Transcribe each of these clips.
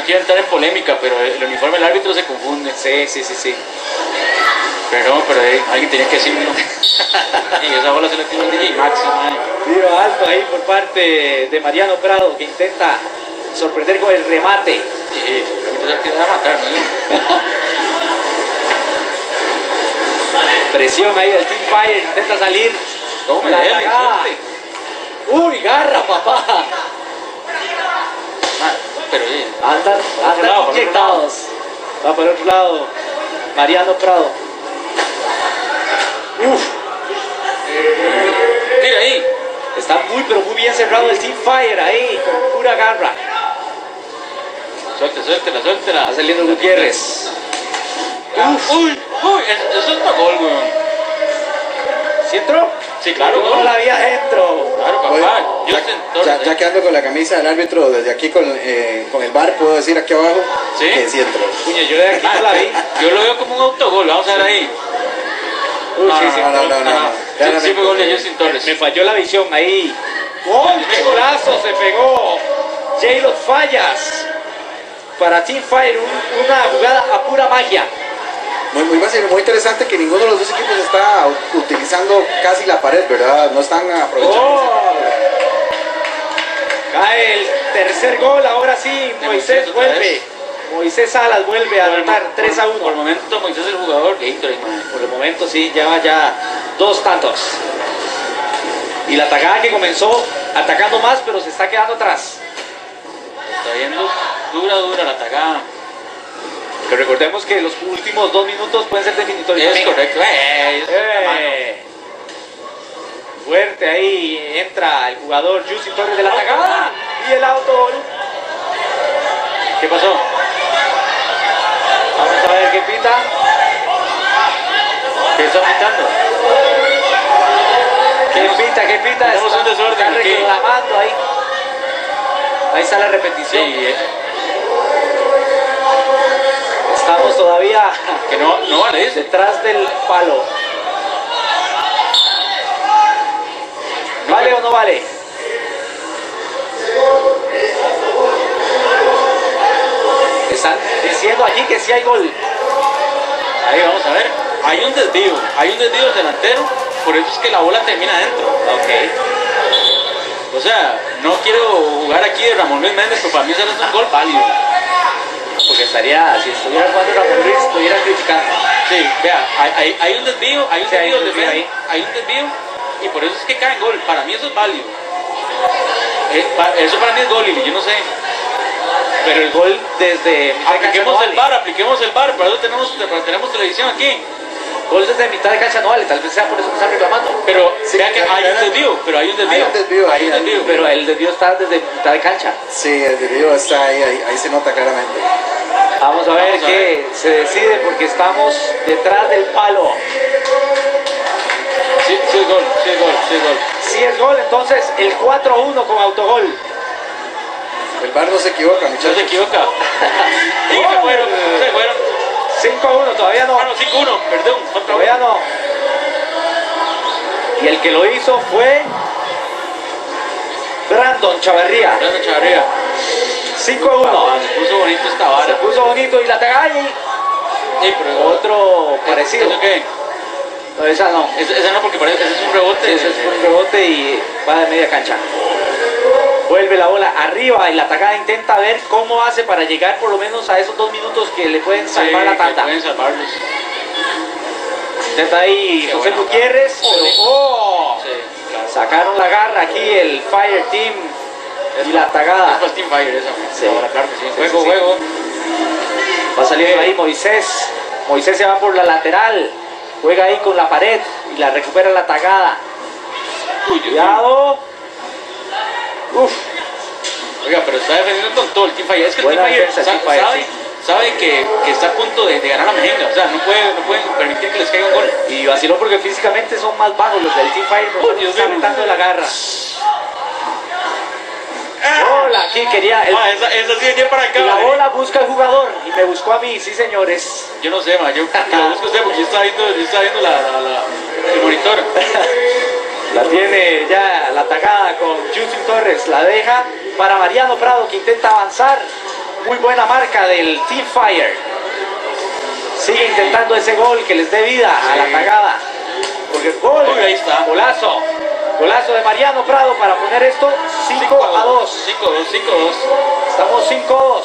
quiero entrar en polémica, pero el uniforme del árbitro se confunde. Sí. Pero alguien tenía que decirlo. Y esa bola se la tiró el DJ Maxi, man. Tiro alto ahí por parte de Mariano Prado, que intenta sorprender con el remate. Sí, el árbitro se va a matar, ¿no? Presión ahí del Team Fire, intenta salir. Toma, la él, atacada. Uy, garra, papá. Pero Andan inyectados. Va por otro lado. Mariano Prado. Uf. Mira ahí. Está pero muy bien cerrado el Team Fire ahí, con pura garra. Suéltela. Va saliendo Gutiérrez. Uy, eso es para gol, weón. ¿Sí entró? Sí, claro, no la había adentro. Claro, papá. Ya quedando con la camisa del árbitro, desde aquí con el VAR, puedo decir aquí abajo que sí entró. Puña, yo de aquí no la vi. Yo lo veo como un autogol, vamos a ver ahí. No. Sí fue gol de Justin Torres. Me falló la visión ahí. ¡Gol! ¡Qué golazo se pegó! Jaylon Fallas. Para Team Fire, una jugada a pura magia. Muy fácil, muy interesante que ninguno de los dos equipos está utilizando casi la pared, ¿verdad? No están aprovechando. Cae el tercer gol, ahora sí, Moisés vuelve. Moisés Salas vuelve a anotar 3-1. Por el momento Moisés es el jugador Gatorade, man. Por el momento sí, lleva ya 2 tantos. Y la atacada que comenzó atacando más, pero se está quedando atrás. Está viendo dura la atacada. Pero recordemos que los últimos 2 minutos pueden ser definitorios. Es correcto. Fuerte ahí entra el jugador Justin Torres de la atacada. Y el auto. ¿Qué pasó? Vamos a ver qué pita. ¿Qué está pitando? ¿Qué pita? Tenemos un desorden está aquí. Reclamando ahí. Ahí está la repetición. Sí, Estamos todavía que no vale eso. detrás del palo. ¿Vale o no vale? Están diciendo allí que sí hay gol. Ahí vamos a ver. Hay un desvío del delantero, por eso es que la bola termina adentro. Ok. O sea, no quiero jugar aquí de Ramón Luis Méndez, pero para mí eso es un gol válido. Porque si estuviera jugando Ramón Luis, estuviera criticando. Sí, vea, hay un desvío, hay un desvío, ahí. Hay un desvío, y por eso es que cae en gol. Para mí eso es válido. Eso para mí es gol, y yo no sé. Pero el gol desde apliquemos el VAR, para eso tenemos televisión aquí. Gol desde mitad de cancha no vale, tal vez sea por eso que están reclamando. Pero sí, vea que hay un desvío, hay un desvío. Pero el desvío está desde mitad de cancha. Sí, el desvío está ahí se nota claramente. Vamos a ver qué se decide porque estamos detrás del palo. Sí es gol. Si es gol, entonces el 4-1 con autogol. El VAR no se equivoca, muchachos. No se equivoca. Sí, se fueron. 5-1, todavía no. 5-1, perdón. Todavía no. Y el que lo hizo fue Brandon Chavarría. 5-1. Se puso bonito esta vara. Se puso bonito y la atacada ahí. Sí, pero otro parecido. ¿Eso qué? No, esa no. Esa no, porque parece ese es un rebote. Ese es un rebote y va de media cancha. Vuelve la bola arriba y la atacada intenta ver cómo hace para llegar por lo menos a esos 2 minutos que le pueden salvar la tanda. Pueden salvarlos. Intenta ahí José Gutiérrez. Sí, claro. Sacaron la garra aquí el Fire Team y la atacada. Es para Team Fire esa. Sí. Claro que sí. Juego. Va saliendo ahí Moisés. Moisés se va por la lateral. Juega ahí con la pared y la recupera la atacada. Cuidado. Uf. Oiga, pero está defendiendo con todo el Team Fire. Es que el Buena Team defensa, Fire Team Fire, sabe que está a punto de ganar la mejenga. O sea, no pueden permitir que les caiga un gol. Y vaciló porque físicamente son más bajos los del Team Fire. Dios mío, aventando la garra. Hola, aquí quería. Esa sí venía para acá. La bola busca al jugador y me buscó a mí, sí señores. Yo no sé, ma, yo lo busco usted porque yo estaba viendo el monitor. La tiene ya la atacada con Justin Torres, la deja para Mariano Prado que intenta avanzar. Muy buena marca del Team Fire. Sigue intentando ese gol que les dé vida a la tagada. Porque el gol, Uy, ahí está. golazo. Golazo de Mariano Prado para poner esto 5-2. 5-2, 5-2. Estamos 5-2.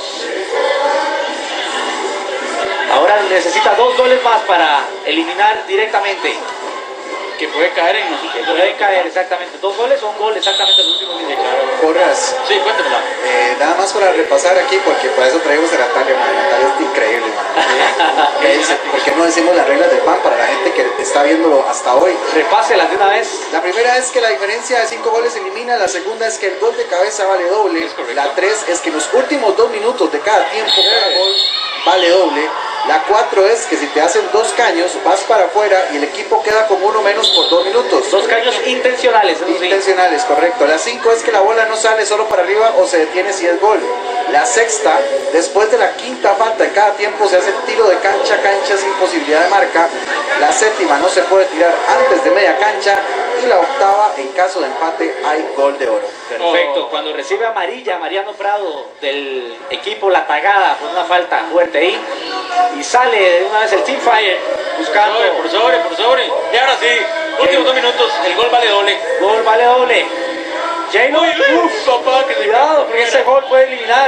Ahora necesita 2 goles más para eliminar directamente. Que puede caer en nosotros. Que pueden caer exactamente. 2 goles o un gol exactamente en los últimos minutos. Porras, Sí, cuéntemela. nada más para repasar aquí, porque para eso traemos a Natalia, man. Natalia es increíble, man. ¿Por qué no decimos las reglas del PAN para la gente que está viéndolo hasta hoy? Repáselas de una vez. La primera es que la diferencia de 5 goles elimina, la segunda es que el gol de cabeza vale doble, Es correcto. la 3 es que en los últimos 2 minutos de cada tiempo cada gol vale doble, la 4 es que si te hacen 2 caños vas para afuera y el equipo queda con uno menos por 2 minutos. 2 caños intencionales, eso sí. Intencionales, correcto. La 5 es que la bola no sale solo para arriba o se detiene si es gol. La sexta, después de la quinta falta en cada tiempo se hace tiro de cancha a cancha sin posibilidad de marca. La séptima no se puede tirar antes de media cancha. Y la octava, en caso de empate, hay gol de oro. Perfecto. Oh. Cuando recibe amarilla Mariano Prado del equipo La Tagada por una falta fuerte ahí. Y sale de una vez el Team Fire buscando. Por sobre. Y ahora sí, últimos 2 minutos, el gol vale doble. Gol vale doble. Jaylo, Uy, papá, que se cuidado porque ese gol puede eliminar.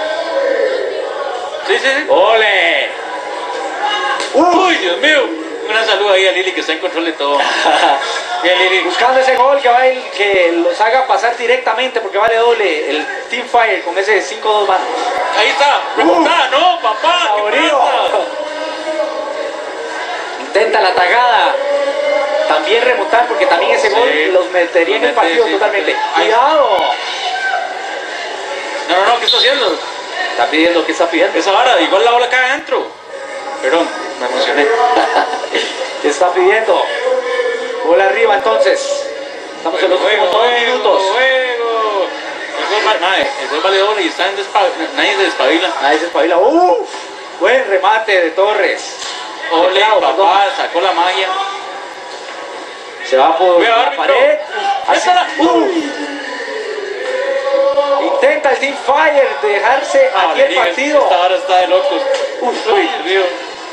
Sí, sí, sí. ¡Ole! Uy, Dios mío. Un gran saludo ahí a Lili que está en control de todo. Bien, Lili. Buscando ese gol que los haga pasar directamente porque vale doble el Team Fire con ese 5-2 mano. Ahí está. Remontada, no, papá. ¿Qué Saborío. pasa? Intenta La Tagada también remontar porque también ese gol Sí. los metería en el Los mete, partido sí, totalmente. sí. Ay. ¡Cuidado! No, ¿qué está haciendo? Está pidiendo, ¿qué está pidiendo? Esa vara, igual la bola cae adentro. Perdón, me emocioné. ¿Qué está pidiendo? Gol arriba entonces. Estamos en los últimos 2 minutos. Juego. El gol vale doble y está en nadie se despabila. Ahí se espabila. Buen remate de Torres. Ole, Bravo, perdón. papá, sacó la magia. Se va por Cuidado, la árbitro. pared. Así- Métala. Intenta el Team Fire dejarse aquí el Liga, partido. Esta hora está de locos. Uy, Dios mío.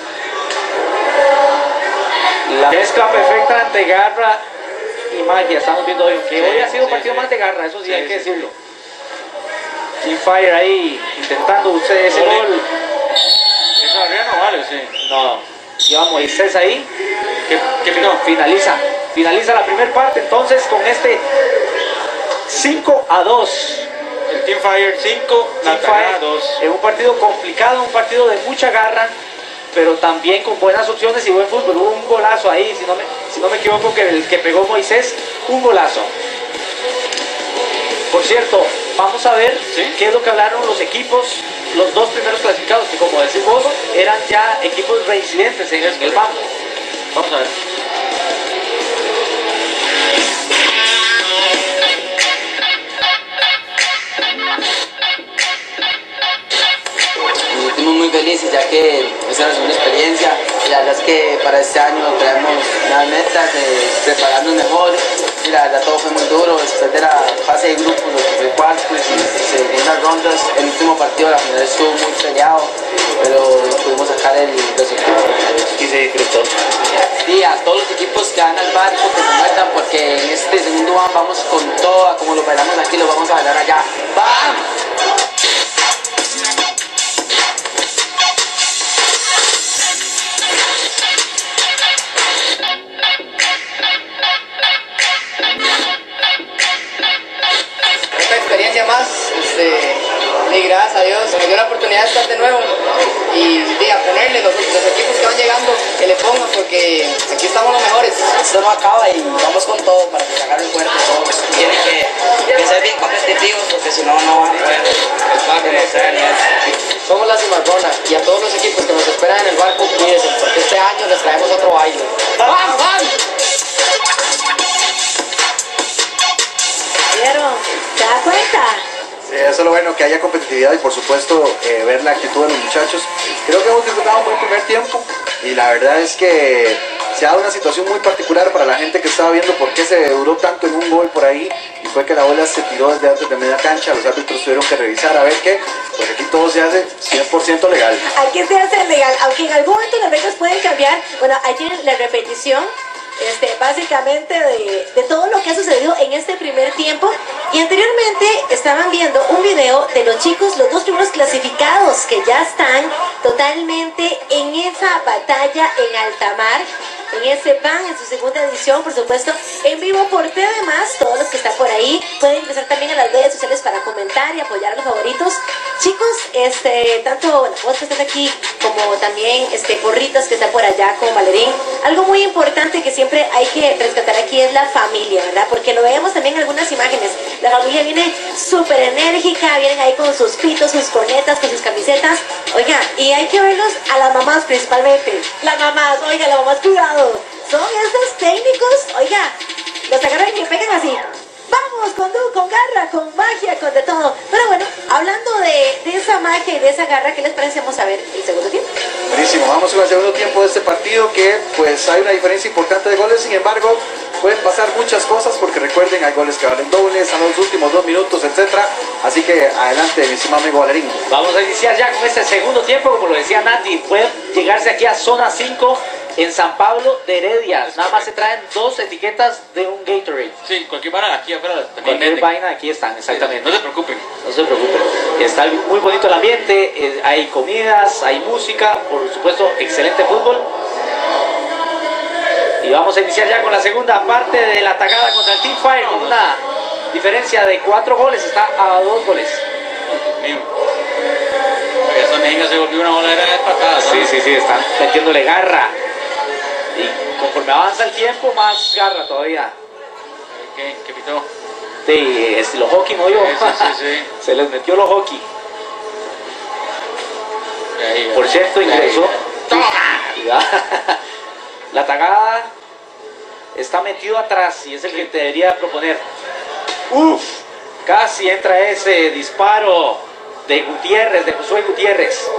La mezcla perfecta entre garra y magia. Estamos viendo hoy que hoy ha sido un partido más de garra, eso sí, hay que decirlo. Team Fire ahí intentando usted ese Ole. gol. Esa barrera no vale, sí. No, lleva Moisés ahí. ¿Qué pitó? Finaliza la primera parte entonces con este 5-2. El Team Fire 5, Team la Tagada Fire 2. en un partido complicado, un partido de mucha garra, pero también con buenas opciones y buen fútbol. Hubo un golazo ahí, si no me equivoco, que el que pegó Moisés, un golazo. Por cierto, vamos a ver ¿Sí? qué es lo que hablaron los equipos, los 2 primeros clasificados, que como decís vos, eran ya equipos reincidentes en el banco. Vamos a ver. Nos sentimos muy felices ya que esa es una experiencia y la verdad es que para este año traemos unas metas de prepararnos mejor y la verdad todo fue muy duro después de la fase de grupos, los que fue cuartos y segundas rondas. El último partido, la final estuvo muy peleado, pero pudimos sacar el resultado. Y se disfrutó. Sí, a todos los equipos que van al barco que se muestran porque en este segundo van vamos con todo, como lo bailamos aquí, lo vamos a bailar allá. ¡Vamos! Esta experiencia más, y gracias a Dios me dio la oportunidad de estar de nuevo y de a ponerle los equipos que van llegando, que le pongan porque aquí estamos los mejores. Esto no acaba y vamos con todo para que se agarre el cuerpo todos. Tienen que ser bien competitivos porque si no, no van a poder demostrar ni eso. Somos la Cimarrona y a todos los equipos que nos esperan en el barco, cuídense porque este año les traemos otro baile. ¡Vamos, vamos! ¿Vieron? ¿Te das cuenta? Sí, eso es lo bueno, que haya competitividad y por supuesto ver la actitud de los muchachos. Creo que hemos disfrutado un buen primer tiempo y la verdad es que se ha dado una situación muy particular para la gente que estaba viendo por qué se duró tanto en un gol por ahí. y fue que la bola se tiró desde antes de media cancha. Los árbitros tuvieron que revisar a ver qué, porque aquí todo se hace 100% legal. Aquí se hace legal, aunque en algún momento las reglas pueden cambiar. Bueno, ahí tienen la repetición. Básicamente de todo lo que ha sucedido en este primer tiempo. Y anteriormente estaban viendo un video de los chicos, los dos primeros clasificados, que ya están totalmente en esa batalla en alta mar, en ese PAN, en su segunda edición, por supuesto, en vivo por TV+. Todos los que están por ahí pueden ingresar también a las redes sociales para comentar y apoyar a los favoritos. Chicos, tanto bueno, vos que estás aquí, como también Porritas que está por allá con Valerín. Algo muy importante que siempre hay que rescatar aquí es la familia, ¿verdad? Porque lo vemos también en algunas imágenes. La familia viene súper enérgica, vienen ahí con sus pitos, sus cornetas, con sus camisetas. Oiga, y hay que verlos a las mamás principalmente. Las mamás, oiga, las mamás, cuidado. Son estos técnicos, oiga, los agarran y pegan así. Vamos, con garra, con magia, con de todo. Pero bueno, hablando de esa magia y de esa garra, ¿qué les parece? Vamos a ver el segundo tiempo. Buenísimo, vamos con el segundo tiempo de este partido, que pues hay una diferencia importante de goles. Sin embargo, pueden pasar muchas cosas, porque recuerden, hay goles que valen dobles, a los últimos 2 minutos, etcétera. Así que adelante, mi estimado amigo Valerín. Vamos a iniciar ya con este segundo tiempo. Como lo decía Nati, puede llegarse aquí a zona 5 en San Pablo de Heredia. Nada más se traen 2 etiquetas de un Gatorade. Sí, cualquier vara aquí afuera también Cualquier venden. vaina aquí están, exactamente. No se preocupen. No se preocupen. Está muy bonito el ambiente, hay comidas, hay música, por supuesto, excelente fútbol. Y vamos a iniciar ya con la segunda parte de la atacada contra el Team Fire, con una diferencia de 4 goles, está a 2 goles. Mío. Esa mejenga se volvió una boladera de patadas, ¿no? Sí, están metiéndole garra. Y conforme avanza el tiempo, más garra todavía. ¿Qué pitó? De estilo hockey, ¿no? Yo. Sí. Se les metió lo hockey. Ahí, Por cierto, ingresó. ¡Toma! La tagada está metido atrás y es el que te debería proponer. Uf, casi entra ese disparo de Gutiérrez, de Josué Gutiérrez.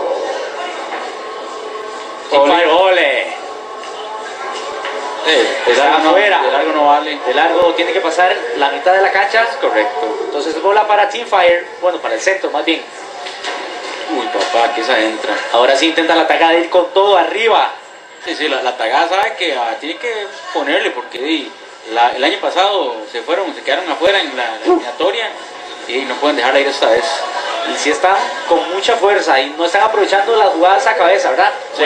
Ole. De largo afuera. de largo no vale. De largo tiene que pasar la mitad de la cancha. Correcto. Entonces bola para Team Fire, bueno, para el centro más bien. Uy, papá, que esa entra. Ahora sí intenta la tagada de ir con todo arriba. Sí, la tagada sabe que tiene que ponerle, porque el año pasado se quedaron afuera en la eliminatoria y no pueden dejarla ir esta vez. Y si están con mucha fuerza y no están aprovechando las jugadas a cabeza, ¿verdad? Sí.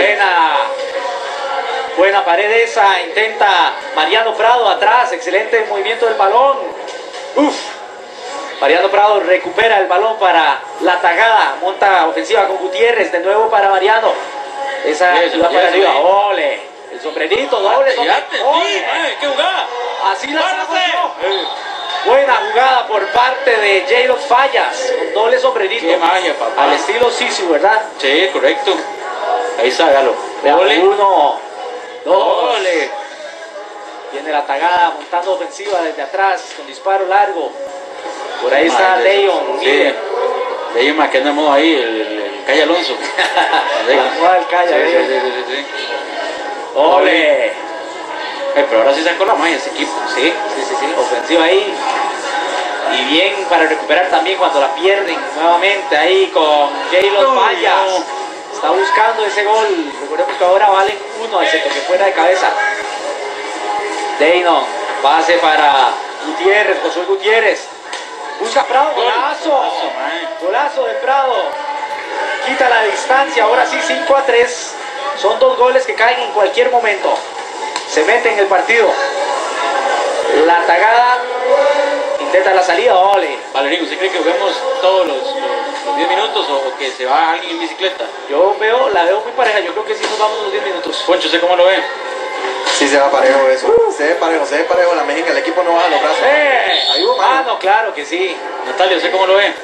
Buena pared esa, intenta Mariano Prado atrás, excelente movimiento del balón. Uf. Mariano Prado recupera el balón para la tagada, monta ofensiva con Gutiérrez, de nuevo para Mariano. Esa Sí, va para arriba, sí. ole. El sombrerito, doble, ole. ¡Qué jugada! Así la ¡Párate! hago yo. Buena jugada por parte de J-Rock Fallas, con doble sombrerito. ¡Qué magia, papá! Al estilo Sisu, ¿verdad? Sí, correcto. Ahí está, Galo. Vea, Ole. 1, 2. Ole. Viene la tagada montando ofensiva desde atrás con disparo largo. Por ahí está Madre, Leon. Sí. Leon que anda en modo ahí, el Calle Alonso. La moda del Calla, Sí. Ole. Pero ahora sí sacó la magia ese equipo. Sí. Ofensiva ahí. Y bien para recuperar también cuando la pierden nuevamente ahí con J-Lo Fallas. no. Está buscando ese gol. Recordemos que ahora valen 1, excepto que fuera de cabeza. Deinon, pase para Gutiérrez, Josué Gutiérrez. Busca Prado, golazo. Golazo de Prado. Quita la distancia, ahora sí 5-3. Son 2 goles que caen en cualquier momento. Se mete en el partido. La tagada intenta la salida, ole. Valerín, ¿usted cree que juguemos todos los 10 minutos o que se va alguien en bicicleta? Yo la veo muy pareja, yo creo que sí nos vamos los 10 minutos. Poncho, ¿usted cómo lo ve? Sí se va parejo eso. Se ve parejo la México, el equipo no baja los brazos. Ahí hubo mano. No, claro que sí. Natalia, ¿usted cómo lo ve?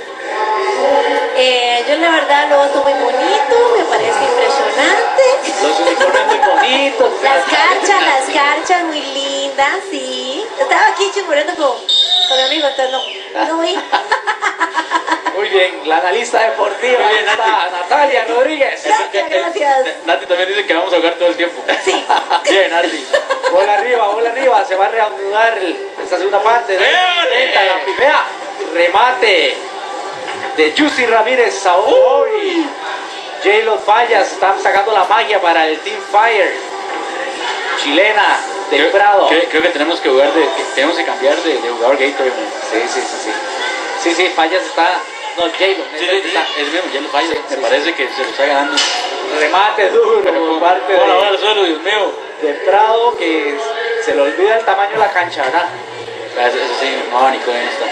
Yo la verdad lo veo muy bonito, me parece impresionante. Los uniformes muy bonitos. Las carchas muy lindas, sí. Estaba aquí chimurando con mi amigo, entonces no vi. Muy bien, la analista deportiva Muy bien, está Natalia Rodríguez. Gracias. Nati también dice que vamos a jugar todo el tiempo. Sí. Bien, Nati. Bola arriba, se va a reanudar esta segunda parte. ¡Éale! La primera, remate de Juicy Ramírez Saúl. J-Lo Fallas, están sacando la magia para el Team Fire. Chilena del Prado. Creo que tenemos que tenemos que cambiar de jugador Gatorade. Sí, Fallas está. No, J-Lo. Sí, es mismo, ya lo falla. Me parece que se lo está ganando. Remate duro por parte Hola, suelo, Dios mío. de Prado, que se le olvida el tamaño de la cancha, ¿verdad? Eso sí, no abanico en esta.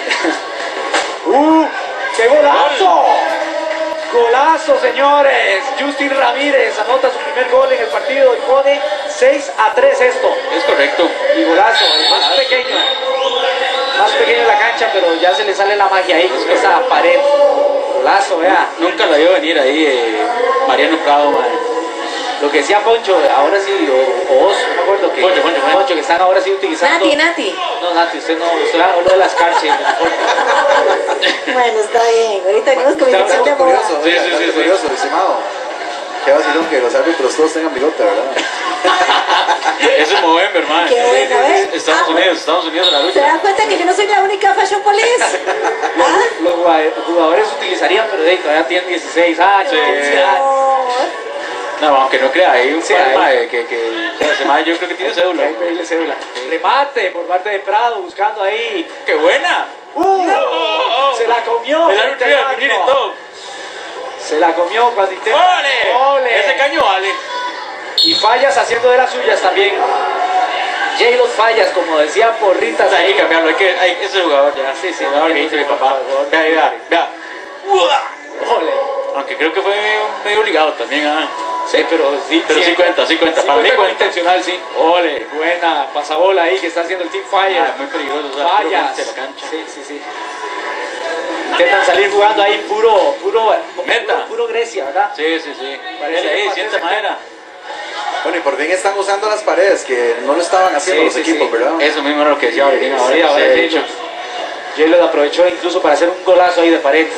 ¡Qué golazo! Golazo, señores. Justin Ramírez anota su primer gol en el partido y pone 6-3 esto. Es correcto. Y golazo, el más pequeño en la cancha, pero ya se le sale la magia ahí, esa pared. Golazo, vea. Nunca la vio venir ahí Mariano Prado, man. Lo que decía Poncho, ahora sí, o vos, no me acuerdo que Poncho. que están ahora sí utilizando. Nati. No, Nati, usted no, usted habló de las canchas. Bueno, está bien. Ahorita venimos con mi Dato sección de moda. curioso, Sí, oiga, sí, dato sí, curioso, estimado. Qué vacilón que los árbitros todos tengan bigote, ¿verdad? Eso es Movember, man. Qué bueno, ¿eh? Estados Unidos la ¿Se lucha. dan cuenta que yo no soy la única fashion police? ¿Ah? Los jugadores utilizarían, pero todavía tienen 16 años. Sí. 15 años. No, aunque no crea, hay un Sí, par hay. que o sea, ese man yo creo que tiene cédula. Hay que pedirle cédula. Remate por parte de Prado, buscando ahí. ¡Qué buena! Se la comió. El árbitro iba a definir y todo. Se la comió cuando intenta. ¡Ole! Ese caño vale. Y Fallas haciendo de las suyas también. J-Lo Fallas, como decía Porritas. Hay que cambiarlo, ese jugador ya. Sí, jugador que hizo mi papá. Vea. Ole. Aunque creo que fue medio obligado también, Sí, pero sí. Pero sí cuenta. Para mí con cuenta. intencional, sí. Ole. Buena pasabola ahí que está haciendo el Team Fire. Muy peligroso, o sea, Fallas. puro la cancha. Sí. Intentan salir jugando ahí Meta. puro Grecia, ¿verdad? Sí. Parece Ahí, que sienta madera. Bueno, y por fin están usando las paredes, que no lo estaban haciendo los equipos, ¿verdad? Eso mismo era lo que decía Valentín ahora. Sí, ahora se ha sí. dicho. J-Lo aprovechó incluso para hacer un golazo ahí de pared.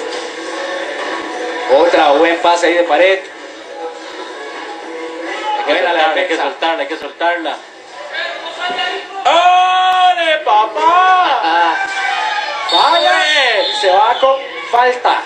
Buen pase ahí de pared. Hay que soltarla. ¡Ole, papá! Vaya, se va con falta.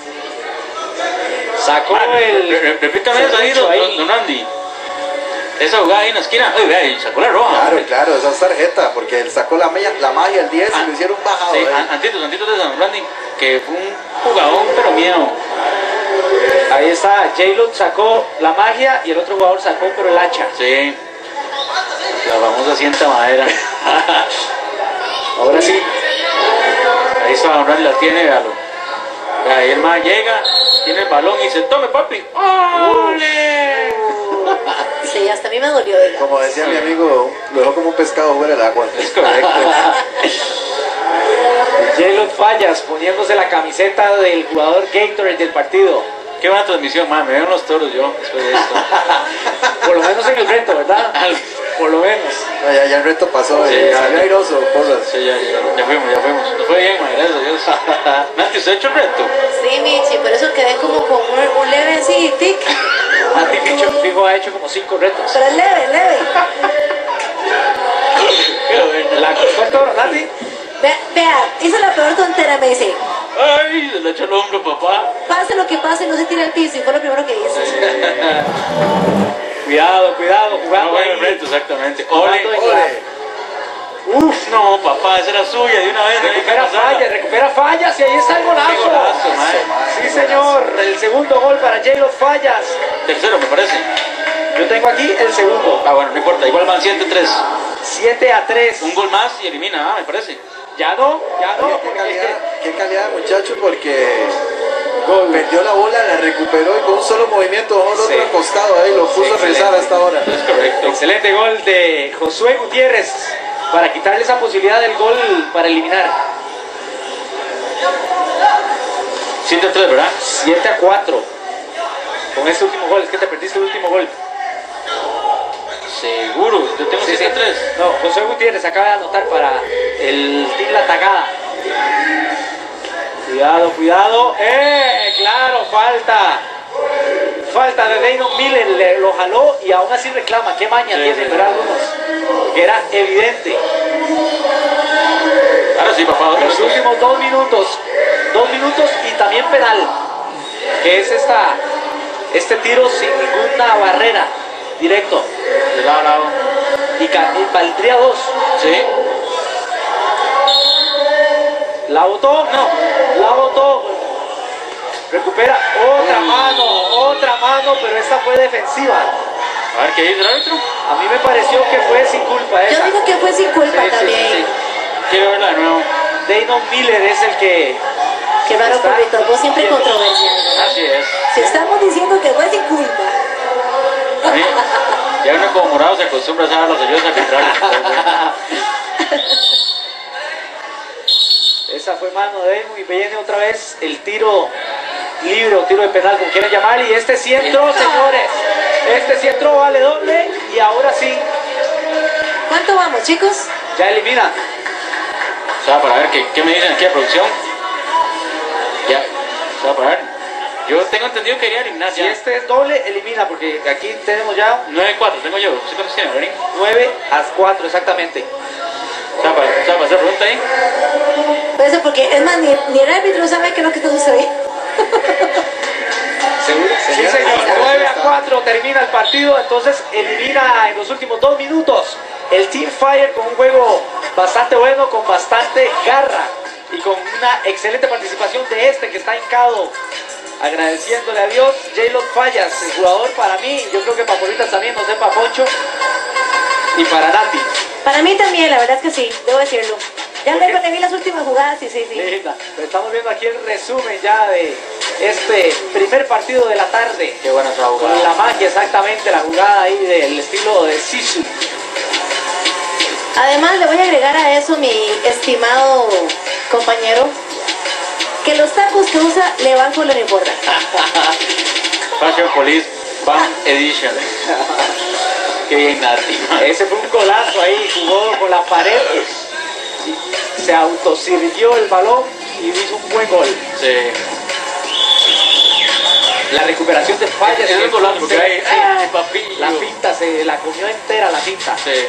Sacó Repítame eso ahí, don Randy. Esa jugada ahí en la esquina. Oye, vea, y sacó la roja. Claro, esa es tarjeta, porque él sacó la magia el 10 y lo hicieron bajado. Sí, antitos de don Randy, que fue un jugador, pero miedo. Ahí está, J-Lo sacó la magia y el otro jugador sacó pero el hacha. Sí. La famosa sienta madera. Ahora sí. Ahí está don Randy, la tiene, véalo. Ahí el man llega, tiene el balón y dice, tome papi. ¡Ole! Sí, hasta a mí me dolió. Diga. Como decía mi amigo, lo dejó como un pescado fuera del agua. Es correcto. J-Lo Fallas poniéndose la camiseta del jugador Gatorade del partido. Qué buena transmisión, man. Me veo en los toros yo después de esto. Por lo menos en el reto, ¿verdad? Por lo menos. No, ya el reto pasó, Sí, ya. salió airoso, cosas. Sí, ya fuimos. Nos fue bien, man, gracias a Dios. Nati, ¿usted ha hecho el reto? Sí, Michi, por eso quedé como con un leve así, tic. Nati Fijo ha hecho como 5 retos. Pero es leve. Qué bueno. ¿La cruzó el toro, Nati? Vea, hizo la peor tontera, me dice. Ay, se le echó el hombro, papá. Pase lo que pase, no se tira al piso. Y fue lo primero que hice. Cuidado, jugando Bueno, el ahí. reto, exactamente. Jugando en la- Uf, no, papá, esa era suya de una vez. Recupera fallas y ahí está el golazo. Qué golazo, madre. Sí, señor. El segundo gol para J-Lo Fallas. Tercero, me parece. Yo tengo aquí el segundo. Ah, bueno, no importa. Igual van 7-3. 7-3. Un gol más y elimina, me parece. Ya no. Qué calidad de muchacho, porque perdió la bola, la recuperó y con un solo movimiento dejó el Sí. otro costado ahí, lo puso a rezar a esta hora. Es correcto. Excelente gol de Josué Gutiérrez para quitarle esa posibilidad del gol para eliminar. 7-3, ¿verdad? 7-4. Con este último gol, es que te perdiste el último gol. Seguro, yo tengo 7-3. No, Josué Gutiérrez acaba de anotar para el Team La Tagada. Cuidado, cuidado. Claro, falta. Falta de Daynon Miller, lo jaló y aún así reclama. Qué maña tiene, ¿verdad? Algunos. Que era evidente. Ahora sí, papá. Los últimos 2 minutos. 2 minutos y también penal. Que es este tiro sin ninguna barrera. Directo. De lado a lado. Y valdría 2. Sí. ¿La botó? No. La botó. Recupera otra mano, pero esta fue defensiva. A ver, ¿qué dice el árbitro? A mí me pareció que fue sin culpa esa. Yo digo que fue sin culpa también. Sí. Quiero verla de nuevo. Daynon Miller es el que... Qué raro, está Porrito, vos siempre controversial. Así es. Si estamos diciendo que fue sin culpa. A mí, ya uno como morado se acostumbra a saber los sellos arbitrales. Esa fue mano de Daynon y viene otra vez el tiro libre o tiro de penal, como quieran llamar. Y este sí entró, señores. Este sí entró, vale doble. Y ahora sí, ¿Cuánto vamos, chicos? ya elimina. O sea, para ver qué me dicen aquí de producción. Ya, o sea, para ver. Yo tengo entendido que quería eliminar Si ya. este es doble, elimina, porque aquí tenemos ya 9-4, tengo yo. ¿Sí cuántos tiene, Marín? 9-4 exactamente. O sea, para hacer pregunta ahí. Por eso, porque es más, ni el árbitro sabe qué es lo que está sucediendo. Sí, señor. 9-4 termina el partido, entonces elimina en los últimos 2 minutos el Team Fire con un juego bastante bueno, con bastante garra y con una excelente participación de este que está hincado, agradeciéndole a Dios. Jaylon Fallas, el jugador para mí, yo creo que para Porritas también, no sé, para Poncho y para Nati. Para mí también, la verdad es que sí, debo decirlo. Ya luego le vi las últimas jugadas, sí. Linda. Estamos viendo aquí el resumen ya de este primer partido de la tarde. Qué buena esa Con jugada. la magia, exactamente, la jugada ahí del estilo de Sisu. Además, le voy a agregar a eso, mi estimado compañero, que los tacos que usa le van con la uniforme. Fashion Police Van Edition. Qué bien, Nati. Ese fue un golazo ahí, jugó con la pared, se autosirvió el balón y hizo un buen gol. Sí. La recuperación de Fallas. Es un golazo porque hay papi. La pinta, se la comió entera la pinta. Sí.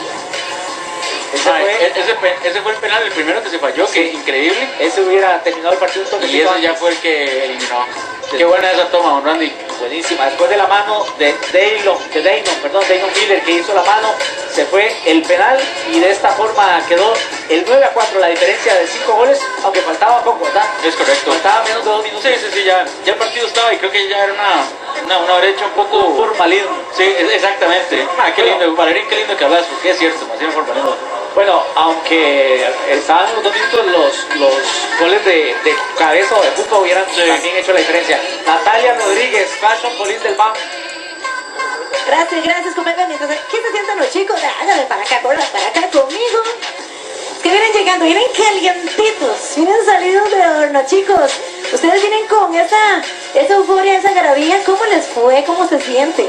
Ese fue el penal, el primero que se falló, que increíble. Ese hubiera terminado el partido un toquecito Y ese antes. ya fue el que eliminó. Qué buena esa toma, don Randy. Buenísima. Después de la mano de Daynon Miller, que hizo la mano, se fue el penal y de esta forma quedó el 9-4, la diferencia de 5 goles, aunque faltaba poco, ¿verdad? Es correcto. Faltaba menos de 2 minutos. Sí, ya el partido estaba y creo que ya era una brecha un poco... Formalismo. Sí, exactamente. Qué lindo, Valerín, qué lindo que hablas, porque es cierto, más bien formalismo. Bueno, aunque estaban en los 2 minutos, los goles de cabeza o de Cuca hubieran también hecho la diferencia. Natalia Rodríguez, Fashion Police del BAM. Gracias, compañeros. Entonces, ¿qué se sientan los chicos? Háganle para acá, corran para acá conmigo. Que vienen llegando, vienen calientitos, vienen salidos de horno, chicos. Ustedes vienen con esa euforia, esa garabía. ¿Cómo les fue? ¿Cómo se sienten?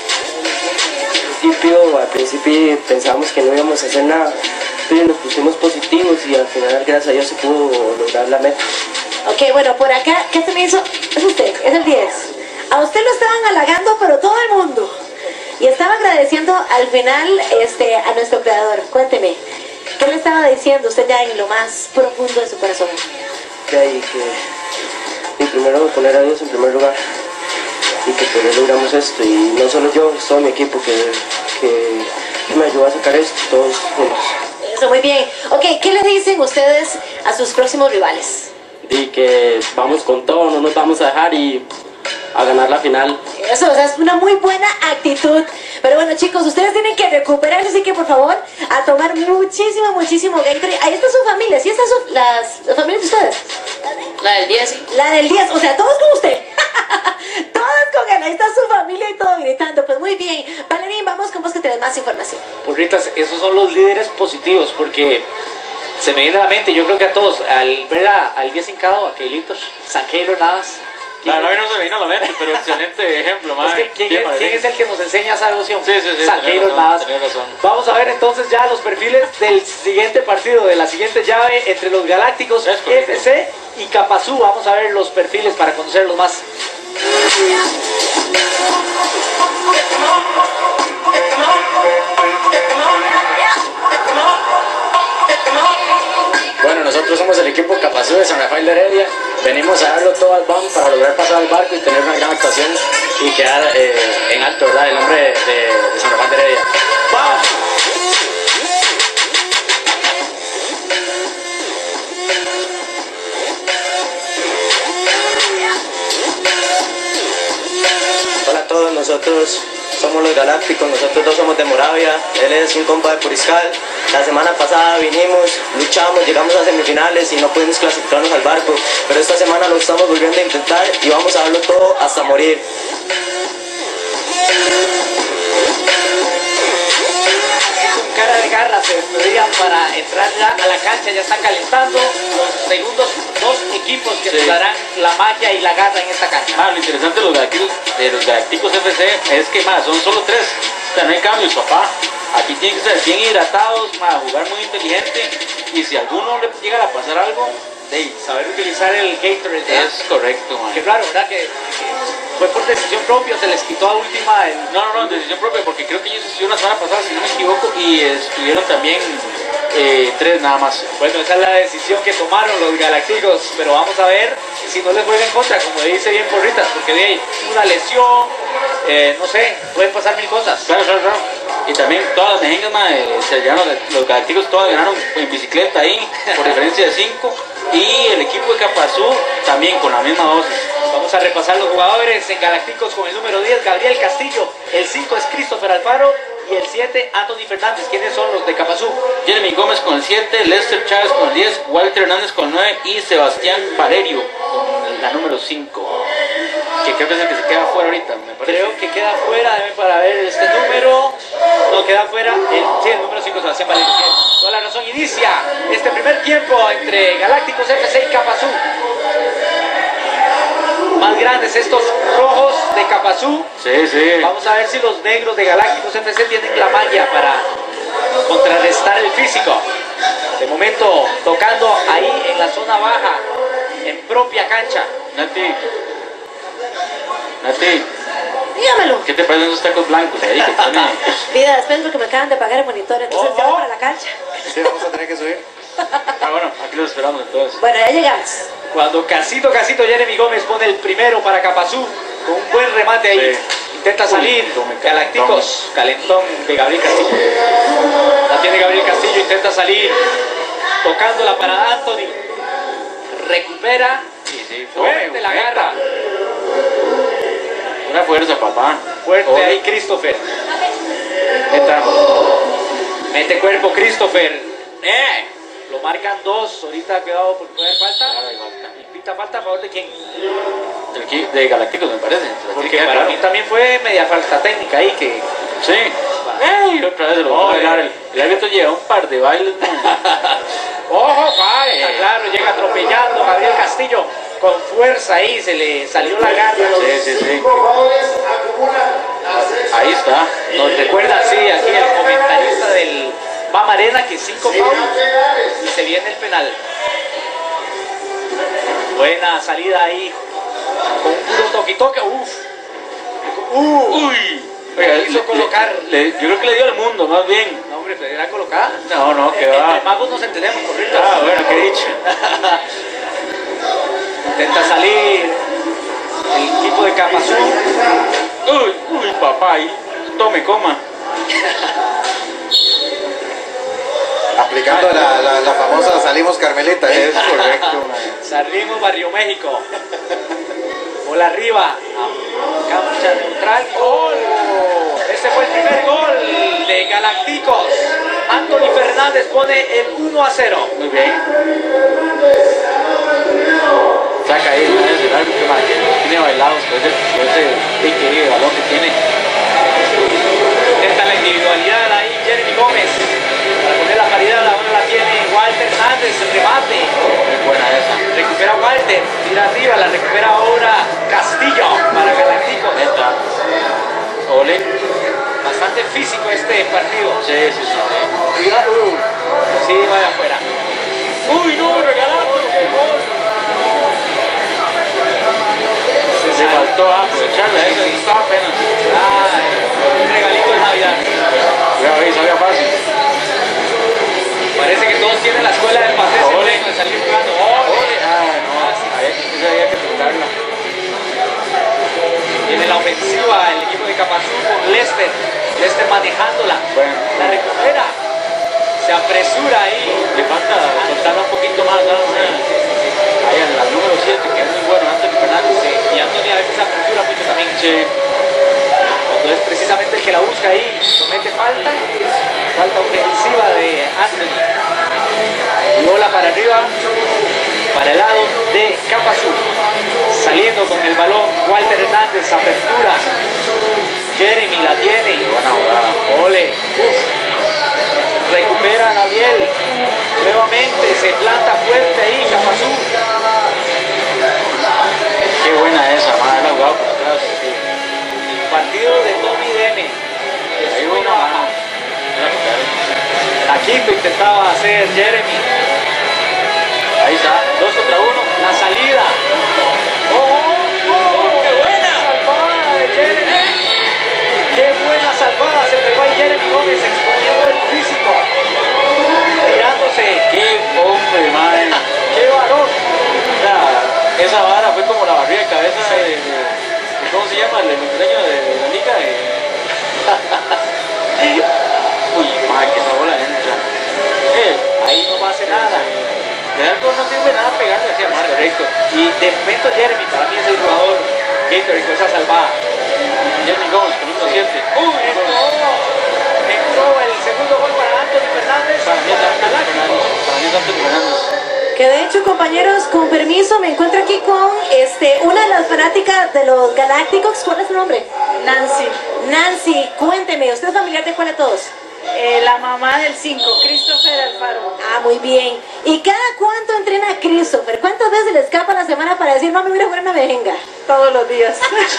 Al principio pensábamos que no íbamos a hacer nada, pero nos pusimos positivos y al final, gracias a Dios, se pudo lograr la meta. Ok, bueno, por acá, ¿qué se me hizo? Es usted, es el 10. A usted lo estaban halagando, pero todo el mundo. Y estaba agradeciendo al final a nuestro creador. Cuénteme, ¿qué le estaba diciendo usted ya en lo más profundo de su corazón? De ahí que, y primero poner a Dios en primer lugar. Y que por él logramos esto, y no solo yo, es todo mi equipo que me ayudó a sacar esto, todos juntos. Eso, muy bien. Ok, ¿qué le dicen ustedes a sus próximos rivales? Y que vamos con todo, no nos vamos a dejar y a ganar la final. Eso, o sea, es una muy buena actitud. Pero bueno, chicos, ustedes tienen que recuperarse, así que por favor, a tomar muchísimo Gatorade. Ahí está su familia, ¿sí están las familias de ustedes? La del 10. La del 10, o sea, todos con usted. Todos con él, ahí está su familia y todo gritando. Pues muy bien. Valerín, vamos con vos que tenés más información. Porritas, esos son los líderes positivos, porque se me viene a la mente, yo creo que a todos, al ver al 10 hincado, a Keilitos, San Keylor Navas, La verdad no se me vino a la mente, pero excelente ejemplo, Es madre. que, ¿quién es el que nos enseña esa devoción? Sí, sí, sí, Salgueiros tenés nada razón, más. tenés razón. Vamos a ver entonces ya los perfiles del siguiente partido, de la siguiente llave entre los Galácticos Es correcto. FC y Capazú. Vamos a ver los perfiles para conocerlos más. Bueno, nosotros somos el equipo Capazú de San Rafael de Heredia. Venimos a darlo todo al BAM para lograr pasar al barco y tener una gran actuación y quedar en alto, ¿verdad? El nombre de San Rafael de Heredia. ¡Vamos! Hola a todos, nosotros somos los Galácticos, nosotros dos somos de Moravia, él es un compa de Puriscal. La semana pasada vinimos, luchamos, llegamos a semifinales y no pudimos clasificarnos al barco, pero esta semana lo estamos volviendo a intentar y vamos a darlo todo hasta morir. Con cara de garra se despedirían para entrar ya a la cancha, ya están calentando los segundos dos equipos que nos darán la magia y la garra en esta cancha. Lo interesante de los Galácticos FC es que son solo 3. O sea, no hay cambios, papá. Aquí tienen que ser bien hidratados, jugar muy inteligente. Y si a alguno le llega a pasar algo, Saber utilizar el Gatorade. es correcto, Qué raro, ¿verdad? Que fue por decisión propia, se les quitó a última el... No, decisión propia, porque creo que ellos estuvieron la semana pasada, si no me equivoco, y estuvieron también 3 nada más. Bueno, esa es la decisión que tomaron los Galácticos, pero vamos a ver si no les juega en contra, como dice bien Porritas, porque de ahí una lesión, no sé, pueden pasar mil cosas. Claro. Y también todas las mejengas, se llevaron, los Galácticos todas ganaron en bicicleta ahí, por diferencia de 5. Y el equipo de Capazú también con la misma dosis. Vamos a repasar los jugadores en Galácticos con el número 10, Gabriel Castillo, el 5 es Christopher Alfaro y el 7, Anthony Fernández. ¿Quiénes son los de Capazú? Jeremy Gómez con el 7, Lester Chávez con el 10, Walter Hernández con el 9 y Sebastián Valerio con la número 5. Que creo que es el que se queda fuera ahorita, me parece. Creo que queda fuera, deben para ver este número. No, queda fuera el número 5, Sebastián Valerio. Toda la razón, inicia este primer tiempo entre Galácticos FC y Capazú. Más grandes estos rojos de Capazú. Sí. Vamos a ver si los negros de Galácticos FC tienen la magia para contrarrestar el físico. De momento tocando ahí en la zona baja, en propia cancha. Nati, Dígamelo. ¿qué te parecen esos tacos blancos ahí que tiene? Vida, después porque me acaban de pagar el monitor, entonces ya voy para la cancha. Sí, vamos a tener que subir. Bueno, aquí los esperamos entonces. Bueno, ya llegamos. Cuando casito, Jeremy Gómez pone el primero para Capazú, con un buen remate ahí. Sí. Intenta salir, Galácticos, calentón de Gabriel Castillo. La tiene Gabriel Castillo, intenta salir, tocándola para Anthony. Recupera, Sí, fuerte la garra. Una fuerza, papá. Fuerte ahí Christopher. Mete cuerpo Christopher. Lo marcan 2, ahorita cuidado porque puede haber falta. Y pita falta a favor de quién. De Galácticos me parece. Porque para mí también fue media falta técnica ahí que... Sí. Otra vez se lo vamos a bailar. El árbitro lleva un par de bailes. ¡Ojo, vale! Está claro, llega atropellando Gabriel Castillo con fuerza ahí, se le salió la garra. Sí. Ahí está. Nos recuerda, sí, aquí el comentarista del Bam Arena que 5 fouls y se viene el penal. Buena salida ahí, con un puro toque-toque, Uy. Oiga, hizo colocar. Yo creo que le dio al mundo, más bien. No, hombre, ¿era colocada? No, que Entre va. magos nos entendemos, correcto. Bueno, qué dicho. Intenta salir el equipo de Capazú. Uy, papá, ahí. Tome, coma. Aplicando la famosa salimos Carmelita. Es correcto, Salimos Barrio México. Bola arriba. Cancha neutral. ¡Gol! Este fue el primer gol de Galácticos. Anthony Fernández pone el 1-0. Muy bien. Saca ahí el árbitro, que tiene bailados con ese pique de balón que tiene. Intenta la individualidad ahí Jeremy Gómez para poner la paridad. Ahora la tiene Walter Hernández, el remate. Buena esa. Recupera Walter, tira arriba, la recupera ahora Castillo para Galáctico. Neta. Ole. Bastante físico este partido. Sí, sí, sí. Cuidado. Sí, vaya afuera. Uy, no, regalado. Se faltó aprovecharla, eso estaba apenas. Un regalito de Navidad. Ya veis, sabía fácil. Parece que todos tienen la escuela del paseo. Ole. De salir jugando. Ole. No, había que tocarla. Tiene la ofensiva el equipo de Capazú con Lester. Lester manejándola. Bueno. La recupera. Se apresura ahí. Le falta soltarla un poquito más, ¿no? Ahí en la número 7, que es muy bueno, Anthony Fernández. Sí, y Anthony a veces se apresura mucho también. Sí. Cuando es precisamente el que la busca ahí, comete falta. Falta ofensiva de Anthony. Y bola para arriba, para el lado de Capazú. Saliendo con el balón, Walter Hernández, apertura. Jeremy la tiene. Buena jugada. Ole. Recupera a Gabriel. Nuevamente se planta fuerte ahí, Capazú. Qué buena esa, madre, la jugada por atrás. Sí. Partido de Tommy Dene. Ahí buena mano. Taquito intentaba hacer Jeremy. Ahí está, 2 contra 1. La salida. ¡Qué buena! Salvada de Jeremy. ¡Qué buena salvada! Se me va Jeremy Gómez exponiendo el físico. Tirándose. Qué hombre, madre. ¡Qué varón! Esa vara fue como la barriga de cabeza de ¿cómo se llama? El dueño de la liga. Uy, madre, que esa bola entra. Ahí no va a hacer nada. De algo no sirve nada pegarle así a madre. Correcto. Y de momento Jeremy para mí es el jugador que con esa salvada. Jeremy Gómez con 1-7. Entró el segundo gol para Anthony Fernández. Para mí es Anthony Fernández. Que de hecho, compañeros, con permiso, me encuentro aquí con una de las fanáticas de los Galácticos. ¿Cuál es su nombre? Nancy, Nancy, cuénteme, ¿usted es familiar de cuál de todos? la mamá del 5, Christopher Alfaro. Ah, muy bien. ¿Y cada cuánto entrena Christopher? ¿Cuántas veces le escapa a la semana para decir, no, me voy a jugar una mejenga? Todos los días.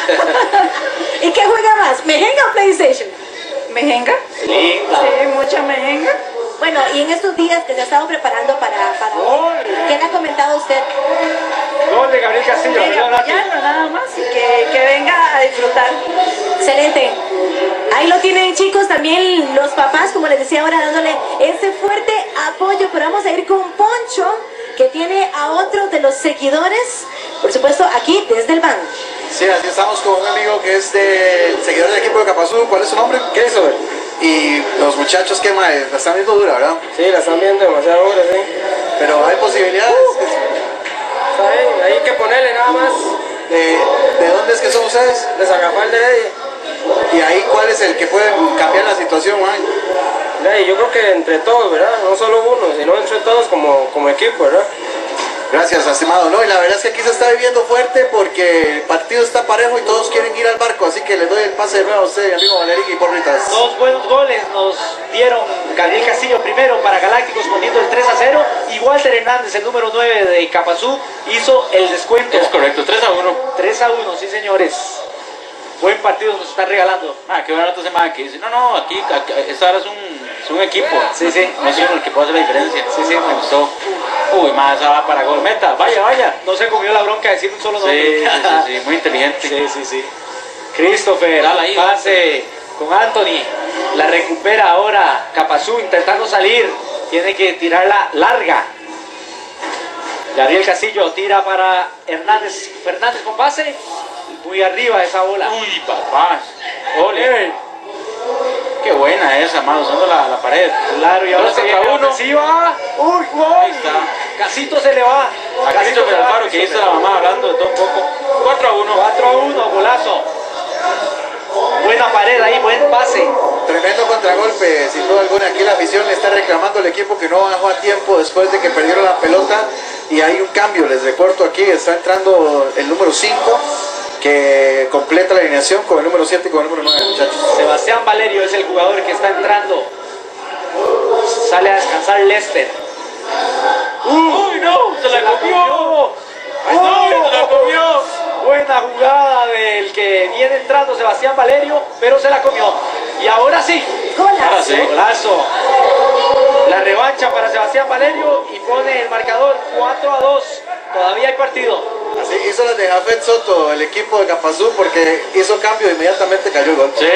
¿Y qué juega más, mejenga o PlayStation? ¿Mejenga? Sí, Sí, mucha mejenga. Bueno, y en estos días que se ha estado preparando para hoy, ¿qué le ha comentado usted? gol de Gabriel Castillo. Venga, apoyarlo nada más y que venga a disfrutar. Excelente. Ahí lo tienen, chicos, también los papás, como les decía ahora, dándole ese fuerte apoyo. Pero vamos a ir con Poncho, que tiene a otro de los seguidores, por supuesto, aquí desde el banco. Sí, así estamos con un amigo que es seguidor del equipo de Capazú. ¿Cuál es su nombre? Christopher. Y los muchachos que la están viendo dura, ¿verdad? Sí, la están viendo demasiado dura, sí. Pero hay posibilidades. Está bien, hay que ponerle nada más. ¿De dónde es que son ustedes? De San Rafael de Heredia. Y ahí, ¿cuál es el que puede cambiar la situación, man? Yo creo que entre todos, ¿verdad? No solo uno, sino entre todos como equipo, ¿verdad? Gracias, estimado. No, y la verdad es que aquí se está viviendo fuerte porque el partido está parejo y todos quieren ir al barco. Así que les doy el pase de nuevo a usted, mi amigo Valerique y Porritas. Dos buenos goles nos dieron Gabriel Castillo primero para Galácticos poniendo el 3-0 y Walter Hernández, el número 9 de Capazú, hizo el descuento. Es corrececto, 3-1. 3-1, sí señores. Buen partido nos están regalando. Ah, qué barato ese man que dice, no, aquí esta hora es un equipo. Sí, sí. No soy uno el que puede hacer la diferencia. Sí, sí. Me gustó. Uy, más esa va para gol. Meta, vaya. No se comió la bronca de decir un solo Sí, nombre. sí, muy inteligente. Sí. Christopher, Dale ahí, pase con Anthony. La recupera ahora Capazú intentando salir. Tiene que tirarla larga. Gabriel Castillo tira para Fernández con pase. Muy arriba esa bola. Uy, papás. Ole. Qué buena esa, man, usando la pared. Claro, y ahora Dos se viene contra la uno. ofensiva. Uy, gol. Ahí está. Casito se le va. A Casito se le va, Alfaro, que hizo la mamá hablando de todo un poco. 4-1. 4-1, golazo. Buena pared ahí, buen pase. Tremendo contragolpe, sin duda alguna. Aquí la afición le está reclamando al equipo que no bajó a tiempo después de que perdieron la pelota. Y hay un cambio, les recuerdo aquí, está entrando el número 5, que completa la alineación con el número 7 y con el número 9, muchachos. Sebastián Valerio es el jugador que está entrando. Sale a descansar Lester. ¡Uy, no! ¡Se la comió! ¡Ay, no! ¡Se la comió! Buena jugada del que viene entrando Sebastián Valerio, pero se la comió. Y ahora sí. Ahora sí. Golazo. La revancha para Sebastián Valerio y pone el marcador 4-2. Todavía hay partido. Así hizo las de Jafet Soto, el equipo de Capazú, porque hizo cambio e inmediatamente cayó el gol. Sí.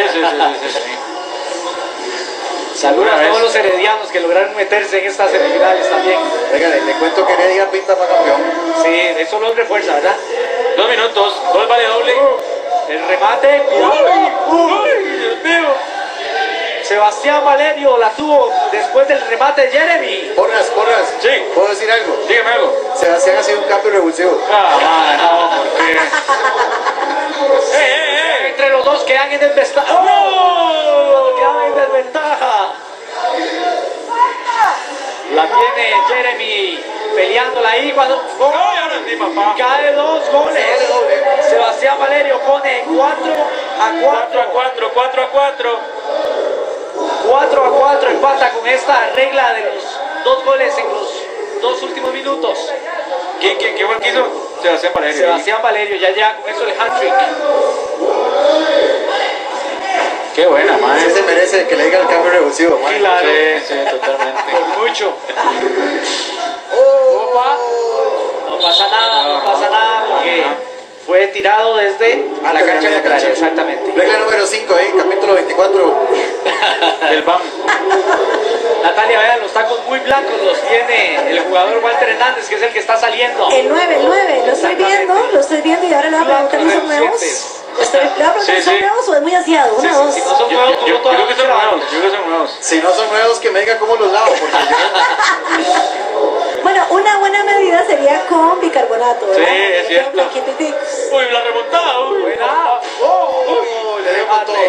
Saludos a todos los heredianos que lograron meterse en estas semifinales también. Venga, le cuento que Heredia pinta para campeón. Sí, eso los refuerza, ¿verdad? 2 minutos, gol vale doble. El remate. ¡Uy, Dios mío! Sebastián Valerio la tuvo después del remate de Jeremy. Porras. Sí. ¿Puedo decir algo? Dígame algo. Sebastián ha sido un cambio revulsivo. Ah, no, ¿por qué? Entre los dos quedan en desventaja. ¡Oh! Quedan en desventaja. La tiene Jeremy peleándola ahí cuando ¡Ay, ahora sí, papá! cae 2 goles. Sebastián Valerio pone 4-4. 4-4, empata con esta regla de los 2 goles en los 2 últimos minutos. ¿Qué gol quiso? Sebastián Valerio. Sebastián Valerio ya llega con eso el hat-trick. Qué buena, man. Ese se merece que le diga el cambio revulsivo, man. Claro. Sí, totalmente. Por mucho. Oh. Opa. No pasa nada porque fue tirado desde la cancha contraria, exactamente. Regla número 5, capítulo 24. El BAM. Natalia, vean, los tacos muy blancos los tiene el jugador Walter Hernández, que es el que está saliendo. El 9, lo estoy viendo y ahora le voy a preguntar si son nuevos. ¿Son nuevos o es muy aseado? Una, dos. Si no son nuevos, Yo creo que son nuevos. Si no son nuevos, que me diga cómo los lavo, porque yo... Bueno, una buena medida sería con bicarbonato, ¿verdad? Sí, es cierto. Blanquititicos. Uy, la remontada. Uy, Buena. le dio con todo.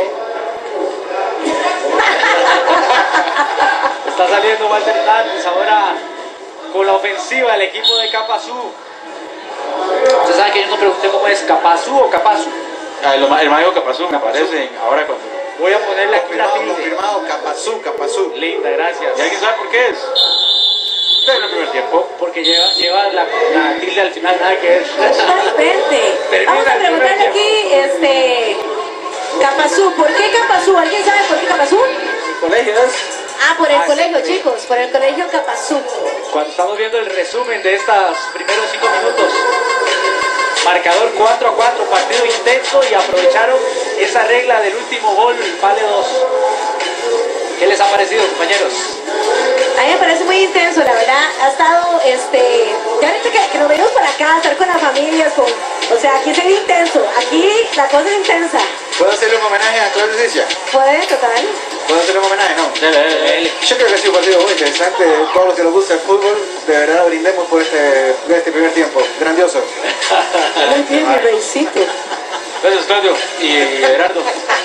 Está saliendo Walter Hernández ahora con la ofensiva del equipo de Capazú. Usted sabe que yo no pregunté cómo es, Capazú o Capazú. El mago Capazú me aparece ahora cuando... Voy a ponerle aquí una tilde. Confirmado, Capazú. Linda, gracias. ¿Y alguien sabe por qué es? En el primer tiempo. Porque lleva la tilde al final, nada que ver. Totalmente. Termina Vamos a el primer preguntarle aquí, Capazú. ¿Por qué Capazú? ¿Alguien sabe por qué Capazú? Colegios. Por el colegio, chicos, por el colegio Capazú. Cuando estamos viendo el resumen de estos primeros 5 minutos, marcador 4-4, partido intenso y aprovecharon esa regla del último gol, vale 2. ¿Qué les ha parecido, compañeros? A mí me parece muy intenso, la verdad. Ha estado, ya ahorita que nos venimos para acá, estar con las familias, o sea, aquí se ve intenso, aquí la cosa es intensa. ¿Puedo hacerle un homenaje a Claudio Cicia? ¿Puede, total? ¿Puedo hacerle un homenaje? No. Dele. Yo creo que ha sido un partido muy interesante. Todos los que nos gusta el fútbol, de verdad brindemos por este primer tiempo. Grandioso. Muy bien, mi reycito. Gracias, Claudio y Gerardo.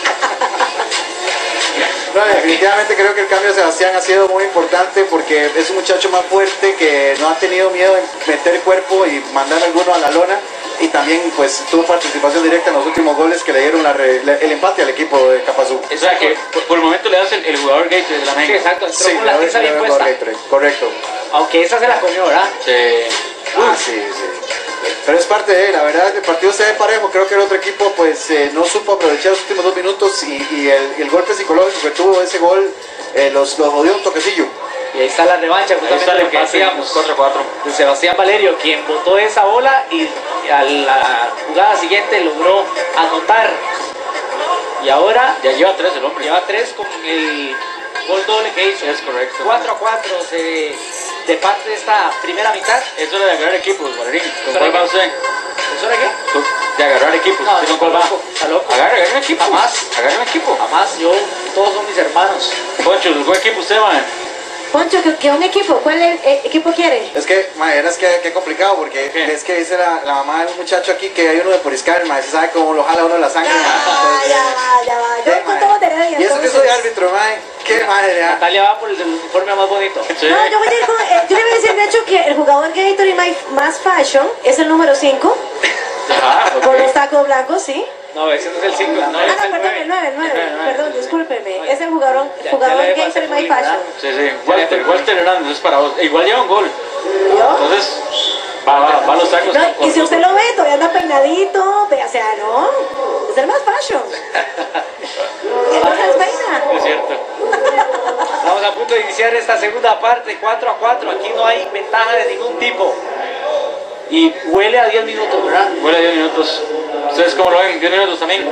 No, definitivamente creo que el cambio de Sebastián ha sido muy importante porque es un muchacho más fuerte que no ha tenido miedo en meter el cuerpo y mandar a alguno a la lona, y también pues tuvo participación directa en los últimos goles que le dieron el empate al equipo de Capazú. O sea que por el momento le das el jugador Gatorade de la Sí, Mega. exacto, entró Sí, con la tiza bien puesta. correcto. Aunque esa se la comió, ¿verdad? Sí. Sí. Pero es parte de, la verdad, el partido se ve parejo. Creo que el otro equipo pues no supo aprovechar los últimos 2 minutos y el golpe psicológico que tuvo ese gol los jodió un toquecillo. Y ahí está la revancha, Ahí está justamente el lo que empate, decíamos. 4-4. De Sebastián Valerio, quien botó esa bola y a la jugada siguiente logró anotar. Y ahora Ya lleva 3 el hombre. lleva 3 con el gol doble que hizo. Es correcto. 4-4 de parte de esta primera mitad. Es hora de agarrar equipos, Valerín. ¿Con ¿Pero cuál va qué? usted? ¿Es hora qué? De agarrar equipos. No, ¿Usted con cuál va? está loco. Agarre un equipo. Jamás. Agarre un equipo. Jamás, todos son mis hermanos. Poncho, ¿cuál equipo usted va? Poncho, ¿qué un equipo? ¿Cuál equipo quiere? Es que, es que complicado porque ¿Qué? es que dice la mamá de un muchacho aquí que hay uno de Poriscal, se sabe cómo lo jala uno la sangre. Ya va. Yo Sí, con mae. todo Heredia. Y eso que soy árbitro, qué madre. Natalia va por el uniforme más bonito. Sí. No, yo voy a ir con, yo le voy a decir de hecho que el jugador Gatorade más fashion es el número 5, Ajá, ok. con los tacos blancos, ¿sí? No, ese no es el 5, no, Ah, es no, el perdón, 9. el 9, perdón, discúlpeme. Es el jugador Ya Gatorade le pasé My publicidad. Fashion. Sí. Walter Hernández es para vos. Igual lleva un gol. ¿Vio? Entonces, va a los tacos. No, con y si usted lo ve, todavía anda peinadito, o sea, no, es el más fashion. Él no se despeina. Es cierto. Estamos a punto de iniciar esta segunda parte, 4-4. Aquí no hay ventaja de ningún tipo. Y huele a 10 minutos, ¿verdad? Huele a 10 minutos. ¿Ustedes cómo lo ven? 10 minutos también.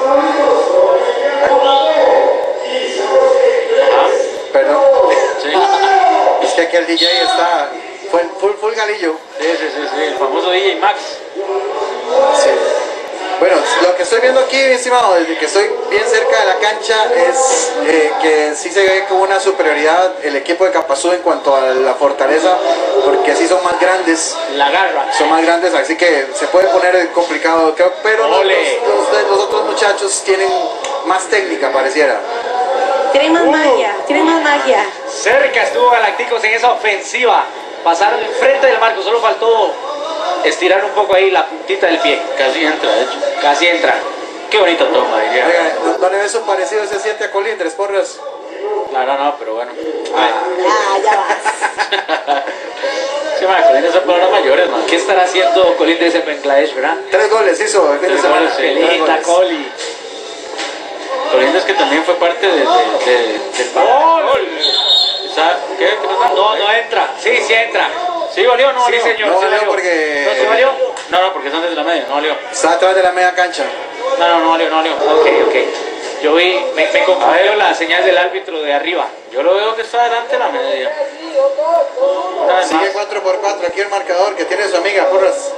Perdón. Sí. Es que aquí el DJ está full galillo. Sí, el famoso DJ Max. Sí. Bueno, lo que estoy viendo aquí, mi estimado, desde que estoy bien cerca de la cancha, es que sí se ve como una superioridad el equipo de Capazú en cuanto a la fortaleza, porque sí son más grandes. La garra. Son más grandes, así que se puede poner complicado, creo, pero los otros muchachos tienen más técnica, pareciera. Tienen más magia, tienen más magia. Cerca estuvo Galácticos en esa ofensiva. Pasaron enfrente del marco, solo faltó estirar un poco ahí la puntita del pie. Casi entra, de hecho. Casi entra. Qué bonita toma, diría. Oiga, ¿no le ve eso parecido ese 7 a Colindres, porras? No, pero bueno. Ya vas. Sí, man, Colindres son palabras mayores, man. ¿Qué estará haciendo Colindres en Bangladesh, verdad? 3 goles hizo el fin de 3 semana. goles, sí. Tres Linda goles. Coli. Colindres que también fue parte del ¡Gol! ¿Qué pasa? No entra. Sí entra. ¿Sí valió o no Sí, valió? señor. No sí valió porque... ¿No se valió? No, porque son desde la media, no valió. Está atrás de la media cancha. No valió. Ok. Yo vi, me confundió la señal del árbitro de arriba. Yo lo veo que está delante de la media. Una vez Sigue más. 4-4 aquí el marcador que tiene su amiga, porras.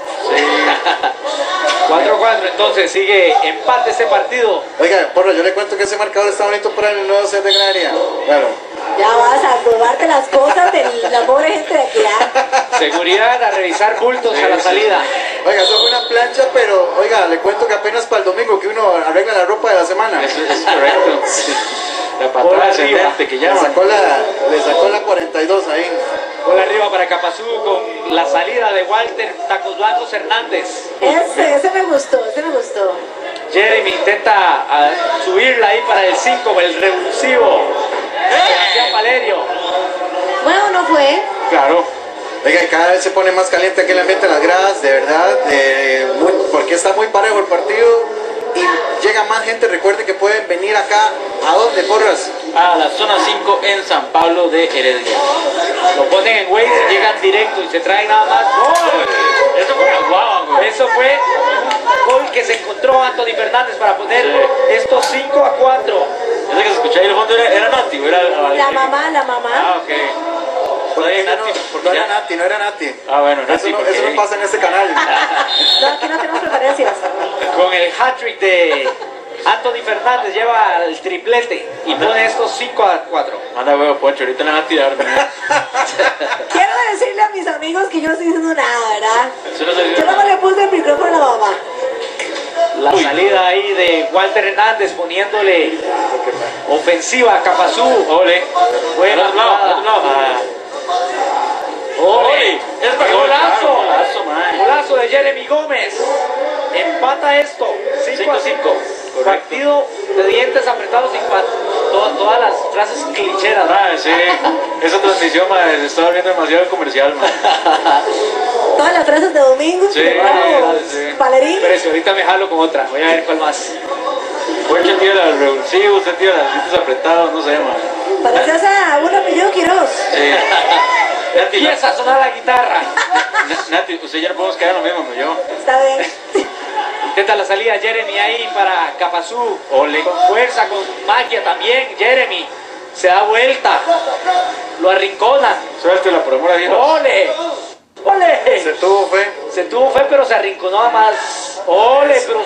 4-4, entonces sigue empate este partido. Oiga, porras, yo le cuento que ese marcador está bonito para el nuevo set de Granería. Claro. Ya vas a probarte las cosas de la pobre gente de aquí. Seguridad a revisar bultos a la salida. Oiga, eso fue una plancha, pero oiga, le cuento que apenas para el domingo que uno arregla la ropa de la semana. Eso es correcto. La Por patada arriba. ascendente que Le llaman. sacó la 42 ahí. Gol arriba para Capazú con la salida de Walter Tacos Blancos Hernández. Ese me gustó. Jeremy intenta subirla ahí para el 5, el revulsivo. Sebastián Valerio. Bueno, no fue. Claro. Oiga, y cada vez se pone más caliente aquí el ambiente en las gradas, de verdad, porque está muy parejo el partido y llega más gente. Recuerde que pueden venir acá, ¿a dónde, porras? A la zona 5 en San Pablo de Heredia. Lo ponen en Waze y llegan directo y se traen nada más. ¡Gol! Eso fue guau, güey. Eso fue un gol que se encontró Anthony Fernández para poner estos 5-4. Ese que se escuchaba ahí en el fondo era Nati, ¿o era La mamá. Ah, ok. Está bien, Nati, porque No era ya... Nati, no era Nati. Ah, bueno, Nati, Eso porque... no pasa en este canal. No, aquí no tenemos preferencias. Con el hat-trick de Anthony Fernández lleva el triplete y pone estos 5-4. Manda huevo, Poncho, ahorita le van a tirar. ¿No? Quiero decirle a mis amigos que yo no estoy diciendo nada, ¿verdad? Eso no se Yo no me le puse el micrófono a la mamá. La salida ahí de Walter Hernández poniéndole ofensiva a Capazú. Ole. Buena jugada. ¡Ole! Es ¡Qué golazo! Golazo, man. Golazo de Jeremy Gómez. Empata esto. 5-5. Correcto. Partido de dientes apretados sin todas las frases clicheras. Ah, sí. Esa transmisión, man, se está volviendo demasiado comercial, man. Todas las frases de domingo. Sí, bravo. sí. Valerín. Pero si ahorita me jalo con otra. Voy a ver cuál más. Poncho tira el revulsivo, usted tira las dientes apretados, no sé, man. Pareces a un apellido Quiroz. Sí. Nati, Empieza a sonar la guitarra. Nati, usted ya no podemos quedar lo mismo, como yo. Está bien. Intenta la salida Jeremy ahí para Capazú. Ole. Con fuerza, con magia también. Jeremy se da vuelta. Lo arrincona. Suéltela, por amor a Dios. ¡Ole! ¡Ole! Se tuvo fe. Se tuvo fe, pero se arrinconó a más. ¡Ole! Pero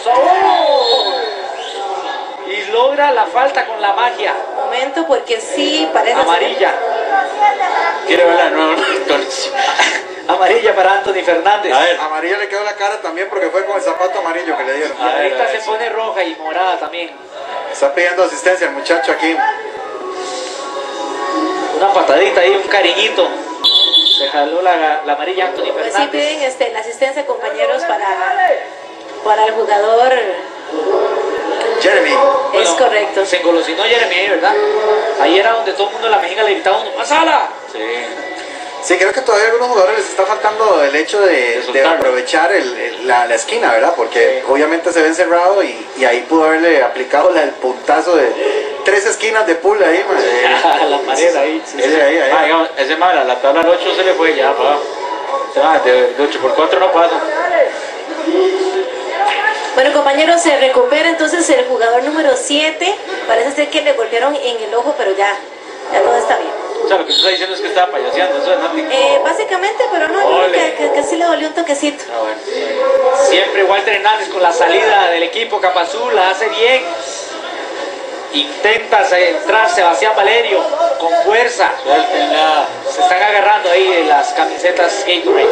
y logra la falta con la magia. Momento, porque sí parece. Amarilla. Quiere verla de nuevo, entonces. Amarilla para Anthony Fernández. A ver. Amarilla le quedó la cara también porque fue con el zapato amarillo que le dieron. Y ahorita se pone roja y morada también. Está pidiendo asistencia el muchacho aquí. Una patadita ahí, un cariñito. Se jaló la amarilla Anthony Pues sí Fernández. piden la asistencia, compañeros, para el jugador. Jeremy. Es correcto. Se engolosinó Jeremy ahí, ¿verdad? Ahí era donde todo el mundo en la mejenga le gritaba a uno, ¡pasala! Sí. Sí, creo que todavía a algunos jugadores les está faltando el hecho de aprovechar la esquina, ¿verdad? Porque obviamente se ve encerrado y ahí pudo haberle aplicado el puntazo de 3 esquinas de pool ahí, man. La pared ahí. Sí, ahí. Digamos, ese mal, a la tabla del 8 se le fue ya, pa. De 8x4 no pasa. Bueno, compañeros, se recupera entonces el jugador número 7. Parece ser que le golpearon en el ojo, pero ya todo está bien. O sea, lo que usted está diciendo es que estaba payaseando, eso es Nati. Básicamente, pero no, yo creo que sí le dolió un toquecito. Ah, bueno. Siempre Walter Hernández con la salida del equipo Capazú, la hace bien. Intenta entrar Sebastián Valerio con fuerza. Suéltenla. Se están agarrando ahí de las camisetas Gatorade.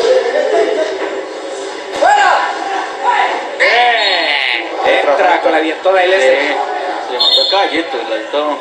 Entra con la dientona del este. Le mandó a Caballito, le aventó.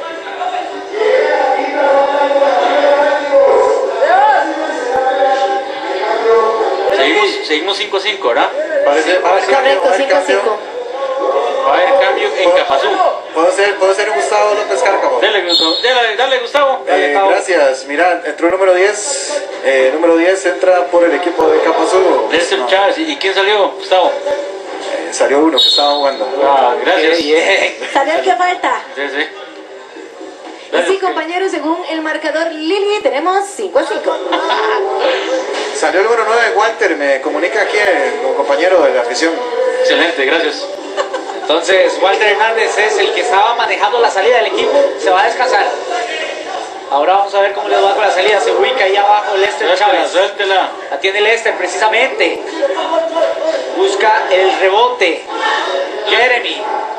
Seguimos 5-5, ¿verdad? Parece Correcto, 5-5. Va a haber cambio en Capazú. ¿Puedo ser Gustavo López Cárcamo? Dale, Gustavo. Gracias. Mira, entró el número 10. Número 10 entra por el equipo de Capazú. Lester Chávez. ¿Y quién salió, Gustavo? Salió uno que estaba jugando. Ah, gracias. ¿Salió el que falta? Sí. Así, compañeros, según el marcador Lili, tenemos 5-5. Salió el número 9, Walter. Me comunica aquí el compañero de la afición. Excelente, gracias. Entonces Walter Hernández es el que estaba manejando la salida del equipo. Se va a descansar. Ahora vamos a ver cómo les va con la salida. Se ubica ahí abajo Lester Chávez. Suéltela. La tiene Lester precisamente. Busca el rebote. Jeremy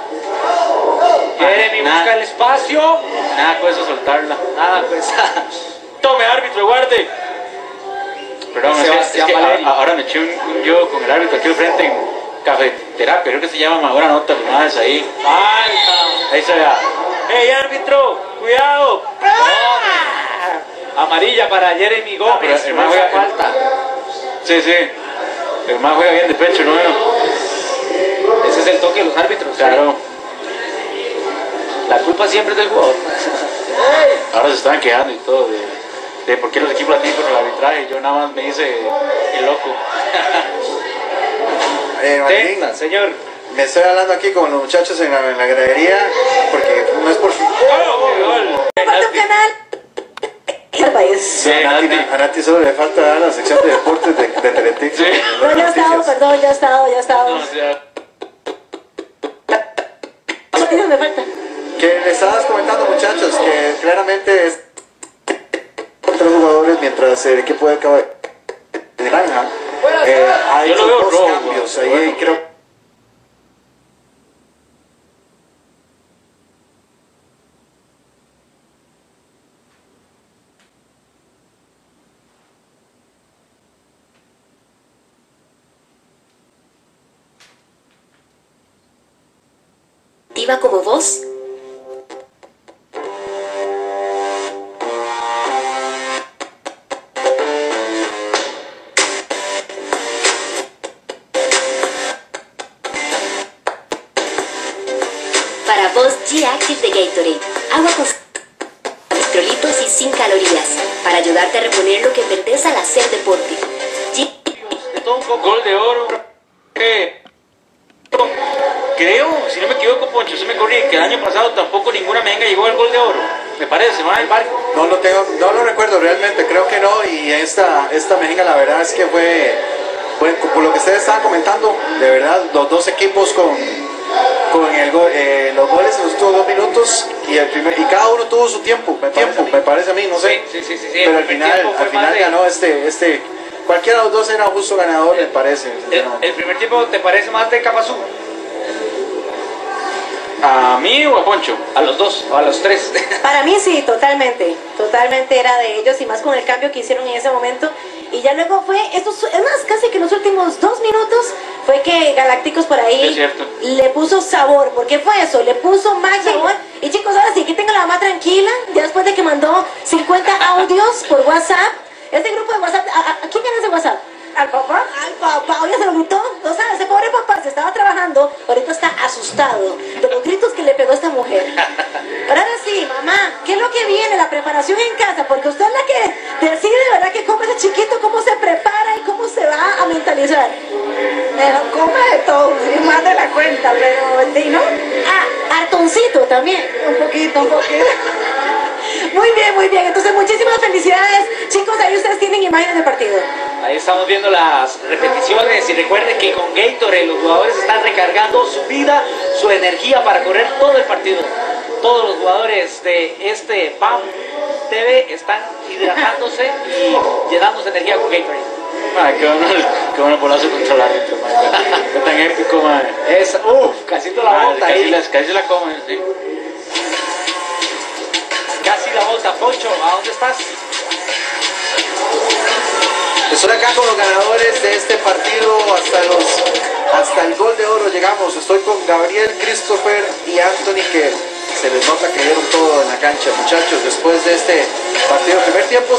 busca el espacio. Nada, con eso soltarla. Nada, pues. Tome, árbitro, guarde. Perdón, es que ahora me eché un yo con el árbitro aquí al frente en cafeterapia, creo que se llama, buena nota, más ahí. Ahí se vea. ¡Ey, árbitro! ¡Cuidado! Amarilla para Jeremy Gómez. El más juega falta. Sí. El más juega bien de pecho, ¿no? Ese es el toque de los árbitros. Claro. La culpa siempre es del jugador. Ahora se están quejando y todo de por qué los equipos latinos con el arbitraje. Yo nada más me hice el loco. Martín, señor. me estoy hablando aquí con los muchachos en la gradería porque no es por fin. Falta un canal. El país. Sí, a Nati solo le falta dar la sección de deportes de Teletix. Sí. No, ya he estado, perdón, ya he estado. No, o sea, Me falta. Que le estabas comentando, muchachos, que claramente es contra los jugadores mientras el equipo de Granja hay yo lo veo dos rojo, cambios ahí, bueno. creo. Activa como voz. Para voz G-Active de Gatorade. Agua con electrolitos y sin calorías. Para ayudarte a reponer lo que perdés al hacer deporte. de todo un poco. Gol de oro. Creo, si no me equivoco, Poncho, se me corrí que el año pasado tampoco ninguna mejenga llegó al gol de oro. Me parece, ¿no? No lo recuerdo realmente, creo que no. Y esta mejenga, la verdad es que fue por lo que ustedes estaban comentando, de verdad, los dos equipos con los goles los tuvo 2 minutos y cada uno tuvo su tiempo, me parece a mí, no sé. Sí. Pero al final ganó este. Cualquiera de los dos era un justo ganador, me parece. ¿El primer tiempo te parece más de Capazú? ¿A mí o a Poncho? A los dos, o a los tres. Para mí sí, totalmente era de ellos y más con el cambio que hicieron en ese momento. Y ya luego fue, es más, casi que en los últimos 2 minutos fue que Galácticos por ahí le puso sabor. ¿Por qué fue eso? Le puso más sabor. Y chicos, ahora sí, que tengo la mamá tranquila, ya después de que mandó 50 audios por WhatsApp. Este grupo de WhatsApp, ¿a quién viene ese WhatsApp? ¿Al papá? Al papá, oye, se lo gritó. O sea, ese pobre papá se estaba trabajando, ahorita está asustado de los gritos que le pegó esta mujer. Pero ahora sí, mamá, ¿qué es lo que viene? La preparación en casa, porque usted es la que decide, ¿verdad? Que compra ese chiquito. ¿qué? Muy bien, muy bien. Entonces, muchísimas felicidades. Chicos, ahí ustedes tienen imágenes del partido. Ahí estamos viendo las repeticiones y recuerden que con Gatorade los jugadores están recargando su vida, su energía para correr todo el partido. Todos los jugadores de este PAM TV están hidratándose y llenándose de energía con Gatorade. Qué bueno bolazo contra el árbitro, qué tan épico, man. Es, casi la bota ahí. Casi la comen, sí. Casi la bota. Poncho, ¿a dónde estás? Estoy acá con los ganadores de este partido hasta el gol de oro llegamos. Estoy con Gabriel, Christopher y Anthony, que se les nota que dieron todo en la cancha, muchachos. Después de este partido, primer tiempo.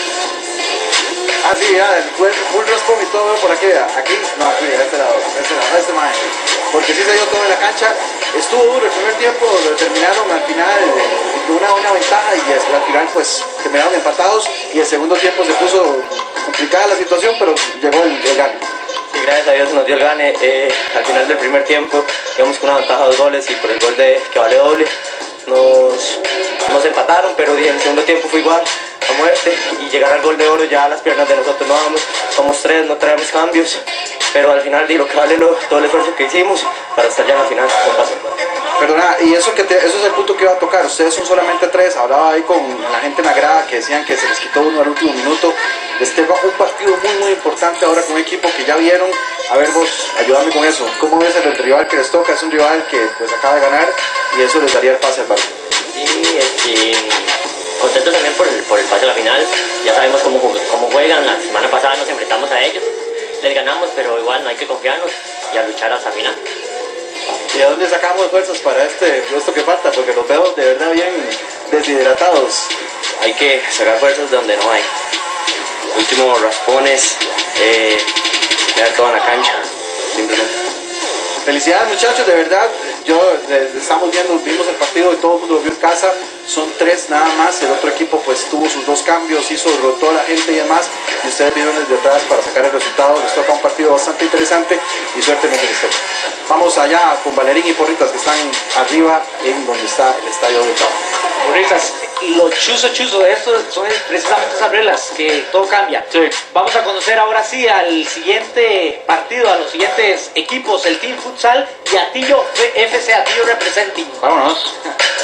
Sí, ya, el full respawn y todo por aquí, aquí, no, aquí, a este lado, este man. Porque sí se dio todo en la cancha. Estuvo duro el primer tiempo, lo terminaron al final con una buena ventaja y al final pues terminaron empatados y el segundo tiempo se puso complicada la situación, pero llegó el gane. Sí, gracias a Dios nos dio el gane. Al final del primer tiempo íbamos con una ventaja de 2 goles y por el gol que vale doble nos empataron, pero en el segundo tiempo fue igual a muerte y llegar al gol de oro ya las piernas de nosotros no vamos, somos 3, no traemos cambios, pero al final lo que vale todo el esfuerzo que hicimos para estar ya en la final no pasa. Perdona, y eso es el punto que iba a tocar. Ustedes son solamente 3. Hablaba ahí con la gente en la grada que decían que se les quitó uno al último minuto. Este va un partido muy importante ahora con un equipo que ya vieron. A ver vos, ayúdame con eso. ¿Cómo ves el rival que les toca? Es un rival que pues acaba de ganar y eso les daría el pase al barco. Sí, contentos también por el pase a la final. Ya sabemos cómo juegan. La semana pasada nos enfrentamos a ellos. Les ganamos, pero igual no hay que confiarnos y a luchar hasta el final. ¿Y de dónde sacamos fuerzas para esto que falta? Porque los veo de verdad bien deshidratados. Hay que sacar fuerzas de donde no hay. Últimos raspones, dar toda la cancha, simplemente. Felicidades muchachos, de verdad. Vimos el partido y todo el mundo lo vio en casa. Son 3 nada más. El otro equipo pues tuvo sus 2 cambios, rotó a la gente y demás. Y ustedes vieron desde atrás para sacar el resultado. Les toca un partido bastante interesante y suerte en el ministerio. Vamos allá con Valerín y Porritas que están arriba en donde está el estadio de Cabo. Porritas, lo chuzo de esto son precisamente esas reglas, que todo cambia. Sí. Vamos a conocer ahora sí al siguiente partido, a los siguientes equipos, el Team Futsal y Atillo FC, Atillo Representing. Vámonos.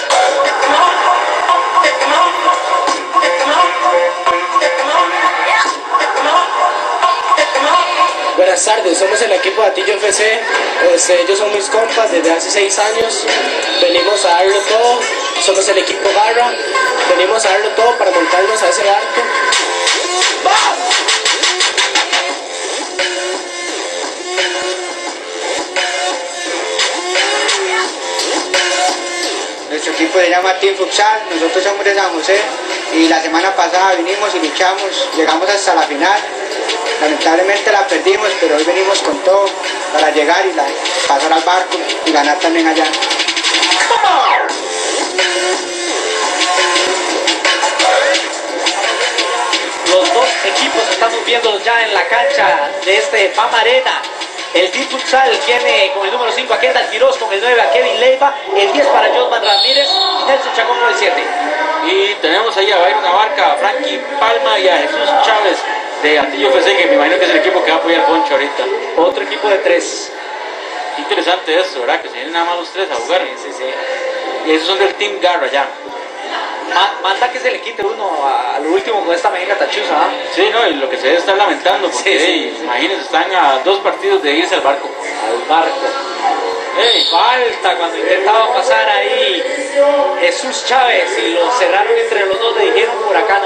Buenas tardes, somos el equipo de Atillo FC. Ellos son mis compas desde hace 6 años. Venimos a darlo todo. Somos el equipo Garra. Venimos a darlo todo para montarnos a ese barco. Nuestro equipo se llama Team Futsal, nosotros somos de San José y la semana pasada vinimos y luchamos, llegamos hasta la final. Lamentablemente la perdimos, pero hoy venimos con todo para llegar y pasar al barco y ganar también allá. Los 2 equipos estamos viendo ya en la cancha de este PAM Arena. El Team Futsal tiene con el número 5 a Kendall Quiroz, con el 9 a Kevin Leiva, el 10 para Josman Ramírez y Nelson Chacón con el 7. Y tenemos ahí a Byron Abarca, a Frankie Palma y a Jesús Chávez de Atillo FC, que me imagino que es el equipo que va a apoyar a Poncho ahorita. Otro equipo de 3. Interesante esto, ¿verdad? Que se vienen nada más los 3 a jugar. Sí. Y esos son del Team Garra ya. Manda que se le quite uno al último con esta mega tachuza, ¿ah? Sí, no, y lo que se debe estar lamentando, porque Sí. imagínense, están a 2 partidos de irse al barco. Al barco. Falta cuando intentaba pasar ahí Jesús Chávez y lo cerraron entre los dos, le dijeron huracán.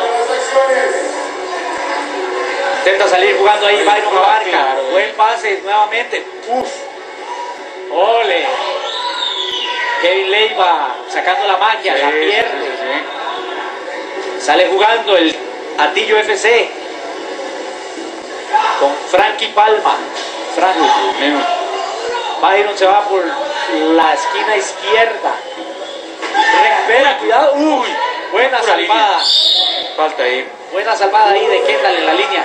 Intenta salir jugando ahí Byron Abarca. Claro. Buen pase nuevamente. Ole. Kevin Leiva sacando la magia, la pierde. Sale jugando el Atillo FC con Frankie Palma. Byron se va por la esquina izquierda. Recupera, cuidado. Buena salvada. Falta ahí. Buena salvada ahí de Kendall en la línea.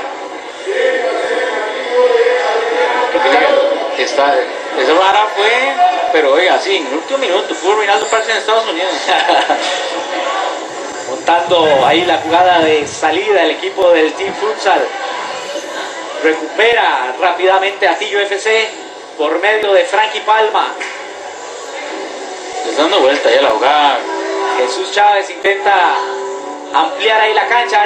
Esa vara fue, pero oiga, sí, en el último minuto, pudo Reinaldo Parks en Estados Unidos. intentando ahí la jugada de salida el equipo del Team Futsal. Recupera rápidamente Atillo FC por medio de Frankie Palma. Le está dando vuelta ya la jugada. Jesús Chávez intenta ampliar ahí la cancha.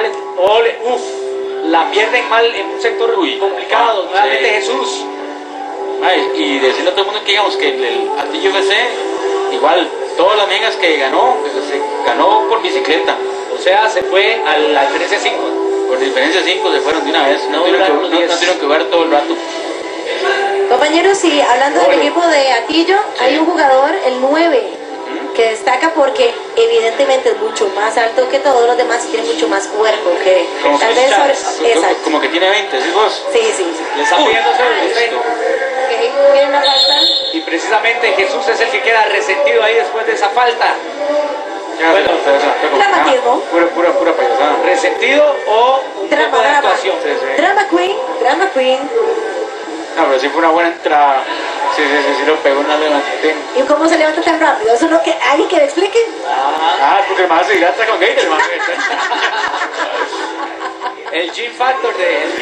La pierden mal en un sector complicado. Nuevamente sí. Jesús. Ay, y decirle a todo el mundo que digamos que el Atillo FC, igual, todas las megas que ganó, se ganó por bicicleta. O sea, se fue a la diferencia 5. Por diferencia 5 se fueron de una vez. No tuvieron que jugar todo el rato. Compañeros, y hablando del equipo de Atillo, hay un jugador, el 9, que destaca porque evidentemente es mucho más alto que todos los demás y tiene mucho más cuerpo que Como tal que vez exacto. Como que tiene 20, ¿sí vos? Sí, sí, sí. Le está pidiendo ¿Quiere una falta? y precisamente Jesús es el que queda resentido ahí después de esa falta. Bueno, Dramatismo. Pura payasada. ¿Resentido o un poco de actuación? Sí, sí. Drama queen. No, pero sí fue una buena entrada. Sí, lo pegó una levantín. ¿Y cómo se levanta tan rápido? Eso es lo que alguien que me explique. Porque el más se hidrata con Gator, hermano. El Gym Factor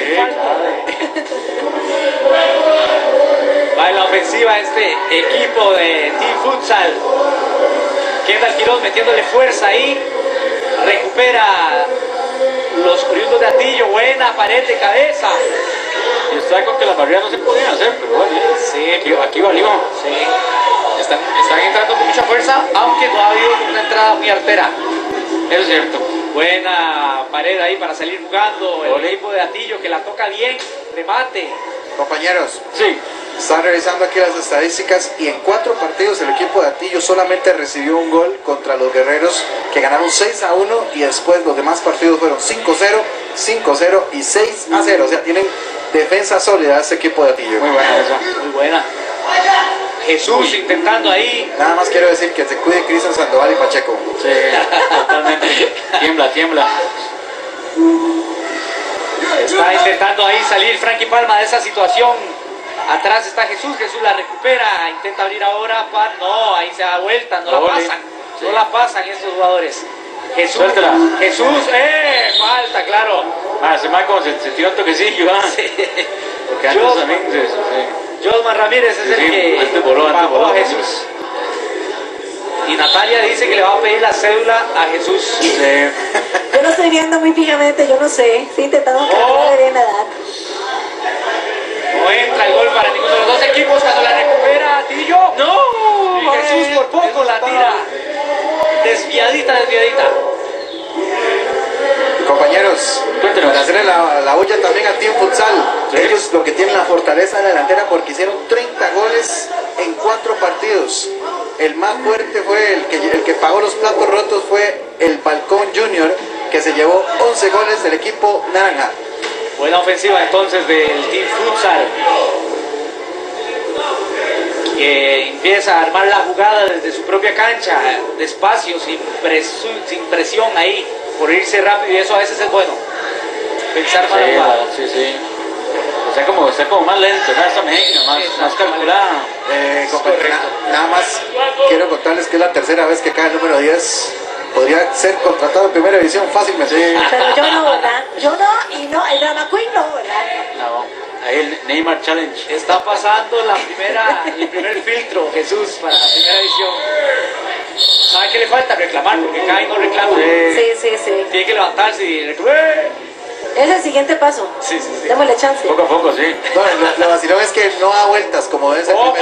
va en la ofensiva este equipo de Team Futsal. Kendall Quiroz metiéndole fuerza ahí. Recupera los oriundos de Atillo. Buena pared de cabeza. Y está con que las barreras no se podían hacer, pero bueno, sí, aquí valió. Sí. Están entrando con mucha fuerza, aunque no ha habido una entrada muy artera. Eso es cierto. Buena pared ahí para salir jugando. El equipo de Atillo que la toca bien. Remate. Compañeros, sí. Están revisando aquí las estadísticas y en 4 partidos el equipo de Atillo solamente recibió un gol contra los guerreros, que ganaron 6-1, y después los demás partidos fueron 5-0, 5-0 y 6-0. O sea, tienen defensa sólida este equipo de Atillo. Muy buena esa. Muy buena. Jesús intentando ahí. Nada más quiero decir que se cuide Cristian Sandoval y Pacheco. Sí, totalmente. Tiembla. Está intentando ahí salir Frankie Palma de esa situación. Atrás está Jesús la recupera, intenta abrir ahora, no, ahí se da vuelta, no la pasan, sí. No la pasan estos jugadores. Jesús, suéltela. Jesús, falta, claro. Se me como se tiró un toquecillo, sí. Porque antes también Josman Ramírez es el que voló a Jesús. Y Natalia dice que le va a pedir la cédula a Jesús. Sí. Yo lo estoy viendo muy fijamente, yo no sé. Estoy intentando calcular bien la edad. No entra el gol para ninguno de los dos equipos cuando la recupera Atillo. ¡No! Y Jesús por poco la tira. Desviadita. Compañeros, hacerle la olla también a Team Futsal. Sí. Ellos lo que tienen la fortaleza en la delantera porque hicieron 30 goles en 4 partidos. El más fuerte fue el que pagó los platos rotos, fue el Balcón Junior, que se llevó 11 goles del equipo naranja. Buena ofensiva entonces del Team Futsal, que empieza a armar la jugada desde su propia cancha, despacio, sin presión ahí, por irse rápido, y eso a veces es bueno. Pensar más la jugada. Sí. Está como más lento, esta México, más calculada. Nada más quiero contarles que es la tercera vez que cae el número 10. Podría ser contratado en primera división fácilmente. Sí. Pero yo no, ¿verdad? Yo no, y no, el Drama Queen no, ¿verdad? No, ahí el Neymar Challenge. Está pasando el primer filtro, Jesús, para la primera división. ¿Sabe qué le falta? Reclamar, porque acá no reclama. Sí. Tiene que levantarse y reclamar. Es el siguiente paso. Sí. Démosle chance. Poco a poco, sí. No, la vacilón es que no da vueltas como debe ser primero.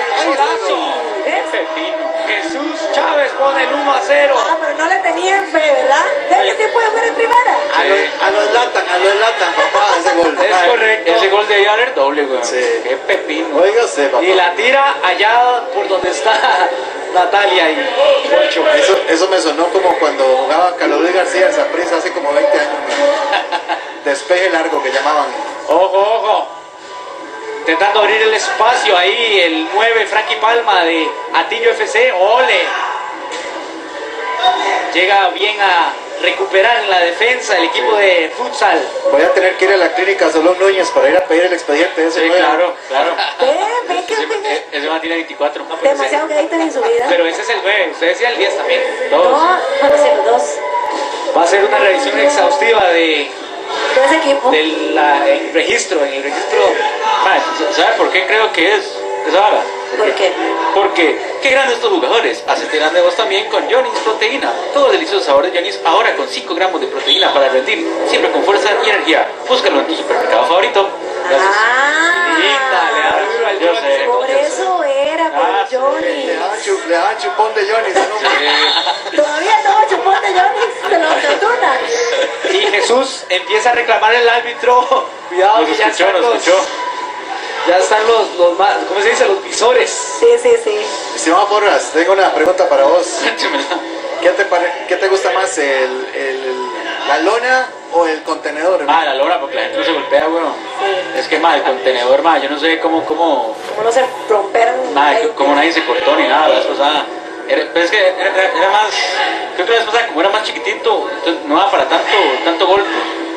Jesús Chávez pone el 1-0. Pero no le tenían fe, ¿verdad? ¿De qué tiempo de jugar en primera? A lo enlatan, papá, ese gol. Es correcto. Ese gol de ayer era doble, güey. Sí. Qué pepino. Óigase, papá. Y la tira allá por donde está Natalia y Poncho. Eso me sonó como cuando jugaba Carlos Luis García en Saprissa hace como 20 años. Despeje largo que llamaban. Ojo. Intentando abrir el espacio ahí el 9 Frankie Palma de Atillo FC. ¡Ole! Llega bien a recuperar en la defensa el equipo de futsal. Voy a tener que ir a la clínica Solón Núñez para ir a pedir el expediente de ese. Sí, 9. claro. Ese man tiene 24. demasiado gaiter en su vida. Pero ese es el 9, usted decía el 10 también. No, para ser los dos. hacer una revisión exhaustiva de ese equipo. del registro. Mae, ¿sabe por qué creo que es esa vara? ¿Por qué? Porque, qué grandes estos jugadores. Hacete grande vos también con Johnny's Proteína. Todo el delicioso sabor de Johnny's ahora con 5 gramos de proteína para rendir siempre con fuerza y energía. Búscalo en tu supermercado favorito. Gracias. Linda, le da duro al Yo Johnny. sé. Por eso era, por Johnny. Le daban chupón de Johnny. Todavía no, chupón de Johnny, se lo fortuna. Y Jesús empieza a reclamar al árbitro. Cuidado, Nos que ya escuchó, están nos escuchó. ya están los más, ¿cómo se dice? Los visores. Sí. Estimado Porras, tengo una pregunta para vos. Cuéntemela. ¿Qué te gusta más, la lona o el contenedor? Mae, la lora, porque la gente no se golpea, weón. Es que, mae, el contenedor, mae, yo no sé cómo Como no se romperon. Nada, como nadie se cortó ni nada la vez pasada. Pero es que era más, creo que la vez pasada como era más chiquitito, entonces no daba para tanto golpe.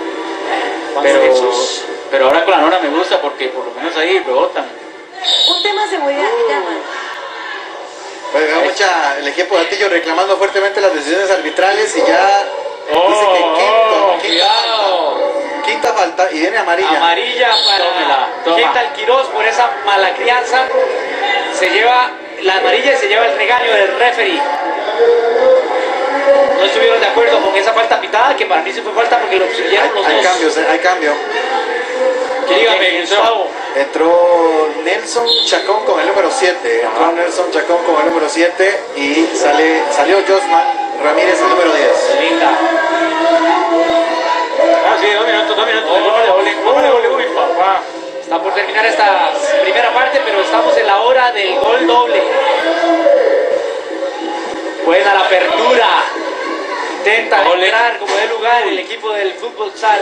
Pero ahora con la lona me gusta porque por lo menos ahí rebotan. Un tema de seguridad, ya, man. Pues veo el equipo de Atillo reclamando fuertemente las decisiones arbitrales y ya dice que quinta falta y viene amarilla. Amarilla para Quintal Quirós por esa mala crianza. Se lleva la amarilla y se lleva el regaño del referee. No estuvieron de acuerdo con esa falta pitada, que para mí sí fue falta porque lo obstruyeron los dos. Hay cambio. Dígame, Gustavo. Entró Nelson Chacón con el número 7. Entró Nelson Chacón con el número 7 y salió Josman Ramírez el número 10. Linda. Sí, 2 minutos. Uy, papá. Está por terminar esta primera parte, pero estamos en la hora del gol doble. Buena la apertura. Intenta entrar como de lugar el equipo del fútbol sal.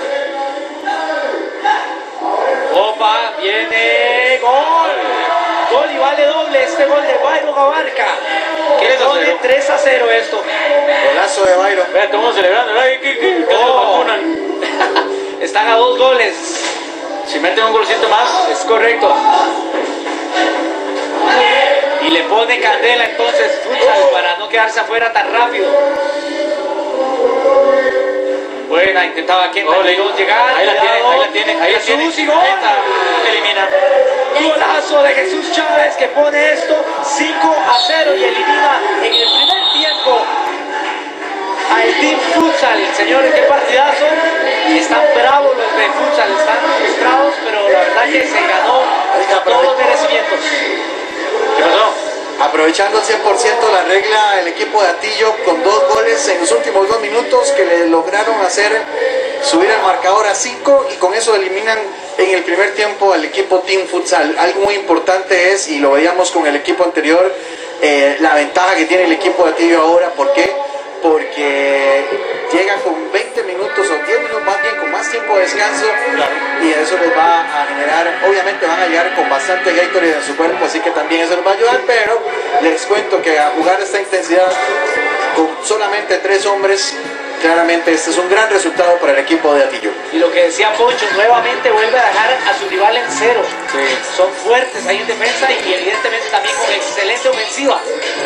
Opa, viene gol. Gol y vale doble este gol de Byron Abarca. Que pone 3-0 esto. Golazo de Byron. Vea, estamos celebrando. ¿Qué nos vacunan? Están a 2 goles. Si meten un golcito más, Es correcto. Y le pone candela entonces futsal para no quedarse afuera tan rápido. Buena, intentaba Quintal llegar. Ahí la tiene. Jesús y gol. Ahí está. Elimina. Golazo de Jesús Chávez que pone esto 5-0 y elimina en el primer tiempo al Team Futsal. Señores, qué partidazo. Están bravos los de Futsal, están frustrados, pero la verdad que se ganó todos los merecimientos. ¿Qué pasó? Aprovechando al 100% la regla, el equipo de Atillo con 2 goles en los últimos 2 minutos que le lograron hacer subir el marcador a 5 y con eso eliminan en el primer tiempo al equipo Team Futsal. Algo muy importante es, y lo veíamos con el equipo anterior, la ventaja que tiene el equipo de Atillo ahora. ¿Por qué? Porque llega con 20 minutos o 10 minutos más bien, con más tiempo de descanso, y eso les va a generar, obviamente van a llegar con bastante Gatorade en su cuerpo, así que también eso les va a ayudar, pero les cuento que a jugar esta intensidad con solamente 3 hombres, claramente este es un gran resultado para el equipo de Atillo. Y lo que decía Poncho, nuevamente vuelve a dejar a su rival en 0. Son fuertes ahí en defensa y evidentemente también con excelente ofensiva.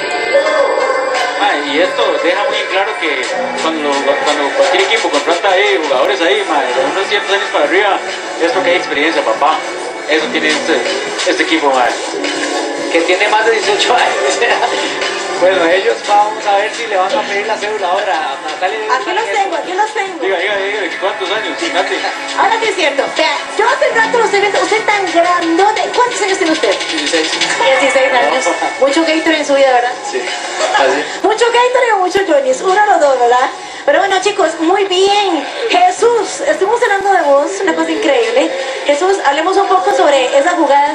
Y esto deja muy claro que cuando cualquier equipo contrata ahí jugadores ahí, de unos ciertos años para arriba, es porque hay experiencia, papá. Eso tiene este equipo, que tiene más de 18 años. Bueno, ellos vamos a ver si le van a pedir la cédula ahora. Natalia, Aquí los tengo. Diga, ¿cuántos años? Fíjate. Ahora sí es cierto. Vea, yo hace rato lo estoy viendo. Usted tan grandote. ¿Cuántos años tiene usted? 16. 16 años. Mucho Gatorade en su vida, ¿verdad? Sí, así. Mucho Gatorade o mucho Johnny's. Uno o los dos, ¿verdad? Pero bueno, chicos, muy bien. Jesús, estuvimos hablando de vos, una cosa increíble. Jesús, hablemos un poco sobre esas jugadas.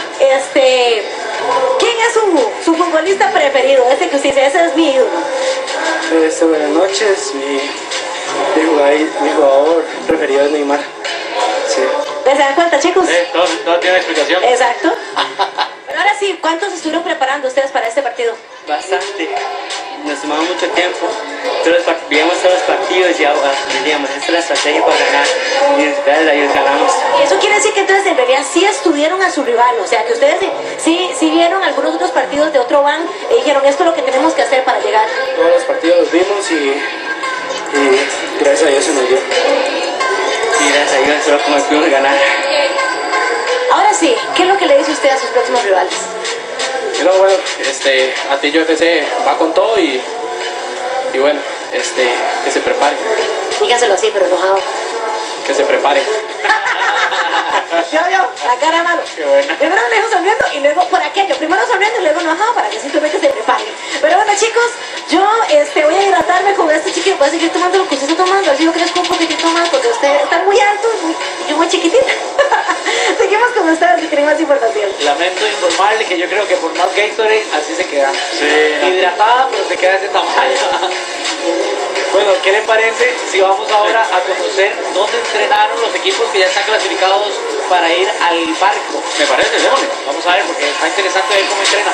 ¿Quién es su futbolista preferido? Ese que usted dice, ese es mi ídolo. Buenas noches, mi jugador preferido es Neymar. Sí. ¿Se dan cuenta, chicos? Todo tiene explicación. Exacto. Pero ahora sí, ¿cuántos estuvieron preparando ustedes para este partido? Bastante. Nos tomaba mucho tiempo. Veíamos todos los partidos y decíamos, esta es la estrategia para ganar. Y después de ahí ganamos. Eso quiere decir que entonces en realidad sí estuvieron a su rival, o sea que ustedes sí vieron algunos otros partidos de otro ban y dijeron, esto es lo que tenemos que hacer para llegar. Todos los partidos los vimos y y gracias a Dios se nos dio. Y gracias a Dios solo como pudimos ganar. Ahora sí, ¿qué es lo que le dice usted a sus próximos rivales? Y luego, bueno, Atillo FC va con todo y bueno, que se prepare. Dígaselo así, pero enojado. Que se prepare. Yo, la cara de malo. Qué bueno. Primero le dejo sonriendo y luego por aquello. Primero sonriendo y luego enojado para que simplemente se prepare. Pero bueno, chicos, yo voy a hidratarme con este chiquito. Voy a seguir tomando lo que usted está tomando. Así yo crezco un poquitito más porque usted está muy alto y yo muy chiquitita. Seguimos con ustedes que tienen más información. Lamento informarle que yo creo que por más Gatorade así se queda. Sí. Hidratada, pero se queda de ese tamaño. Bueno, ¿qué le parece si vamos ahora a conocer dónde entrenaron los equipos que ya están clasificados para ir al barco? Me parece, démosle. Vamos a ver, porque está interesante ver cómo entrenan.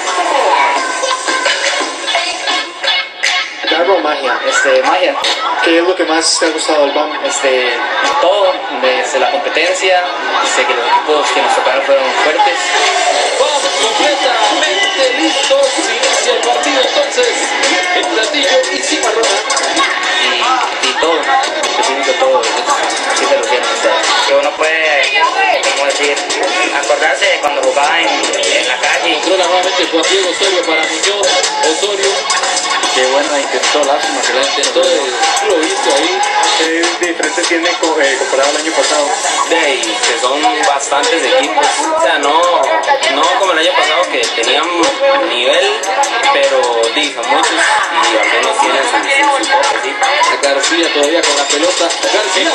Garra o magia. Magia. ¿Qué es lo que más te ha gustado del BAM? Todo, desde la competencia, sé que los equipos que nos tocaron fueron fuertes. Vamos completamente listos. Inicia el partido entonces. El platillo y cimarrona. Y todo, definido todo, así te lo tienen ustedes. Que uno puede, como decir, acordarse de cuando jugaba en la calle. Controla nuevamente Juan Diego Osorio para Muñoz. Osorio. Qué buena intentó, lástima que la intentó. Lo hizo ahí. ¿Qué diferencia tiene comparado al año pasado? De ahí, que son bastantes equipos, o sea, no como el año pasado que tenían nivel, pero sí, son muchos y algunos tienen su cosas, sí. García todavía con la pelota. García.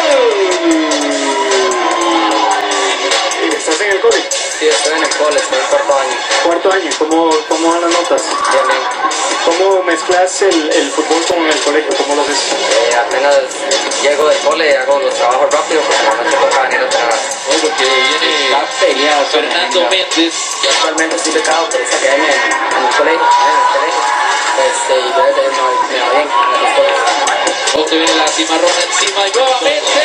¿Estás en el cole? Sí, estoy en el cole, estoy en cuarto año. Cuarto año, ¿cómo van las notas? Bien, bien. ¿Cómo mezclas el fútbol con el colegio? ¿Cómo lo haces? Apenas llego del cole, hago los trabajos rápido porque normalmente toca venir a entrenar. Porque viene Fernando Méndez. Actualmente estoy becado por esta academia en el colegio, y gracias a Dios me va bien en las cosas. Donde viene la cimarrona encima y nuevamente.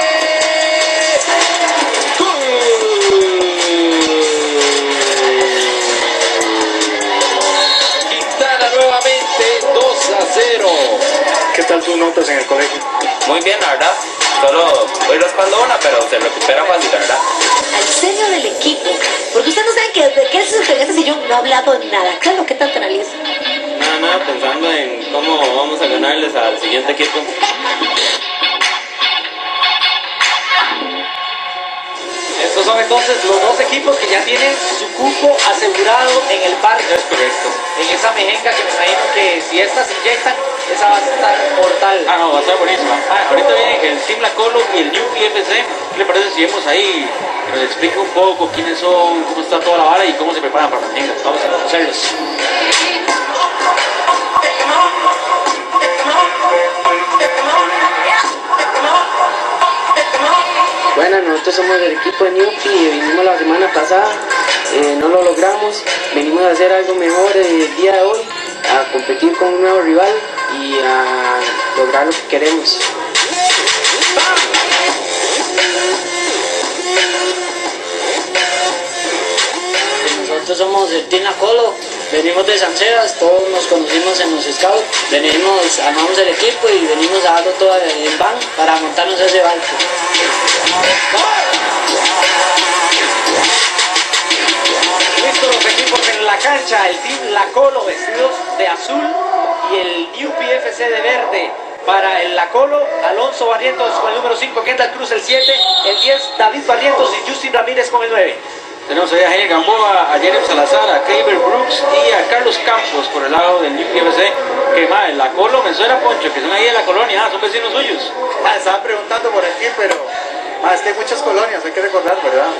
Quintana nuevamente 2-0. ¿Qué tal tus notas en el colegio? Muy bien, la verdad. Solo voy raspando una, pero se recupera fácil, la verdad. Al serio del equipo. Porque ustedes no saben que desde que él se subió en este sillón no ha hablado nada. ¿Qué es lo que tanto analiza? Nada, pensando en cómo vamos a ganarles al siguiente equipo. Estos son entonces los dos equipos que ya tienen su cupo asegurado en el parque. Es correcto. En esa mejenga que me imagino que si estas se inyectan, esa va a estar mortal. Ah, no, va a estar buenísima. Ahorita viene el Team La Colo y el New PFC. ¿Qué le parece si vemos ahí? Que nos explique un poco quiénes son, cómo está toda la vara y cómo se preparan para las mejengas. Vamos a conocerlos. Bueno, nosotros somos del equipo de Newpi y vinimos la semana pasada, no lo logramos, venimos a hacer algo mejor el día de hoy, a competir con un nuevo rival y a lograr lo que queremos. Nosotros somos el Team La Colo, venimos de San Sebas, todos nos conocimos en los scouts, armamos el equipo y venimos a darlo todo en van para montarnos ese barco. Listos los equipos en la cancha, el Team La Colo vestidos de azul y el New PFC de verde. Para el La Colo, Alonso Barrientos con el número 5, Kendall Cruz el 7, el 10, David Barrientos y Justin Ramírez con el 9. Tenemos ahí a Jair Gamboa, a Jeremy Salazar, a Keiber Brooks y a Carlos Campos por el lado del New PFC. Que más, La Colo me suena, Poncho, que son ahí de la colonia, son vecinos suyos. Estaban preguntando por aquí, pero es que hay muchas colonias, hay que recordar, ¿verdad?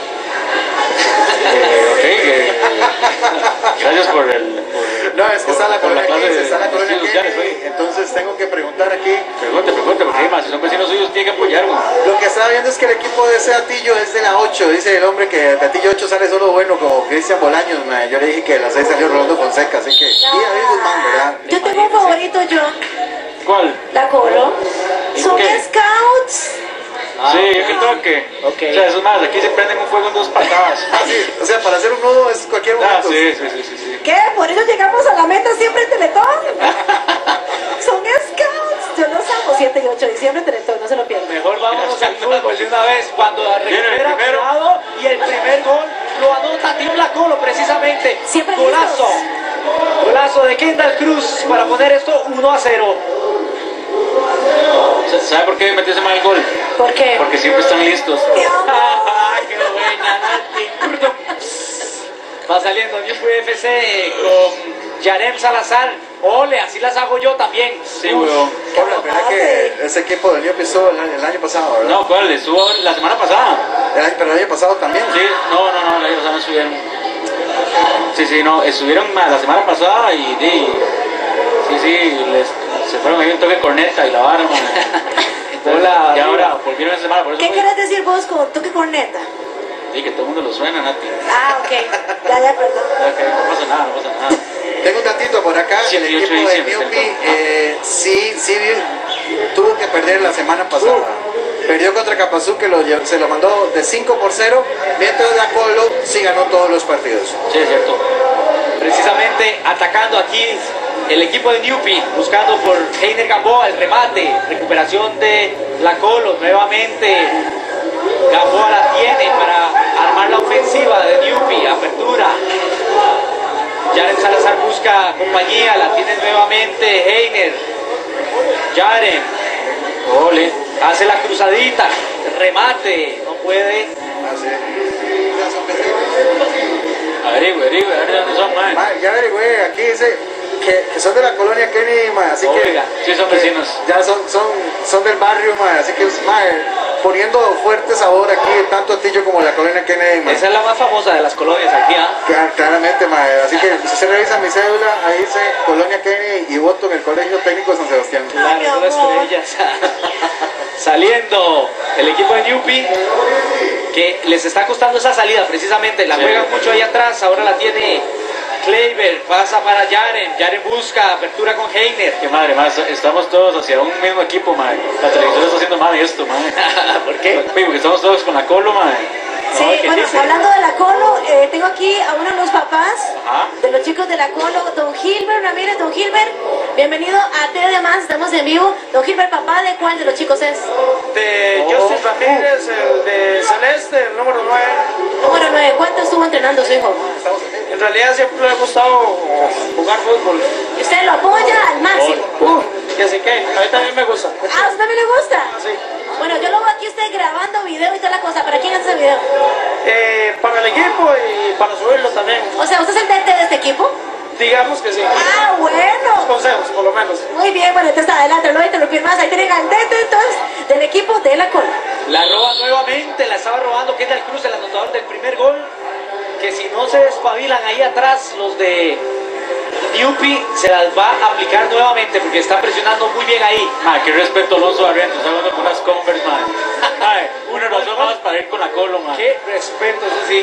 Gracias por el... No, es que está la colonia clase 15, está la colonia sociales, 15, entonces tengo que preguntar aquí. Pregunte, porque más, si son vecinos suyos tiene que apoyar, güey. Lo que estaba viendo es que el equipo de ese Atillo es de la 8, dice el hombre que de Atillo 8 sale solo bueno como Cristian Bolaños, yo le dije que de la 6 salió Rolando Fonseca, así que... Y David Guzmán, ¿verdad? Yo tengo un favorito yo. ¿Cuál? La Colo. Son qué? scouts. Sí, yo que toque. Okay. O sea, eso es más, aquí se prenden un fuego en 2 patadas. Sí, o sea, para hacer un nudo es cualquier momento. Sí. ¿Qué? ¿Por eso llegamos a la meta siempre en Teletón? Son scouts. Yo los amo. 7 y 8 de diciembre, Teletón, no se lo pierdan. Mejor vámonos al fútbol de una vez. Cuando recupera Prado y el primer gol lo anota Team La Colo precisamente. Siempre golazo. Golazo de Kendall Cruz para poner esto 1-0. ¿Sabe por qué metió ese mal gol? ¿Por qué? Porque siempre están listos. ¡Ay, qué buena, Nati! Va saliendo New FC con Yarem Salazar. Ole, así las hago yo también. Sí, weón. La verdad que ese equipo del New empezó el año pasado, ¿verdad? No, ¿cuál? Estuvo la semana pasada. Pero el año pasado también. Sí, no, el año pasado no estuvieron. Sí, no, estuvieron la semana pasada y se fueron ahí un toque corneta y la vara, Hola, y ahora volvieron esa semana, por eso ¿Qué quieres decir vos con toque corneta? Sí, que todo el mundo lo suena, Nati. Ah, ok. Ya, perdón. Ok, no pasa nada. Tengo un datito por acá. El equipo de Newpi sí tuvo que perder la semana pasada. Perdió contra Capazú, que se lo mandó de 5-0, mientras La Colo sí ganó todos los partidos. Sí, es cierto. Precisamente atacando aquí el equipo de Newpi, buscando por Heiner Gamboa el remate, recuperación de La Colo nuevamente. Gamboa la tiene para armar la ofensiva de Newpi, apertura. Yaren Salazar busca compañía, la tiene nuevamente Heiner. Yaren, ole, hace la cruzadita, remate, no puede. Averigüe, a ver dónde son, man. Ya averigüé, aquí dice que son de la colonia Kennedy, man, así Oiga, que sí son vecinos. ya son del barrio, man, así que poniendo fuerte sabor aquí tanto Atillo como la colonia Kennedy, man. Esa es la más famosa de las colonias aquí, ¿ah? Claramente, man, así que si se revisa mi cédula, ahí dice colonia Kennedy y voto en el Colegio Técnico de San Sebastián. Claro, son las estrellas. Saliendo el equipo de Newpi, que les está costando esa salida precisamente, la juegan mucho ahí atrás, ahora la tiene Kleiber, pasa para Yaren busca apertura con Heiner. Qué madre, estamos todos hacia un mismo equipo, madre. La televisión está haciendo mal esto, madre. ¿Por qué? Porque estamos todos con La Colo, madre. Sí, bueno, hablando de La Colo, tengo aquí a uno de los papás de los chicos de La Colo, don Gilbert Ramírez. Don Gilbert, bienvenido a T de Más, estamos en vivo. Don Gilbert, ¿papá de cuál de los chicos es? De Justin Ramírez, el de Celeste, el número 9. Número 9, ¿cuánto estuvo entrenando su hijo? En realidad siempre le ha gustado jugar fútbol. ¿Y usted lo apoya al máximo? Y así que a mí también me gusta. ¿A usted también le gusta? Sí. Bueno, yo lo veo aquí usted grabando video y toda la cosa. ¿Para quién hace ese video? Para el equipo y para subirlo también. O sea, ¿usted es el DT de este equipo? Digamos que sí. Ah, bueno. Consejos, por lo menos. Muy bien, bueno, entonces adelante, no voy a interrumpir más. Ahí tienen al DT entonces del equipo de La Colo. La roba nuevamente, la estaba robando Kendall Cruz, el anotador del primer gol. Que si no se despabilan ahí atrás, los de Newpi se las va a aplicar nuevamente porque está presionando muy bien ahí. Madre, qué respeto a Alonso Barrientos, está hablando con unas Converse, madre. Ay, una razón más para ir con La Colo, madre. Qué respeto, eso sí.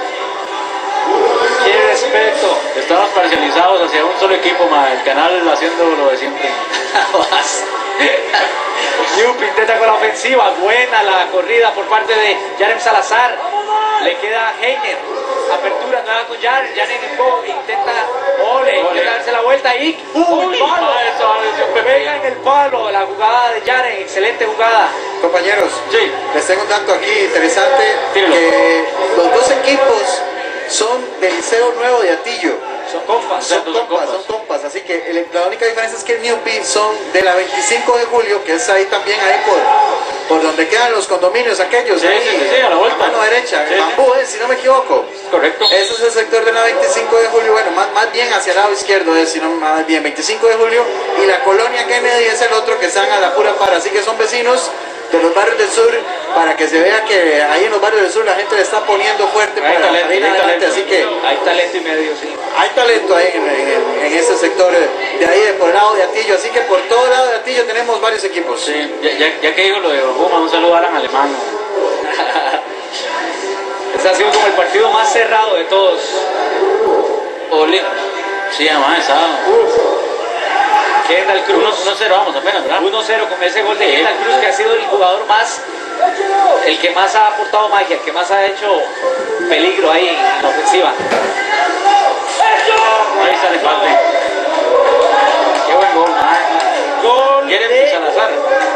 Qué respeto. Estamos parcializados hacia un solo equipo, madre. El canal haciendo lo de siempre. Newpi intenta con la ofensiva, buena la corrida por parte de Yarem Salazar. Le queda Heiner. Apertura nueva con Yaren intenta intenta darse la vuelta y palo. Pega en el palo la jugada de Yaren, excelente jugada. Compañeros, sí, les tengo un dato aquí interesante. Tíralo. Que los dos equipos son del Liceo Nuevo de Atillo. Son compas. Son compas, así que la única diferencia es que el Newpi son de la 25 de julio, que es ahí también, ahí por donde quedan los condominios aquellos, sí, ahí, sí, a la vuelta. mano derecha, Sí, Bambú, si no me equivoco. Correcto. Ese es el sector de la 25 de julio, bueno, más bien hacia el lado izquierdo, sino más bien 25 de julio, y la colonia Kennedy es el otro que están a la pura par, así que son vecinos de los barrios del sur, para que se vea que ahí en los barrios del sur la gente le está poniendo fuerte Hay para talento, ir hay adelante, talento. así que Hay talento y medio, sí. hay talento ahí en ese sector de ahí, por el lado de Atillo, así que por todo el lado de Atillo tenemos varios equipos. Sí, ya que digo lo de Bambuma, un saludo a Alan Alemán. Este ha sido como el partido más cerrado de todos. Ole. Sí, además, estaba. Kendall Cruz. 1-0 vamos apenas, ¿verdad? 1-0 con ese gol de Kendall Cruz, que ha sido el jugador el que más ha aportado magia, el que más ha hecho peligro ahí en la ofensiva. Ahí sale empate. Qué buen gol, man. Gol ¿Quién es de Salazar?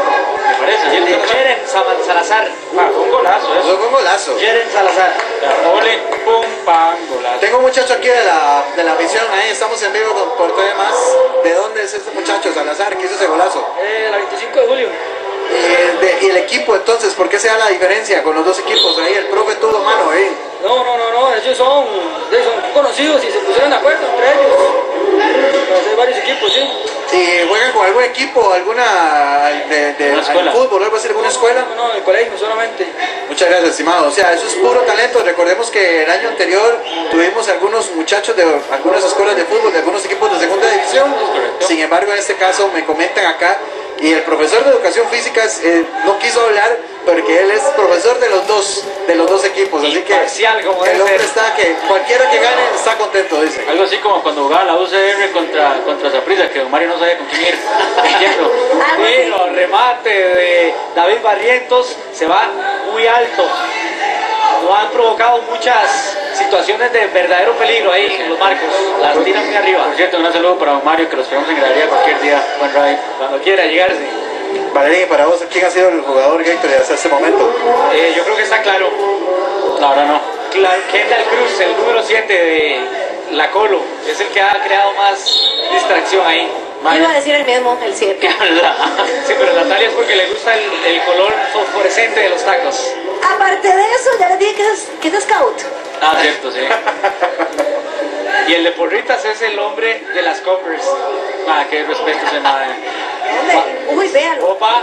parece. El de Jeren Salazar. Fue un golazo eso. Fue un golazo. Jeren Salazar. Ole, pum, pam, golazo. Tengo un muchacho aquí de la misión, ahí estamos en vivo por TV Más. ¿De dónde es este muchacho, Salazar, que hizo ese golazo? La 25 de julio. Y el equipo entonces, ¿por qué se da la diferencia con los dos equipos? Ahí el profe tuvo mano ahí. No, ellos son conocidos y se pusieron de acuerdo entre ellos. Hay varios equipos, sí. ¿Y juegan con algún equipo, alguna de fútbol, algo así, alguna escuela? No, el colegio solamente. Muchas gracias, estimado. O sea, eso es puro talento. Recordemos que el año anterior tuvimos algunos muchachos de algunas escuelas de fútbol, de algunos equipos de segunda división. Sin embargo, en este caso me comentan acá, y el profesor de educación física no quiso hablar porque él es profesor de los dos equipos. Así que el hombre está que cualquiera que gane está contento, dice. Algo así como cuando jugaba la UCR contra Saprissa, que don Mario no sabía con quién ir. Entiendo. Bueno, remate de David Barrientos se va muy alto. No han provocado muchas situaciones de verdadero peligro ahí en los marcos. Las tiran muy arriba. Por cierto, un gran saludo para don Mario, que los esperamos en gradería cualquier día. Buen ride. Cuando quiera llegarse. Valerín, para vos, ¿quién ha sido el jugador Gator hasta este momento? Yo creo que está claro. La verdad no. Kendall Cruz, el número 7 de la Colo, es el que ha creado más distracción ahí. Iba a decir el mismo, el 7. Sí, pero Natalia es porque le gusta el color fosforescente de los tacos. Aparte de eso, ya les dije que es scout. Ah, cierto, sí. Y el de Porritas es el hombre de las Coppers. Ah, qué respeto ese madre. Uy, véanlo. Opa.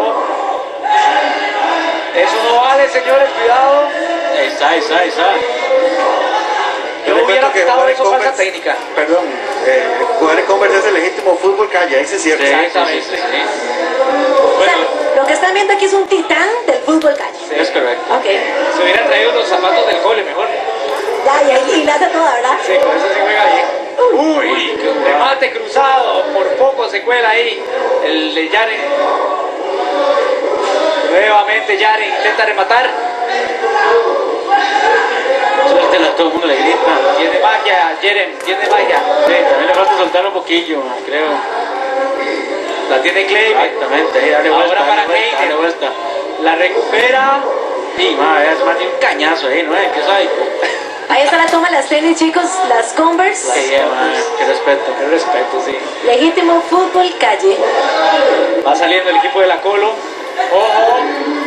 Eso no vale, señores, cuidado. Ahí está. Yo hubiera quitado eso falsa técnica. Perdón, jugar en Converse es el legítimo fútbol calle, ahí sí es cierto. Exactamente. Sí. O sea, lo que están viendo aquí es un titán del fútbol calle. Sí, es correcto. Ok. Se hubieran traído los zapatos del cole mejor. Ya, y ahí la hace toda, ¿verdad? Sí, con eso se juega bien. Uy, remate cruzado, por poco se cuela ahí el de Yaren. Nuevamente Yaren intenta rematar. Suéltela, todo el mundo le grita. Tiene magia, Yeren, tiene magia. Sí, también le falta soltar un poquillo, creo. La tiene Clayman. Exactamente, ahí dale vuelta, Ahora para dale vuelta. La recupera. Sí, madre, es más de un cañazo ahí, ¿no es? Qué sádico. Ahí está la toma, las tenis, chicos, las Converse. Qué respeto. Qué respeto, sí. Legítimo fútbol calle. Va saliendo el equipo de la Colo. Ojo.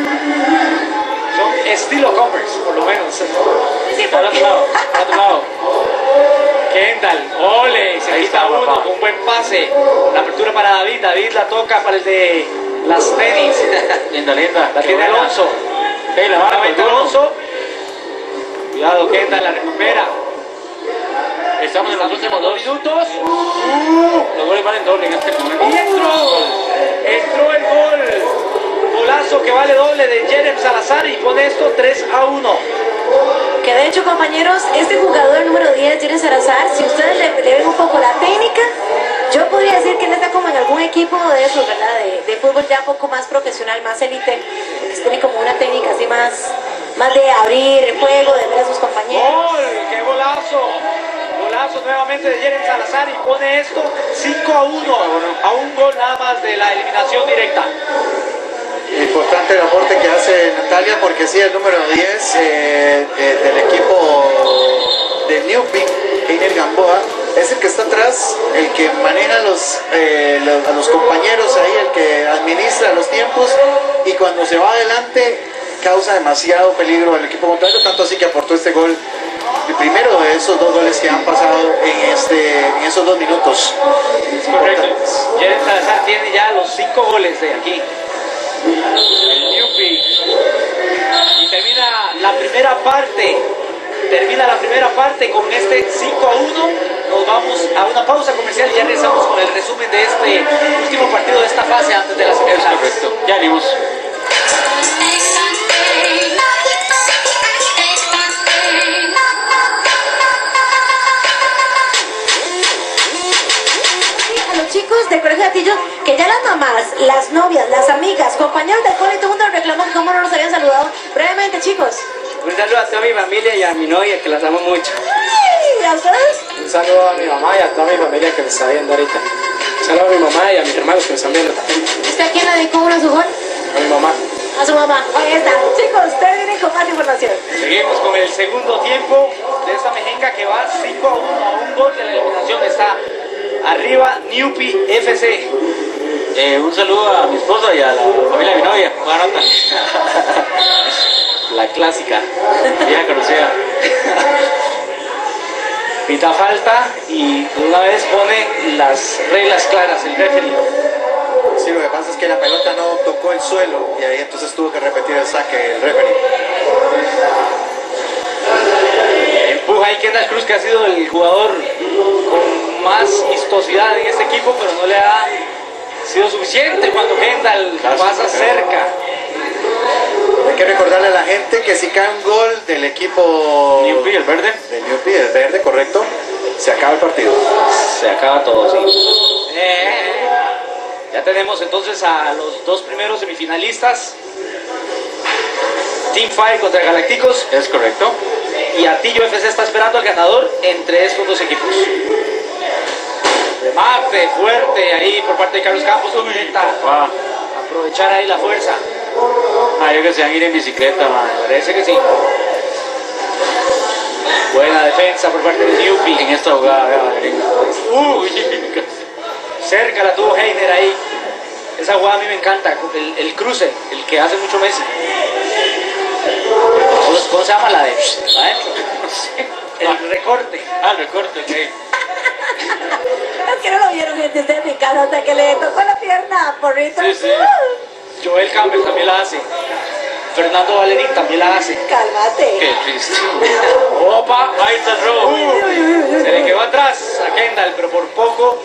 Son estilo Converse, por lo menos. Sí, Al otro lado. Kendall, ole, se quita uno con un buen pase. La apertura para David. David la toca para el de las tenis. Linda. La tiene Alonso. La Nuevamente Alonso. Cuidado, Kendall la recupera. Estamos en los últimos 2 minutos. Los goles valen doble en este momento. Y entró el gol. Golazo que vale doble de Jeren Salazar y pone esto 3-1. Que de hecho, compañeros, este jugador número 10, Jeren Salazar, si ustedes le ven un poco la técnica, yo podría decir que él está como en algún equipo de esos, ¿verdad? De fútbol ya un poco más profesional, más élite, que tiene como una técnica así más de abrir el juego, de ver a sus compañeros. ¡Gol! ¡Qué golazo! Golazo nuevamente de Jeren Salazar y pone esto 5-1, a un gol nada más de la eliminación directa. Importante el aporte que hace Natalia, porque sí, el número 10 del equipo de Newbie, Einer Gamboa, es el que está atrás, el que maneja a los compañeros ahí, el que administra los tiempos, y cuando se va adelante causa demasiado peligro al equipo contrario, tanto así que aportó este gol, el primero de esos 2 goles que han pasado en esos 2 minutos. Correcto. Jeren Salazar tiene ya los 5 goles de aquí. El Newbie. Y termina la primera parte con este 5-1. Nos vamos a una pausa comercial y ya regresamos con el resumen de este último partido de esta fase antes de las semifinales. Correcto. Ya venimos. Chicos del Colegio de Atillo, que ya las mamás, las novias, las amigas, compañeros del cole, todo el mundo reclamó que cómo no nos habían saludado. Brevemente, chicos. Un saludo a toda mi familia y a mi novia, que las amo mucho. ¿Y a ustedes? Un saludo a mi mamá y a toda mi familia que me está viendo ahorita. Un saludo a mi mamá y a mis hermanos que me están viendo también. ¿Usted a quién le dedicó uno a su gol? A mi mamá. mamá. Ahí está. Chicos, ustedes vienen con más información. Seguimos con el segundo tiempo de esta mejenga que va 5-1 a un gol de la eliminación. Está arriba Newpie FC. Un saludo a mi esposa y a la familia de mi novia. Buena nota. La clásica. Ya conocida. Pita falta y de una vez pone las reglas claras el referee. Sí, lo que pasa es que la pelota no tocó el suelo y ahí entonces tuvo que repetir el saque el referee. Empuja ahí Kendall Cruz, que ha sido el jugador con más vistosidad en este equipo, pero no le ha sido suficiente cuando Kendall pasa cerca. Hay que recordarle a la gente que si cae un gol del equipo Newpie, el verde. De Newpie, el verde, correcto, se acaba el partido. Se acaba todo, sí. Ya tenemos entonces a los dos primeros semifinalistas. Team Fire contra Galacticos. Es correcto. Y Atillo FC está esperando al ganador entre estos dos equipos. Remate fuerte ahí por parte de Carlos Campos. Intenta aprovechar ahí la fuerza. Yo que se van a ir en bicicleta, man. Parece que sí. Buena defensa por parte de Newpie. En esta jugada, cerca la tuvo Heiner ahí. Esa jugada a mí me encanta. El cruce, el que hace mucho Messi. ¿Cómo se llama la de adentro? El recorte. El recorte, ok. Es que no lo vieron, gente, ustedes en mi casa hasta que le tocó la pierna a Porrito. Sí. Joel Campbell también la hace. Fernando Valerín también la hace. Cálmate. Qué triste. Opa, ahí está el robo. Se le quedó atrás a Kendall, pero por poco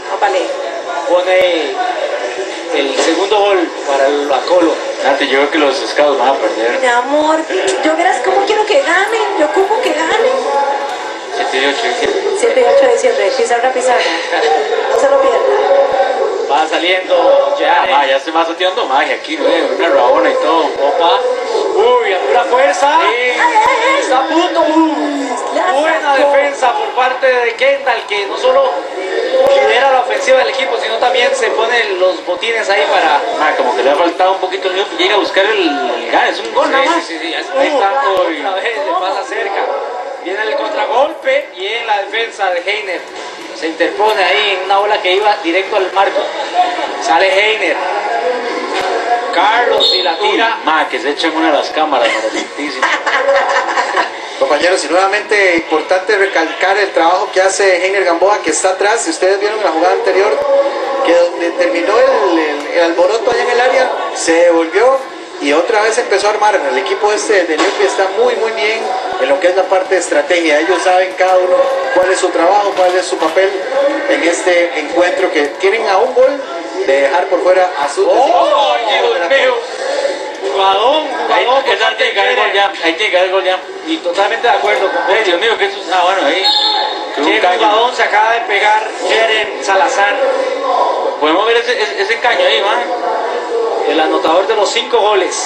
pone el segundo gol para el Acolo. Nati, yo creo que los Scouts van a perder. Mi amor, yo verás cómo quiero que ganen. Yo ocupo que ganen. 7 y 8 de diciembre. 7 y 8 de diciembre. Pizarra. No se lo pierdan. Va saliendo ya se va tirando magia aquí, una rabona y todo. Opa. Uy, a pura fuerza. Está a punto. Buena defensa por parte de Kendall, que no solo lidera la ofensiva del equipo, sino también se pone los botines ahí para... como que le ha faltado un poquito el Newpie. Llega a buscar el gol, es un gol nada más. Sí, ahí está. Otra vez le pasa cerca. Viene el contragolpe y en la defensa de Heiner. Se interpone ahí en una bola que iba directo al marco. Sale Heiner. Carlos y la tira. Que se echen una de las cámaras, maravilloso. Compañeros, y nuevamente importante recalcar el trabajo que hace Heiner Gamboa, que está atrás. Si ustedes vieron en la jugada anterior, que donde terminó el alboroto allá en el área, se devolvió y otra vez empezó a armar. El equipo este de Newpie está muy bien en lo que es la parte de estrategia. Ellos saben cada uno cuál es su trabajo, cuál es su papel en este encuentro, que tienen a un gol de dejar por fuera a su... ¡Oh, Dios mío! Jugadón. Ahí tiene que caer el gol ya. Y totalmente de acuerdo con Dios mío, que eso es... bueno, ahí. Qué jugadón se acaba de pegar Jeren Salazar. Podemos ver ese caño ahí, man. El anotador de los 5 goles.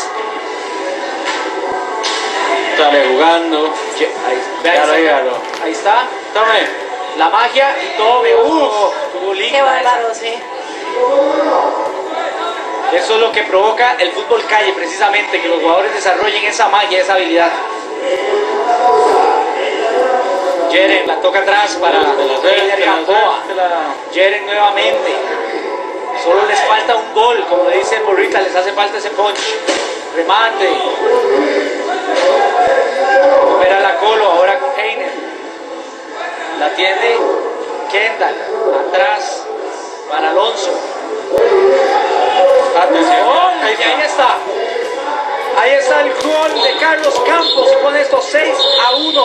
Sale jugando. Ahí está. Tome. La magia y todo. Qué bárbaro, sí. Eso es lo que provoca el fútbol calle, precisamente, que los jugadores desarrollen esa magia, esa habilidad. Jeren la toca atrás para Heiner Gamboa. Jeren nuevamente. Solo les falta un gol, como le dice Borrita, les hace falta ese punch. Remate. Recupera la Colo ahora con Heiner. La tiene Kendall. Atrás para Alonso. Atención. Y ahí está. Ahí está el gol de Carlos Campos. Y pone esto 6-1.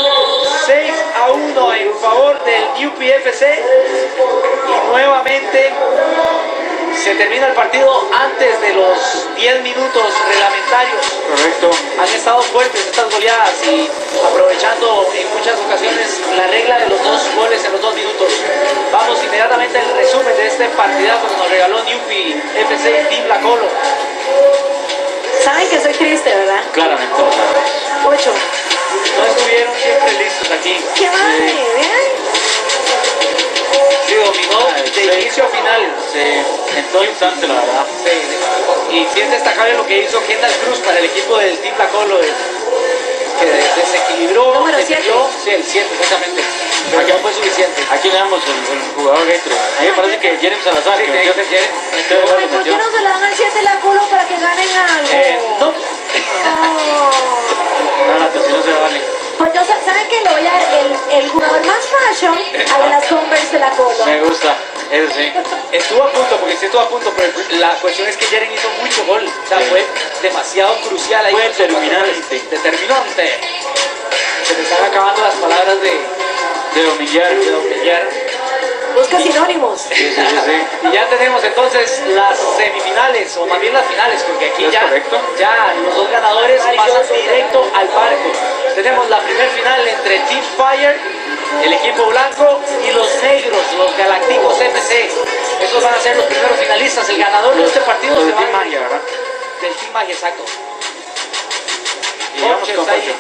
6-1 en favor del Newpie FC. Y nuevamente se termina el partido antes de los 10 minutos reglamentarios. Correcto. Han estado fuertes estas goleadas y aprovechando en muchas ocasiones la regla de los 2 goles en los 2 minutos. Vamos inmediatamente al resumen de este partidazo que nos regaló Newpie FC y Team La Colo. Saben que soy triste, ¿verdad? Claramente. 8. No estuvieron siempre listos aquí. ¡Qué madre! ¿Vean? Sí, dominó de inicio a final. En todo instante, la verdad. Sí, Y sí es destacable lo que hizo Kendall Cruz para el equipo del Team La Colo, que desequilibró, Número defendió, sí, el 7 exactamente, pero no fue suficiente. Aquí veamos el jugador Gatorade. A mí me parece que Jeremy Salazar, Sí, que metió- Ay, ¿por qué no se le dan al 7 La Colo para que ganen algo? No, No, la atención no se vale. Pues yo, ¿saben qué? Le voy a dar el jugador más fashion a las Converse de La Colo. Me gusta, eso sí. estuvo a punto, porque sí estuvo a punto, pero la cuestión es que Jeremy hizo mucho gol, o sea, fue demasiado crucial ahí. Fue con sus determinante. goles. Determinante. Se me están acabando las palabras de humillar. Busca sinónimos. Sí. Y ya tenemos entonces las semifinales, o más bien las finales, porque aquí Es ya, correcto. ya los dos ganadores pasan directo al barco. Tenemos la primer final entre Team Fire, el equipo blanco, y los negros, los Galácticos FC. Esos van a ser los primeros finalistas. El ganador de este partido Los se de va Team Magia, ¿verdad? del Team Magia, exacto. Y vamos Jorge con está ahí. Jorge.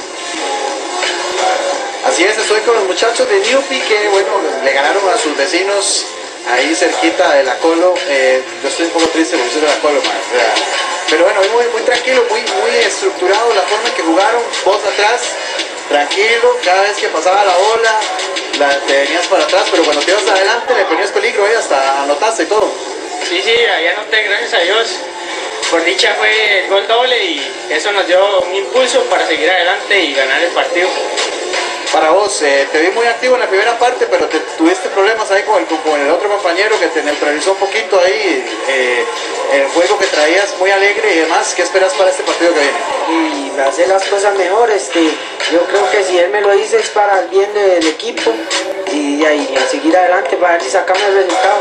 Así es, estoy con los muchachos de Newpi que, bueno, le ganaron a sus vecinos ahí cerquita de La Colo. Yo estoy un poco triste porque soy de La Colo, man, o sea, pero bueno, muy tranquilo, muy estructurado la forma en que jugaron. Vos atrás, tranquilo, cada vez que pasaba la bola, te venías para atrás, pero cuando te ibas adelante le ponías peligro, hasta anotaste y todo. Sí, ahí anoté, gracias a Dios. Por dicha fue el gol doble y eso nos dio un impulso para seguir adelante y ganar el partido. Para vos, te vi muy activo en la primera parte, pero tuviste problemas ahí con el otro compañero que te neutralizó un poquito ahí, el juego que traías muy alegre y demás. ¿Qué esperas para este partido que viene? Y hacer las cosas mejor. Yo creo que si él me lo dice es para el bien del equipo y ahí a seguir adelante para ver si sacamos el resultado.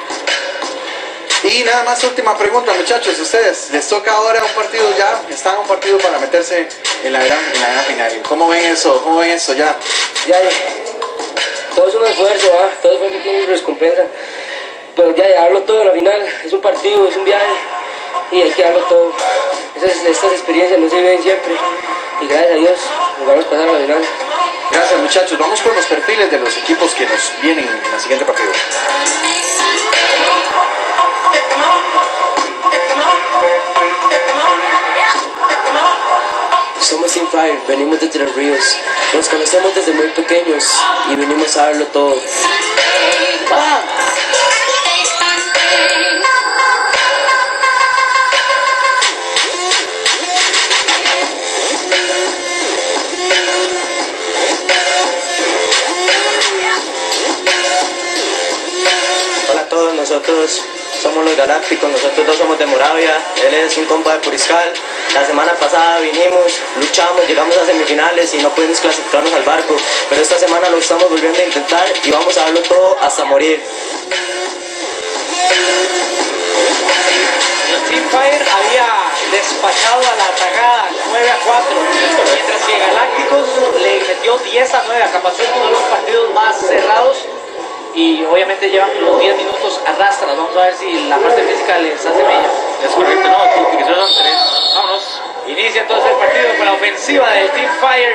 Y nada más, última pregunta, muchachos, ustedes, les toca ahora un partido ya, están en un partido para meterse en la gran final. ¿Cómo ven eso? Ya? Todo es un esfuerzo, todo esfuerzo tiene su recompensa. Pero ya darlo todo en la final, es un partido, es un viaje y hay que darlo todo. Estas experiencias no se viven siempre y gracias a Dios logramos pasar a la final. Gracias, muchachos. Vamos con los perfiles de los equipos que nos vienen en el siguiente partido. Somos Team Fire, venimos desde los ríos, nos conocemos desde muy pequeños y venimos a darlo todo. ¡Ah! Hola a todos, nosotros somos los Galácticos, nosotros dos somos de Moravia, él es un compa de Puriscal. La semana pasada vinimos, luchamos, llegamos a semifinales y no pudimos clasificarnos al barco, pero esta semana lo estamos volviendo a intentar y vamos a darlo todo hasta morir. El Team Fire había despachado a la atacada 9-4, mientras que Galácticos le metió 10-9. Acá pasó uno de los partidos más cerrados y obviamente llevan los 10 minutos a rastras. Vamos a ver si la parte física les hace mella. Es correcto, no, que solo son 3. Vámonos. Inicia entonces el partido con la ofensiva del Team Fire.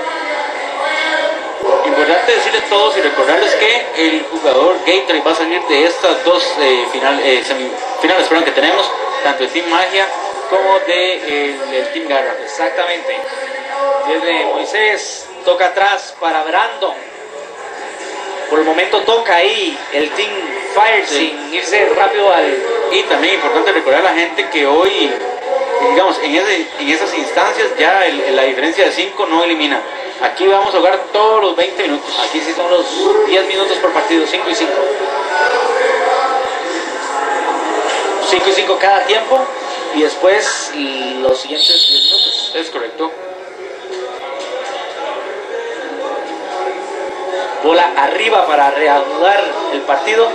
Importante decirles a todos y recordarles que el jugador Gatorade va a salir de estas dos semifinales que tenemos, tanto de Team Magia como del Team Garra. Exactamente. Viene Moisés, toca atrás para Brandon. Por el momento toca ahí el Team Fire sin irse rápido al... Y también importante recordar a la gente que hoy, digamos, en esas instancias ya la diferencia de 5 no elimina. Aquí vamos a jugar todos los 20 minutos. Aquí sí son los 10 minutos por partido, 5 y 5. 5 y 5 cada tiempo y después los siguientes 10 minutos. Es correcto. Bola arriba para reanudar el partido.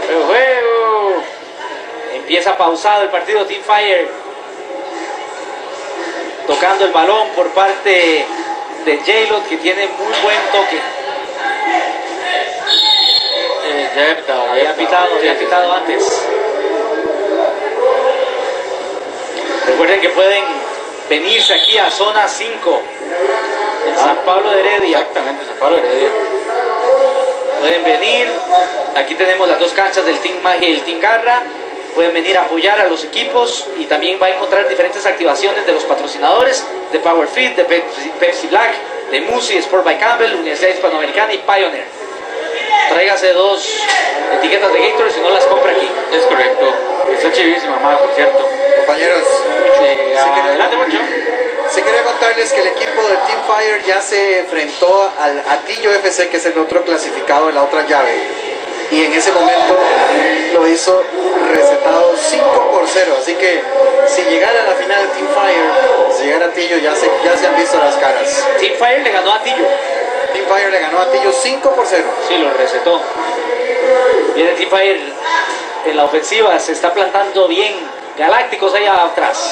Empieza pausado el partido. Team Fire tocando el balón por parte de J-Lot, que tiene muy buen toque. Había pitado antes. Recuerden que pueden venirse aquí a zona 5 en San Pablo de Heredia. Exactamente, San Pablo de Heredia. Pueden venir. Aquí tenemos las dos canchas del Team Magia y el Team Garra. pueden venir a apoyar a los equipos y también va a encontrar diferentes activaciones de los patrocinadores de Power Fit, de Pepsi Black, de Musi, Sport by Campbell, Universidad Hispanoamericana y Pioneer. Tráigase 2 etiquetas de Gatorade si no las compra aquí. Es correcto. Está chivísima, por cierto. Compañeros, Adelante, mucho. sí quería contarles que el equipo de Team Fire ya se enfrentó al Atillo FC, que es el otro clasificado en la otra llave. Y en ese momento lo hizo recetado 5-0. Así que si llegara a la final Team Fire, si llegara Atillo, ya se han visto las caras. Team Fire le ganó a Atillo. Team Fire le ganó a Atillo 5-0. Sí, lo recetó. Viene Team Fire en la ofensiva, se está plantando bien. Galácticos allá atrás.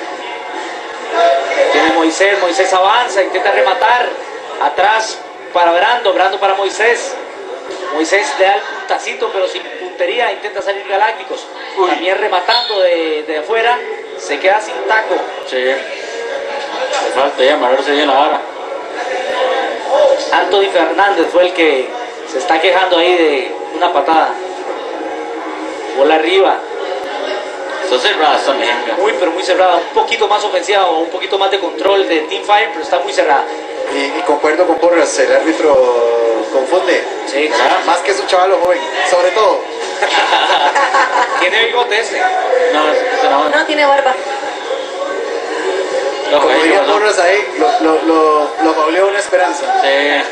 Tiene Moisés avanza, intenta rematar. Atrás para Brando para Moisés. Moisés le da el puntacito, pero sin puntería, intenta salir Galácticos. También rematando de afuera, se queda sin taco. Sí. Le falta ya amarrarse bien la vara. Anthony Fernández fue el que se está quejando ahí de una patada. Bola arriba. Está cerrada esta mejenga. Pero muy cerrada. Un poquito más ofensiva o un poquito más de control de Team Fire, pero está muy cerrada. Y concuerdo con Porras, el árbitro confunde. Sí, claro. Más que su chaval joven, sobre todo. ¿Tiene bigote este? No, tiene barba. Como diría Porras ahí, lo fauleó una esperanza. Sí.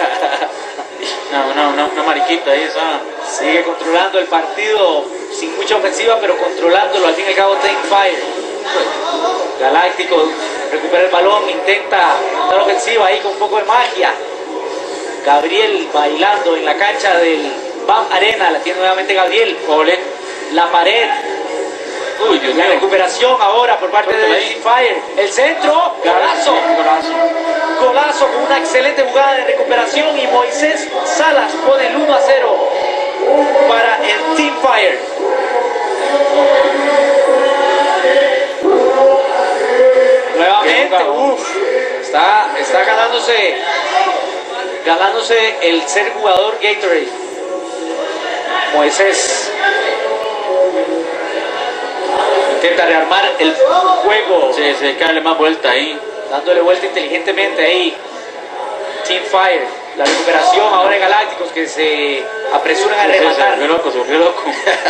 No, mariquita, ahí está. Sigue controlando el partido sin mucha ofensiva, pero controlándolo al fin y al cabo Team Fire. Galáctico recupera el balón, intenta dar ofensiva ahí con un poco de magia. Gabriel bailando en la cancha del BAM Arena, la tiene nuevamente Gabriel. Ole. La pared. Uy, Dios La mío. recuperación ahora por parte de Team Fire. El centro, golazo. Golazo con una excelente jugada de recuperación y Moisés Salas pone el 1-0 para el Team Fire. Nuevamente, está ganándose el ser jugador Gatorade. Moisés intenta rearmar el juego. Sí, se cae más vuelta ahí. Dándole vuelta inteligentemente ahí. Team Fire. La recuperación ahora de Galácticos que se apresuran a rematar. Se volvió loco.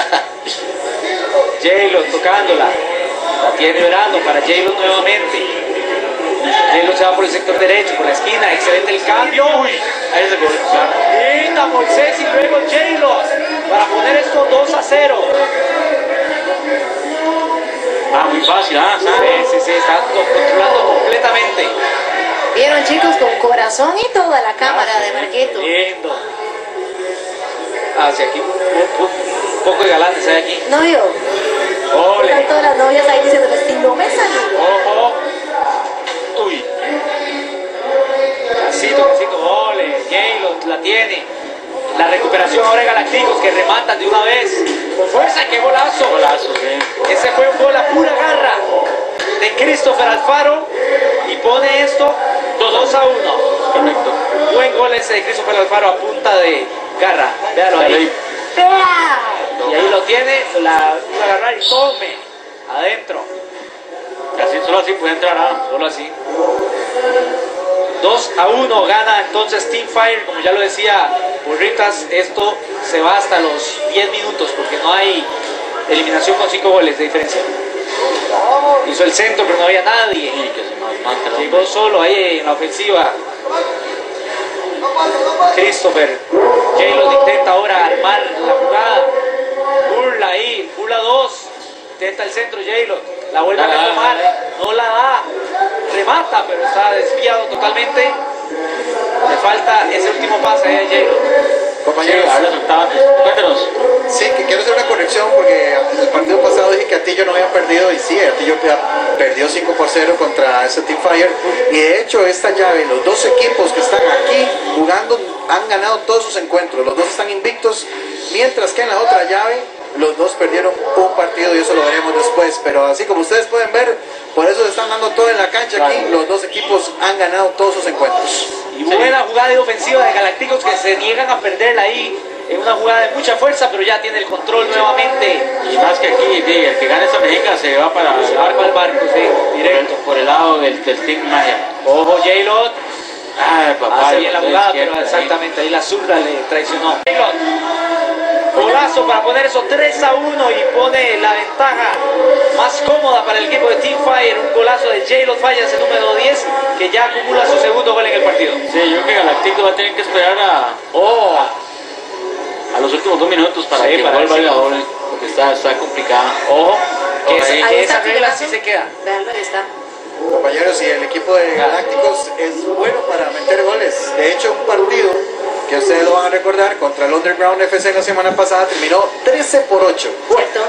J-Lo tocándola. La tiene Brando para J-Lo nuevamente. J-Lo se va por el sector derecho, por la esquina. Excelente el cambio. Uy, ahí es el gol. Quita Moisés y luego J-Lo para poner esto 2-0. Muy fácil, Sí, está controlando completamente. Vieron, chicos, con corazón y toda la cámara de Marquito. Lindo. Hacia aquí, un poco de galantes hay aquí. Novio. Ole. Están todas las novias ahí diciendo, si no me saludo. Ojo. Uy. Casito, ole. J-Lo la tiene. La recuperación ahora de Galácticos que rematan de una vez. Con fuerza, qué golazo. Golazo, sí. Ese fue un gol a pura garra de Christopher Alfaro y pone esto 2-1. Correcto. Buen gol ese de Christopher Alfaro a punta de garra. Véalo ahí. Y ahí lo tiene, la pudo agarrar y tome adentro. Así, solo así puede entrar, Solo así. 2-1 gana entonces Team Fire, como ya lo decía Burritas, esto se va hasta los 10 minutos porque no hay eliminación con 5 goles de diferencia. Hizo el centro pero no había nadie. Sí, que se mata, Llegó solo ahí en la ofensiva Christopher. J-Lo intenta ahora armar la jugada. Burla ahí, burla 2. Intenta el centro J-Lo. La vuelve a retomar. No la da. Remata, pero está desviado totalmente. Le falta ese último pase ahí a J-Lo. Compañeros, cuéntanos. Sí, que quiero hacer una corrección porque el partido pasado dije que Atillo no había perdido y sí, Atillo perdió 5-0 contra ese Team Fire y de hecho esta llave, los dos equipos que están aquí jugando han ganado todos sus encuentros, los dos están invictos, mientras que en la otra llave los dos perdieron un partido y eso lo veremos después, pero así como ustedes pueden ver, por eso se están dando todo en la cancha aquí, los dos equipos han ganado todos sus encuentros. Y buena jugada de ofensiva de Galácticos que se niegan a perderla ahí en una jugada de mucha fuerza, pero ya tiene el control nuevamente. Y más que aquí, el que gane esta mejenga se va para el barco, sí, directo. Por el lado del Team Maya. Ojo, J-Lot. Ay, papá. Hace bien la jugada, pero exactamente ahí la zurda le traicionó. J-Lot. Golazo para poner eso 3-1 y pone la ventaja más cómoda para el equipo de Team Fire. Un golazo de J-Lot Fallas, el número 10, que ya acumula su segundo gol en el partido. Sí, yo creo que Galactico va a tener que esperar a los últimos 2 minutos para que vuelva la doble, porque está complicada. Ojo, que Ahí esa está, regla sí se queda. Veanlo, ahí está. Compañeros, y el equipo de Galácticos es bueno para meter goles. De hecho, un partido que ustedes lo van a recordar contra el Underground FC la semana pasada terminó 13-8. Cierto.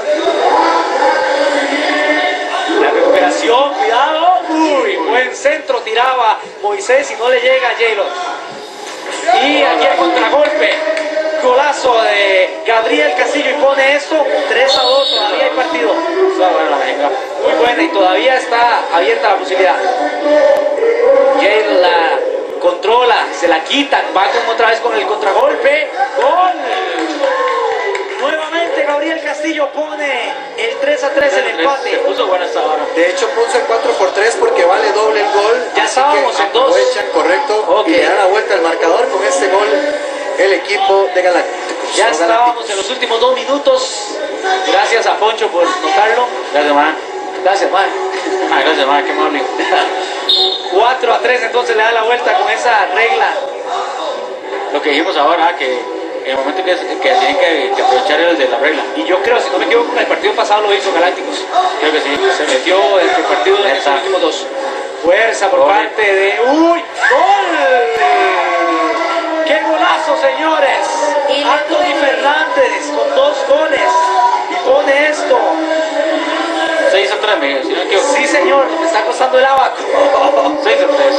La recuperación, cuidado. Uy, buen centro tiraba Moisés y no le llega a J-Lo. Y aquí el contragolpe. Golazo de Gabriel Castillo y pone esto 3-2. Todavía hay partido. Muy buena y todavía está abierta la posibilidad. J-Lo la controla, se la quitan, va otra vez con el contragolpe. ¡Gol! Nuevamente Gabriel Castillo pone el 3-3 en el empate. Se puso buena esta hora. De hecho, puso el 4-3 porque vale doble el gol. Ya estábamos en 2. Aprovechan, correcto, y le da la vuelta al marcador con este gol el equipo de Galácticos. Ya estábamos en los últimos 2 minutos. Gracias a Poncho por notarlo. Gracias, man. Gracias, man. Gracias, man, qué amable. 4-3, entonces le da la vuelta con esa regla. Lo que dijimos ahora, que en el momento que tienen que aprovechar el de la regla. Y yo creo, si no me equivoco, el partido pasado lo hizo Galácticos. Creo que sí. Se metió el partido en los últimos 2. Fuerza por parte de... ¡Uy! ¡Gol! ¡Qué golazo, señores! Y Anthony Fernández con 2 goles. Y pone esto. 6-3, si no me equivoco. Sí, señor, me está costando el abaco. 6-3.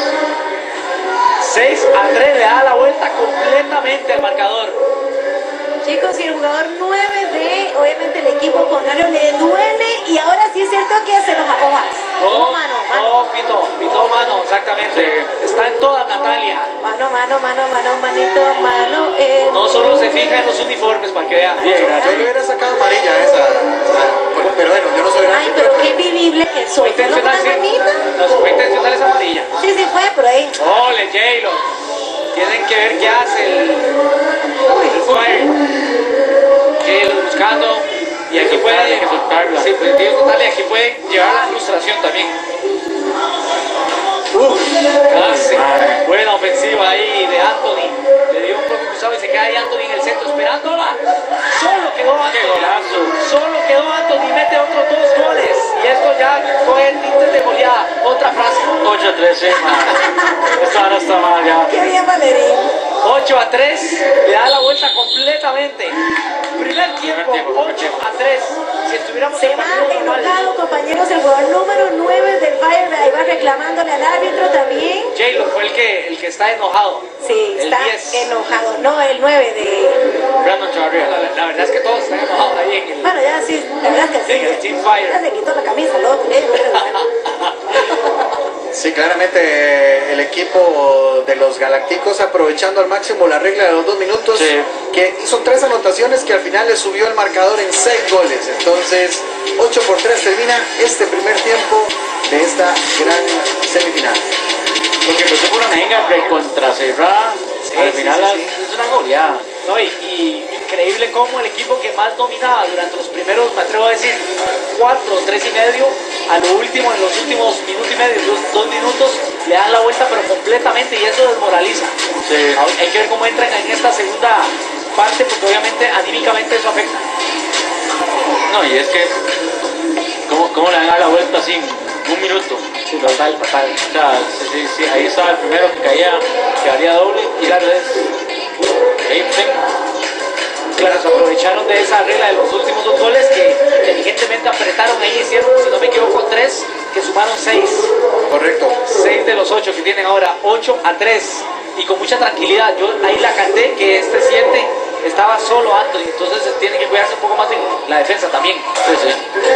6-3, le da la vuelta completamente al marcador. Chicos, y el jugador 9 de, obviamente, el equipo contrario le duele y ahora sí es cierto que se los acoja. No, pitó mano, exactamente. Está en toda Natalia. Mano, manito, mano. No solo se fija en los uniformes para que vean. Yo le hubiera sacado amarilla esa. Pero bueno, yo no soy grande. Ay, pero qué vivible que soy. Fue intencional, ¿No, manita? no, fue intencional esa amarilla. Sí, fue, pero ahí. Ole, J-Lo. Tienen que ver qué hace el Fire. J-Lo buscando. Y aquí puede soltarla. Sí, Natalia, aquí puede llevar la frustración también. Casi. Buena ofensiva ahí de Anthony. Le dio un poco cruzado y se queda ahí Anthony en el centro esperándola. Solo quedó Anthony. Solo quedó Anthony y mete otros 2 goles. Y esto ya fue el tinte de goleada. Otra frase. 8-3, Esto ahora está mal ya. Qué bien, Valerín. 8-3. Le da la vuelta completamente. Primer tiempo, 8-3. Si estuviéramos se va enojado, compañeros, el jugador número 9 del Bayern, ahí va reclamándole al árbitro también. J-Lo fue el que está enojado. Sí, el está 10. enojado. No, el 9 de... Brandon Chavarria. La verdad es que todos están enojados ahí en el... Bueno, ya sí, la verdad es que sí. En el Team Fire. Ya le quitó la camisa al otro. Sí, claramente el equipo de los Galácticos aprovechando al máximo la regla de los 2 minutos, que hizo 3 anotaciones que al final le subió el marcador en 6 goles. Entonces, 8-3 termina este primer tiempo de esta gran semifinal. Porque empezó por una mejenga contra cerrada, al final es una goleada. No, y increíble cómo el equipo que más dominaba durante los primeros, me atrevo a decir, 4, 3 y medio, a lo último, en los últimos minuto y medio, 2 minutos, le dan la vuelta pero completamente y eso desmoraliza. Sí. Hay que ver cómo entran en esta segunda parte porque obviamente anímicamente eso afecta. No, y es que, ¿cómo le dan la vuelta así en 1 minuto? Sí, fatal. O sea, sí, ahí estaba el primero que caía, que haría doble, y la vez ahí Claro, se aprovecharon de esa regla de los últimos 2 goles que inteligentemente apretaron ahí, hicieron, si no me equivoco, 3, que sumaron 6. Correcto. 6 de los 8 que tienen ahora, 8-3. Y con mucha tranquilidad, yo ahí la canté que este 7 estaba solo Anthony, entonces tiene que cuidarse un poco más de la defensa también. Sí.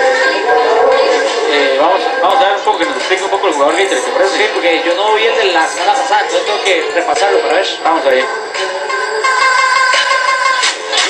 Vamos a ver un poco, que nos explique un poco el jugador Gator, ¿te parece? Sí, porque yo no vi el de la semana pasada, entonces tengo que repasarlo para ver. Vamos a ver.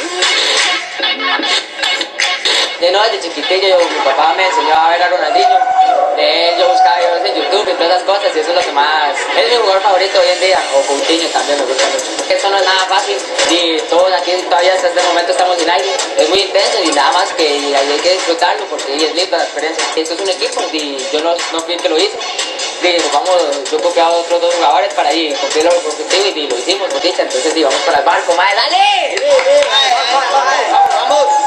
no, desde chiquitillo mi papá me enseñó a ver a Ronaldinho. De él yo buscaba videos en YouTube y todas esas cosas y eso es lo que más... Es mi jugador favorito hoy en día, o Coutinho también me gusta mucho. Eso no es nada fácil y todos aquí todavía hasta este momento estamos en aire. Es muy intenso y nada más que hay que disfrutarlo porque es linda la experiencia. Esto es un equipo y yo no fui el que lo hice. Yo copié a otros dos jugadores para ir cumplir el objetivo y lo hicimos, Botista. Entonces vamos para el barco, mae, dale. Vamos.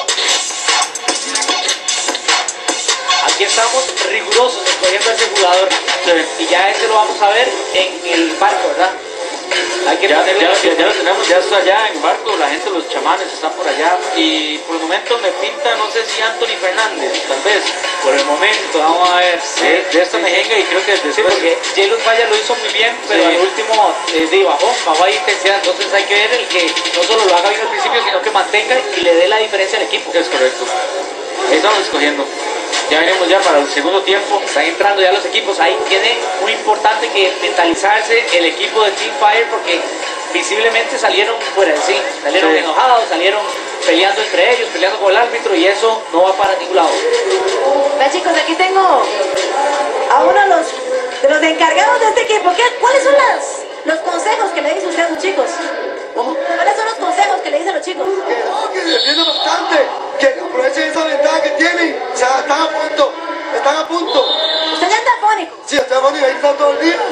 Aquí estamos rigurosos escogiendo a ese jugador y ya ese lo vamos a ver en el barco, ¿verdad? Hay que ya lo tenemos, ya está allá en barco, la gente, los chamanes están por allá y por el momento me pinta, no sé si Anthony Fernández, tal vez. Por el momento, vamos a ver. De esta mejenga y creo que después... Sí, porque Jalen Falla lo hizo muy bien, pero al último bajó ahí intensidad, entonces hay que ver el que no solo lo haga bien al principio, sino que mantenga y le dé la diferencia al equipo. Es correcto. Ahí estamos escogiendo. Ya venimos ya para el segundo tiempo. Están entrando ya los equipos. Ahí tiene muy importante que mentalizarse el equipo de Team Fire porque visiblemente salieron fuera de sí. Salieron enojados, salieron peleando entre ellos, peleando con el árbitro y eso no va para ningún lado. Vean, chicos, aquí tengo a uno de los encargados de este equipo. ¿Cuáles son los consejos que le dicen usted a los chicos? ¿Cuáles son los consejos que le dicen a los chicos? Que se defiendan bastante, que aprovechen esa ventaja que tienen. O sea, están a punto. ¿Usted ya está afónico? Sí, estoy afónico, ahí está todo el día.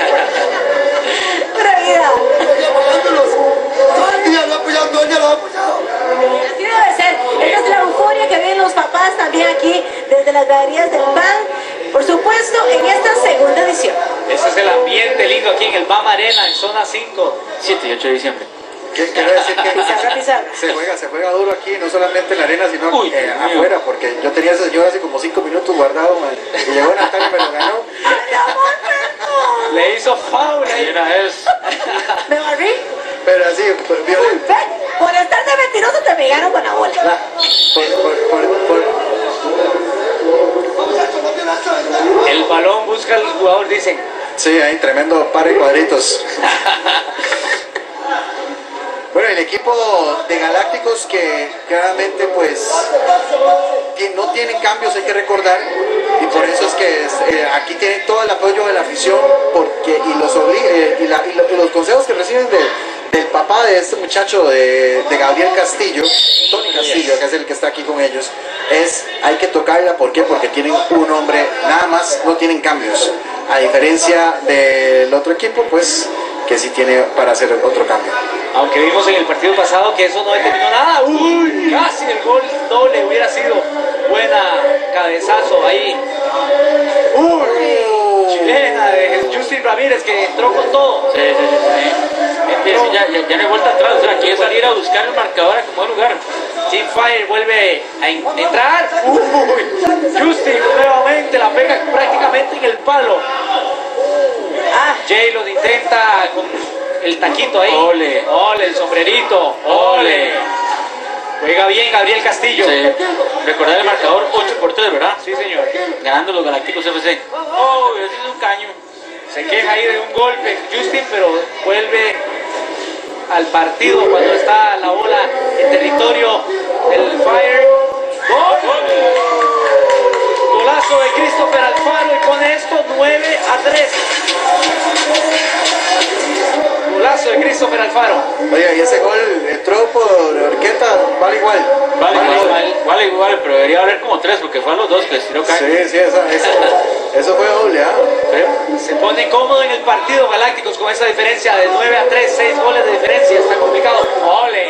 Pura vida. Apoyándolos. Todo el día lo ha apoyado, todo el día lo ha apoyado. Así debe ser. Esta es la euforia que viven los papás también aquí desde las graderías del BAN. Por supuesto, en esta segunda edición. Ese es el ambiente lindo aquí en el BAM Arena, en zona 5. 7 y 8 de diciembre. Quiero decir que se juega duro aquí, no solamente en la arena, sino afuera, porque yo tenía a ese señor hace como 5 minutos guardado, man, y llegó Natalia y me lo ganó. Le hizo foul ahí. ¿Me barrí? Pero así, violento. Por estar de mentiroso te pegaron con la bola. El balón busca al jugador, dicen. Sí, hay tremendo par de cuadritos. Bueno, el equipo de Galácticos que claramente pues no tienen cambios, hay que recordar, y por eso es que aquí tienen todo el apoyo de la afición porque y los consejos que reciben del papá de este muchacho de Gabriel Castillo, Tony Castillo, que es el que está aquí con ellos, hay que tocarla. ¿Por qué? Porque tienen un hombre, nada más, no tienen cambios, a diferencia del otro equipo pues que sí tiene para hacer otro cambio. Aunque vimos en el partido pasado que eso no determinó nada. Uy, casi el gol doble hubiera sido. Buena cabezazo ahí. Chilena de Justin Ramírez que entró con todo. Sí. Ya no hay vuelta atrás, o sea, aquí es salir a buscar el marcador a como lugar. Team Fire vuelve a entrar. Justin nuevamente la pega prácticamente en el palo. Jay lo intenta con el taquito ahí. Ole, el sombrerito. Ole. Juega bien Gabriel Castillo. Sí. Recordar el marcador 8-3, ¿verdad? Sí, señor. Ganando los Galácticos FC. Oh, ese es un caño. Se queja ahí de un golpe Justin, pero vuelve al partido cuando está la bola en territorio del Fire. ¡Gol! Golazo de Christopher Alfaro y pone esto 9-3. Golazo de Christopher Alfaro. Oiga, y ese gol entró por Orqueta, vale igual. Vale igual, pero debería haber como 3 porque fueron los dos que les tiró caña. Sí, eso fue doble, Se pone cómodo en el partido Galácticos con esa diferencia de 9-3, 6 goles de diferencia, está complicado. ¡Ole!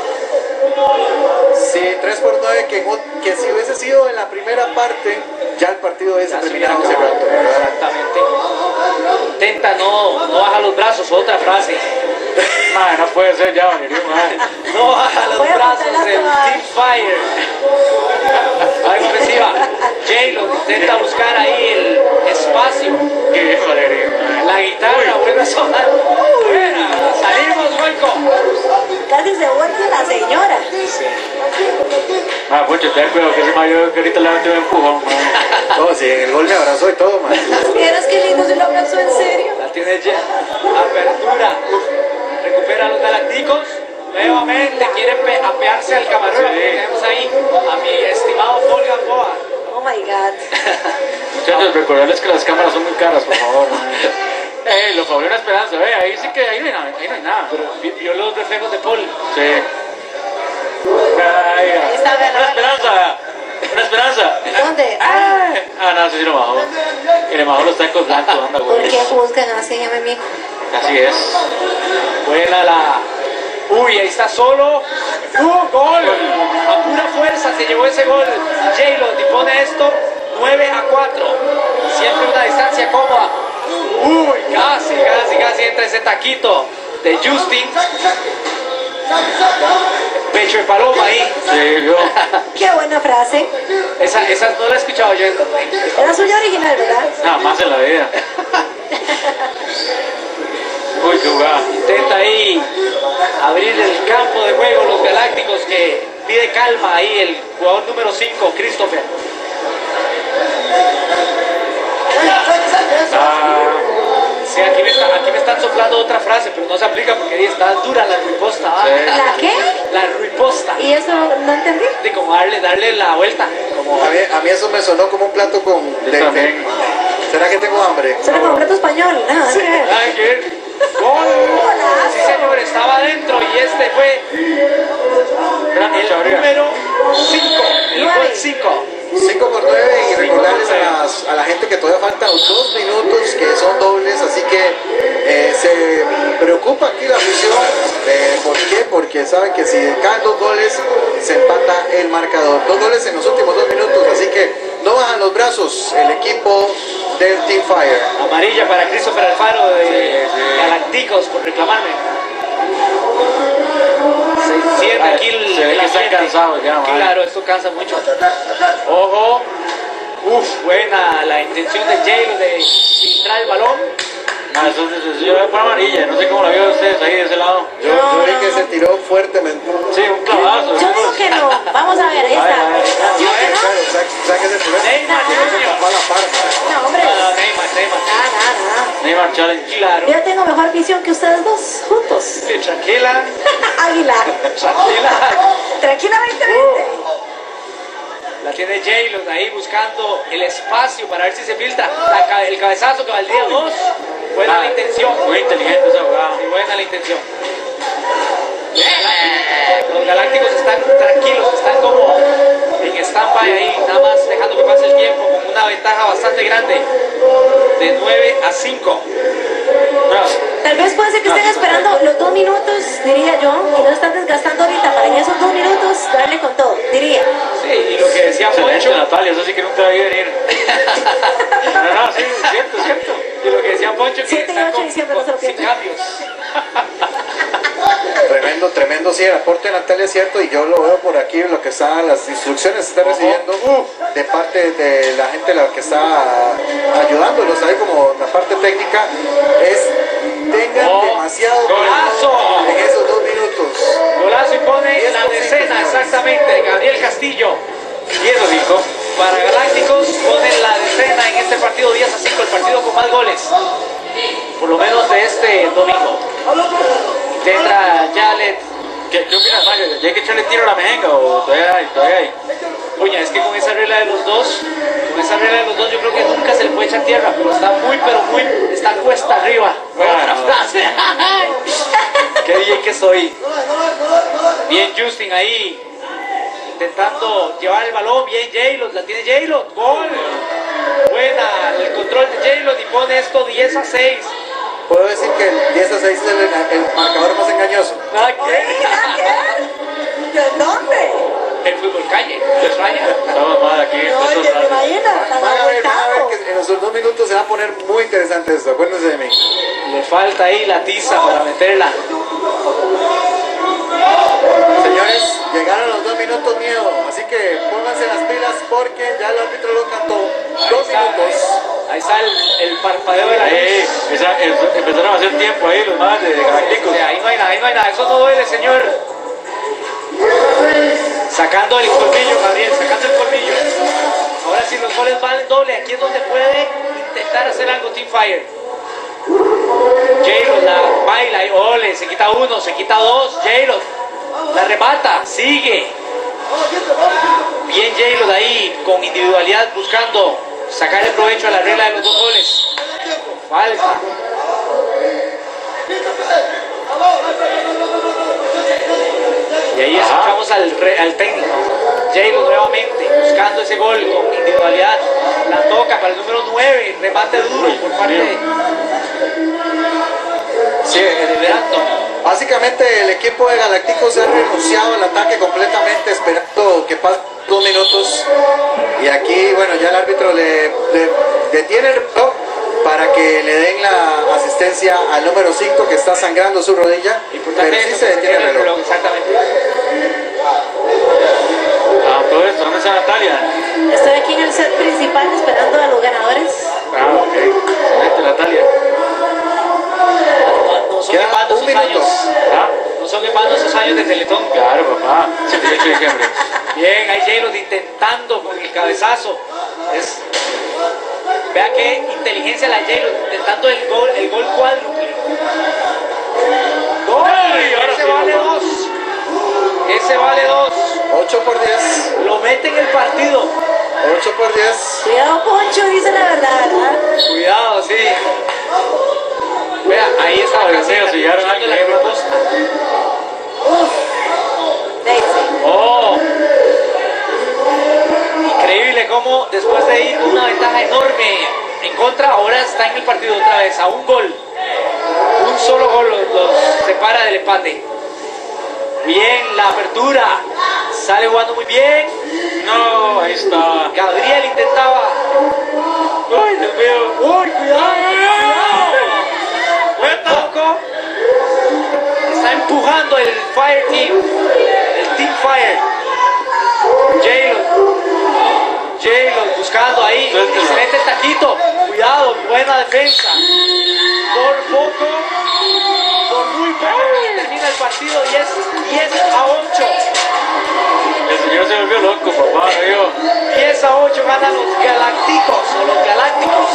Sí, 3-9, que si hubiese sido en la primera parte, ya el partido hubiese terminado hace rato. Exactamente. Intenta, no baja los brazos, otra frase. Madre, no puede ser ya, Valerio, madre. No baja los brazos del Team Fire. Algo ofensiva. Jay lo intenta buscar ahí el espacio. Qué Valerio. La guitarra vuelve a sonar. Buena, salimos, Hueco. Casi se vuelve la señora. Pucho, ten cuidado que ese mayor que ahorita le metió un empujón. No, sí, en el gol me abrazó y todo, man. ¿Vieras qué lindo se lo abrazó en serio? La tiene ya. Apertura. Recupera a los Galácticos. Nuevamente quiere apearse al camarógrafo. Tenemos ahí a mi estimado Paul Gamboa. Oh my God. Muchachos, recordarles que las cámaras son muy caras, por favor. Lo favorece una esperanza, ahí sí que ahí no hay nada. Pero vio los reflejos de Paul. Sí. Ahí está, Una esperanza. Una esperanza. ¿Dónde? No, sí lo bajó. Y le bajó los tacos blancos, anda, ¿Por güey. qué juzgan así a mi amigo? Así es. Buena la... Uy, ahí está solo. ¡Gol! A pura fuerza se llevó ese gol. J-Lo y pone esto 9-4. Siempre una distancia cómoda. Uy, casi entra ese taquito de Justin. Pecho de paloma ahí. Sí, yo. Qué buena frase. Esa no la he escuchado yo. Era suya original, ¿verdad? Nada más en la vida. Uy, qué jugada. Intenta ahí abrir el campo de juego los Galácticos, que pide calma ahí el jugador número 5, Christopher. Sí, aquí me están soplando otra frase, pero no se aplica porque ahí está dura la riposta. ¿La qué? La riposta. ¿Y eso no entendí? De como darle la vuelta. Como... A mí eso me sonó como un plato con... ¿Será que tengo hambre? Suena como un plato español. Nada, ¡Gol! Sí, señor, estaba adentro y este fue el número 5. El gol 5. 5 por 9 y recordarles a la gente que todavía faltan 2 minutos que son dobles, así que se preocupa aquí la afición. ¿Por qué? Porque saben que si caen 2 goles se empata el marcador. 2 goles en los últimos 2 minutos, así que no bajan los brazos el equipo del Team Fire. Amarilla para Christopher Alfaro de Galácticos por reclamarme. Se siente aquí se ve que están cansados ya, man. Claro, esto cansa mucho. Ojo. Buena la intención de J-Lo de filtrar el balón. Yo veo por amarilla, no sé cómo la veo ustedes ahí de ese lado. Yo vi que se tiró fuertemente. Sí, un clavazo. Yo digo que no. Vamos a ver, ahí está. ¿Sí o que no? Sáquese el problema. No, hombre. Neymar Challenge. Claro. Yo tengo mejor visión que ustedes dos juntos. Sí, tranquila. Águila. Tranquila. Tranquilamente. La tiene J-Lo ahí buscando el espacio para ver si se filtra. El cabezazo que valdría 2. Buena la intención. Muy inteligente esa jugada. Muy buena la intención. Los Galácticos están tranquilos, están como en stand-by ahí, nada más dejando que pase el tiempo con una ventaja bastante grande de 9-5. Tal vez puede ser que estén esperando los 2 minutos, diría yo, y no están desgastando ahorita para en esos 2 minutos darle con todo, diría. Sí, y lo que decía Poncho. Natalia, eso sí que nunca debía venir. No, sí, cierto. Y lo que decía Poncho, que 7 y 8 de diciembre, no se lo sin pierdan. cambios. Tremendo, sí, el aporte de Natalia es cierto, y yo lo veo por aquí, lo que está, las instrucciones que está recibiendo de parte de la gente la que está ayudándolos ahí como la parte técnica, es tengan demasiado ¡Golazo! en esos 2 minutos. Golazo y pone la decena, exactamente, Gabriel Castillo. 10-5. Para Galácticos ponen la decena en este partido 10-5, el partido con más goles, por lo menos de este domingo. Tendrá Yalet. ¿Qué opinas, Mario? ¿Ya hay que echarle tiro a la mejenga o todavía hay? Puña, es que con esa regla de los dos, yo creo que nunca se le puede echar tierra, pero está está cuesta arriba. Buena frase. Qué DJ que soy. Bien Justin ahí, intentando llevar el balón, bien J-Lo, la tiene J-Lo, gol. Buena el control de J-Lo y pone esto 10-6. Puedo decir que el 10-6 es el marcador más engañoso. ¿De dónde? El fútbol calle, de raya. Estamos mal aquí. No, te imaginas, Van a ver que en los 2 minutos se va a poner muy interesante esto, acuérdense de mí. Le falta ahí la tiza para meterla. Señores, llegaron los 2 minutos miedo, así que pónganse las pilas porque ya el árbitro lo cantó. 2 minutos. Ahí está el parpadeo de la luz. Empezaron a hacer tiempo ahí los más de Galácticos. Ahí no hay nada, eso no duele, señor. Sacando el colmillo, Gabriel, sacando el colmillo. Ahora sí los goles valen doble, aquí es donde puede intentar hacer algo Team Fire. J-Lo la baila y ole, se quita 1, se quita 2, J-Lo La remata, sigue. Bien J-Lo de ahí, con individualidad, buscando sacarle provecho a la regla de los 2 goles. Falta. Y ahí escuchamos al técnico. J-Lo nuevamente, buscando ese gol con individualidad. La toca para el número 9, remate duro por parte de Veranto. Básicamente el equipo de Galácticos ha renunciado al ataque completamente, esperando que pasen 2 minutos. Y aquí, bueno, ya el árbitro le detiene el reloj para que le den la asistencia al número 5 que está sangrando su rodilla. Pero sí se detiene el reloj. Exactamente. Todo esto, ¿dónde está Natalia? Estoy aquí en el set principal esperando a los ganadores. Ok. Excelente, Natalia. No son en vano esos años. No son en vano esos años de Teletón. Claro, papá. 7 de diciembre. Bien, ahí J-Lo intentando con el cabezazo. Vea qué inteligencia la J-Lo intentando el gol cuádruple. ¡Gol! Ese vale 2. Ese vale 2. 8 por 10. Lo mete en el partido. 8 por 10. Cuidado, Poncho, dice la verdad, ¿verdad? Cuidado, sí. Vea, ahí está la casera, se llegaron a la propuesta. Oh. Increíble cómo después de ir con una ventaja enorme en contra, ahora está en el partido otra vez, a un gol. Un solo gol los separa del empate. Bien, la apertura. Sale jugando muy bien. No, ahí está. Gabriel intentaba. ¡Uy, Dios mío! ¡Uy, cuidado! ¡Cuidado! Un poco. Está empujando el Fire Team. El Team Fire. J-Lo buscando ahí. Excelente taquito. Cuidado, buena defensa. Por poco. Por muy poco termina el partido y es 10-8. El señor se volvió loco, papá. 10-8 ganan los Galácticos o los Galácticos.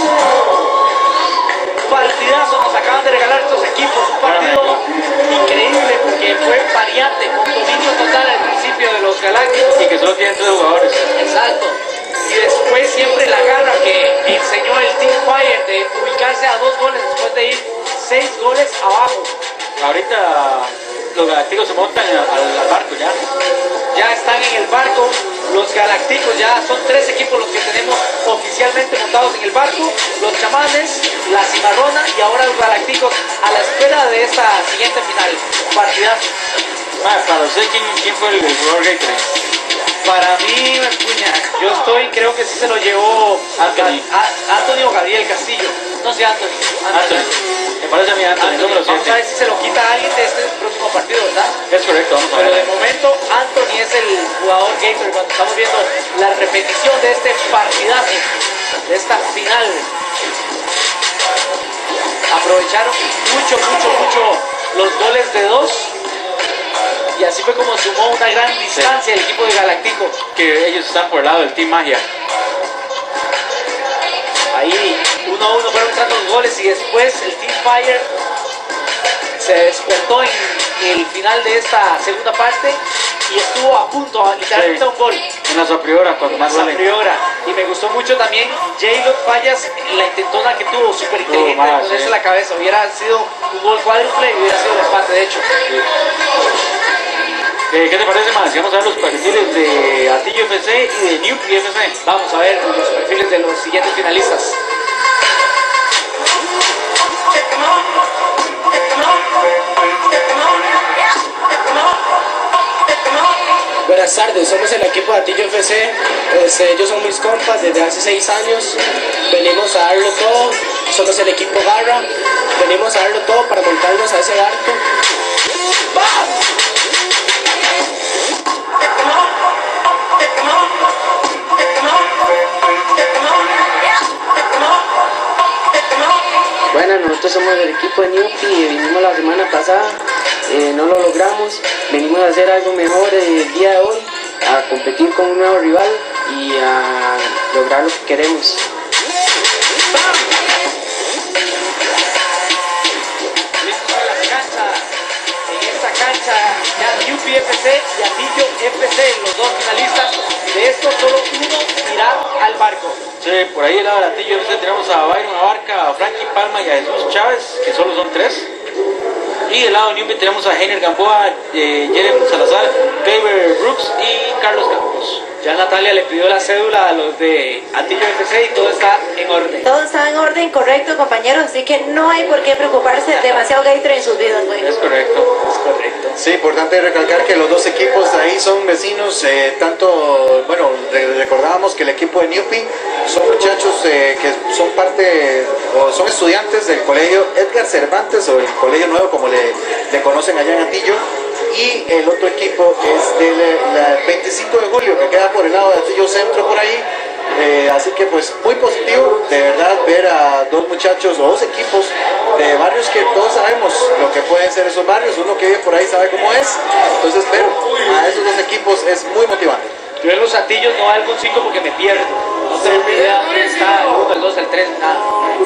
Partidazo nos acaban de regalar estos equipos. Un partido increíble porque fue variante con dominio total al principio de los Galácticos. Y que solo tienen 3 jugadores. Exacto. Y después siempre la garra que enseñó el Team Fire de ubicarse a 2 goles después de ir 6 goles abajo. Ahorita los Galácticos se montan al barco ya. Ya están en el barco. Los Galácticos ya son 3 equipos los que tenemos oficialmente montados en el barco. Los Chamanes, la Cimarrona y ahora los Galácticos a la espera de esta siguiente final. Partidazo. Para usted, ¿quién fue el jugador Gatorade? Para mí, puña, creo que sí se lo llevó Anthony o Gabriel Castillo. No sé, Anthony. Me parece a mí Anthony, número 7. Vamos a ver si se lo quita a alguien de este próximo partido, ¿verdad? Es correcto, vamos a ver. Pero de momento, Anthony es el jugador Gatorade cuando estamos viendo la repetición de este partidazo, de esta final. Aprovecharon mucho los goles de 2. Y así fue como sumó una gran distancia el equipo de Galáctico. Que ellos están por el lado del Team Magia. Ahí 1-1 fueron entrando los goles y después el Team Fire se despertó en el final de esta segunda parte y estuvo a punto, literalmente a un gol. En la Sapriora, cuando más sale. Y me gustó mucho también J-Lo Fallas, la intentona que tuvo, súper inteligente, ponerse la cabeza. Hubiera sido un gol cuádruple y hubiera sido el empate, de hecho. Sí. ¿Qué te parece más? Vamos a ver los perfiles de Atillo FC y de Newpie FC. Vamos a ver los perfiles de los siguientes finalistas. Buenas tardes, somos el equipo de Atillo FC. Ellos son mis compas desde hace 6 años. Venimos a darlo todo. Somos el equipo Garra. Venimos a darlo todo para montarnos a ese barco. Bueno, nosotros somos del equipo de Newpie y vinimos la semana pasada, no lo logramos, venimos a hacer algo mejor el día de hoy, a competir con un nuevo rival y a lograr lo que queremos. En esta cancha ya Newpie FC y Atillo FC, los dos finalistas. De estos, solo uno irá al barco. Sí, por ahí del lado de Atillo FC tenemos a Byron Abarca, a Frankie Palma y a Jesús Chávez, que solo son 3. Y del lado de Newby tenemos a Heiner Gamboa, Jeremy Salazar, Gaber Brooks y Carlos Campos. Ya Natalia le pidió la cédula a los de Atillo FC y todo está en orden. Todo está en orden, correcto, compañeros, así que no hay por qué preocuparse demasiado Gator en sus vidas, güey. Es correcto. Es correcto. Sí, importante recalcar que los dos equipos ahí son vecinos, tanto, bueno, recordábamos que el equipo de Newpi son muchachos que son parte, o son estudiantes del colegio Edgar Cervantes, o el colegio nuevo como le conocen allá en Atillo, y el otro equipo es del 25 de julio, que queda por el lado de Atillo Centro por ahí. Así que pues muy positivo de verdad ver a dos muchachos o dos equipos de barrios que todos sabemos lo que pueden ser esos barrios, uno que vive por ahí sabe cómo es, entonces ver a esos dos equipos es muy motivante. Yo en los Atillos no valgo un 5 porque me pierdo, no tengo ni idea dónde está el 1, el 2, el 3, nada.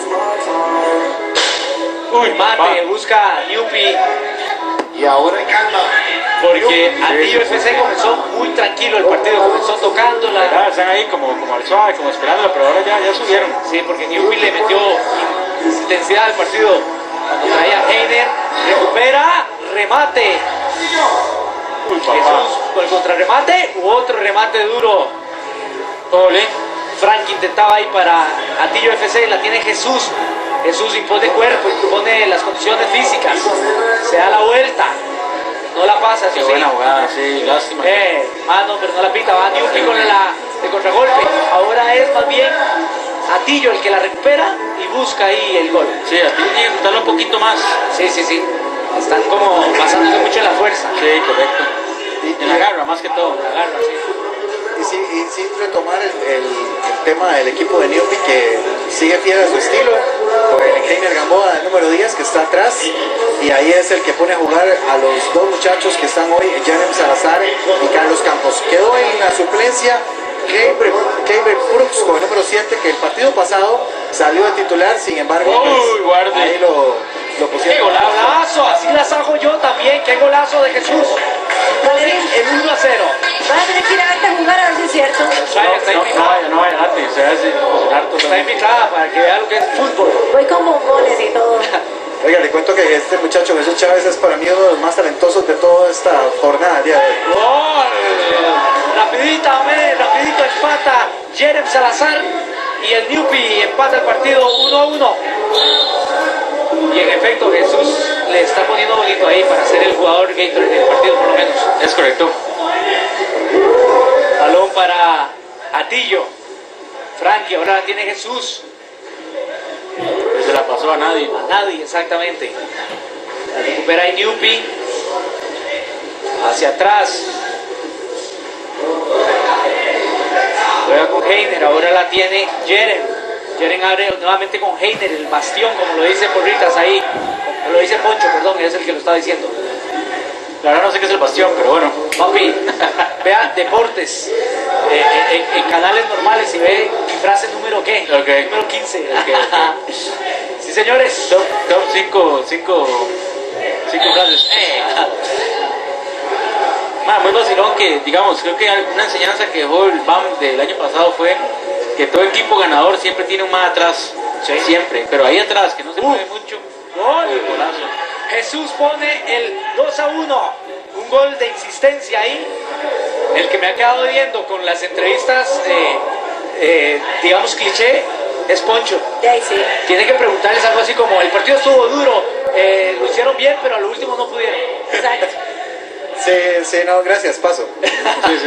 Uy, mate, busca Newpi. Y ahora porque Atillo FC comenzó muy tranquilo el partido, comenzó tocando la... Están ahí como al suave, como esperando, pero ahora ya subieron. Sí, porque Newby le metió intensidad al partido. Cuando traía Heiner, recupera, remate. Uy, Jesús con el contrarremate u otro remate duro. Ole. Frank intentaba ahí para Atillo FC, la tiene Jesús. Jesús impone cuerpo, impone las condiciones físicas. Se da la vuelta. No la pasa, Qué buena jugada, sí, lástima. No, pero no la pita, va Newby con de contragolpe. Ahora es más bien Atillo el que la recupera y busca ahí el gol. Sí, Atillo tiene que juntarlo un poquito más. Sí. Están como basándose mucho en la fuerza. Sí, correcto. En la garra, más que todo. La garra, sí. Y sí retomar el tema del equipo de Newpi que sigue fiel a su estilo, con el Heiner Gamboa, el número 10, que está atrás, y ahí es el que pone a jugar a los dos muchachos que están hoy, Jeremy Salazar y Carlos Campos. Quedó en la suplencia Gaber Brooks con el número 7, que el partido pasado salió de titular, sin embargo, pues, ahí lo pusieron. ¡Qué golazo! Así las hago yo también. ¡Qué golazo de Jesús! Ponen el 1-0. Van a tener que ir a verte a jugar a ver si es cierto. No vayan antes, se hace harto. Está invitada para que vea lo que es fútbol. Voy con bombones y todo. Oiga, le cuento que este muchacho Jesús Chávez es para mí uno de los más talentosos de toda esta jornada el día de hoy. ¡Gol! Rapidito empata Jeremy Salazar y el Newpi empata el partido 1-1. Y en efecto Jesús le está poniendo bonito ahí para ser el jugador Gator del partido por lo menos. Es correcto. Balón para Atillo. Frankie, ahora la tiene Jesús. Se la pasó a nadie. A nadie, exactamente. La recupera ahí Newpi. Hacia atrás. Juega con Heiner, ahora la tiene Jeren. Jeren abre nuevamente con Heiner, el bastión, como lo dice Porritas ahí. Lo dice Poncho, perdón, es el que lo está diciendo. La verdad no sé qué es el bastión, pero bueno. Papi, vea deportes en canales normales y ve mi frase número ¿qué? Okay. Número 15. Sí, señores. Top 5 frases. Muy vacilón que, digamos, creo que una enseñanza que dejó el BAM del año pasado fue que todo equipo ganador siempre tiene un más atrás. Sí. Siempre, pero ahí atrás, que no se mueve mucho. ¡Gol! Golazo. Jesús pone el 2-1. Un gol de insistencia ahí. El que me ha quedado viendo con las entrevistas, digamos cliché, es Poncho. Sí. Tiene que preguntarles algo así como, el partido estuvo duro, lo hicieron bien, pero a lo último no pudieron. Exacto. Sí, no, gracias, paso. Sí.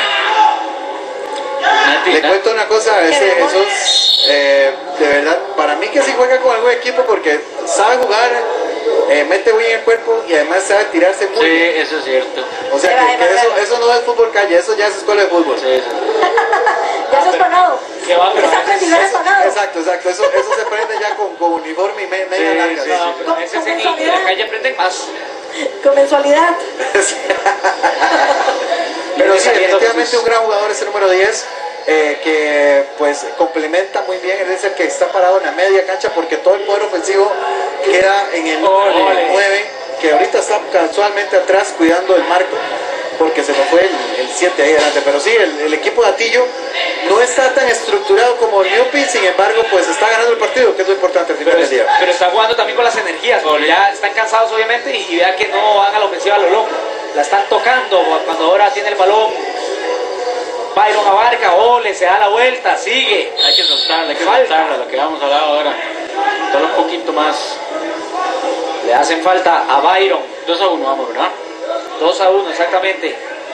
Le cuento una cosa, Jesús, de verdad, para mí que sí juega con algún equipo porque sabe jugar, mete bien el cuerpo y además sabe tirarse muy bien. Sí, eso es cierto. O sea, que eso no es fútbol calle, eso ya es escuela de fútbol. Sí. Ya sos pagado. ¿Qué va, pero Esa presión es pagado. Exacto, eso se prende ya con uniforme y media larga. Sí. No, pero ese es en la calle aprenden más. Con mensualidad. Pero sí, definitivamente un gran jugador ese número 10, que pues complementa muy bien, es el que está parado en la media cancha porque todo el poder ofensivo queda en el 9, que ahorita está casualmente atrás cuidando el marco. porque se nos fue el 7 ahí adelante. Pero sí, el equipo de Atillo no está tan estructurado como el Newpi, sin embargo, pues está ganando el partido, que es lo importante al final del día. Pero está jugando también con las energías, porque ya están cansados obviamente y vea que no van a la ofensiva a lo loco. La están tocando cuando ahora tiene el balón. Byron abarca, ole, se da la vuelta, sigue. Hay que soltarla, lo que vamos a hablar ahora. Solo un poquito más. Le hacen falta a Byron. 2-1 vamos, ¿verdad? 2-1, exactamente.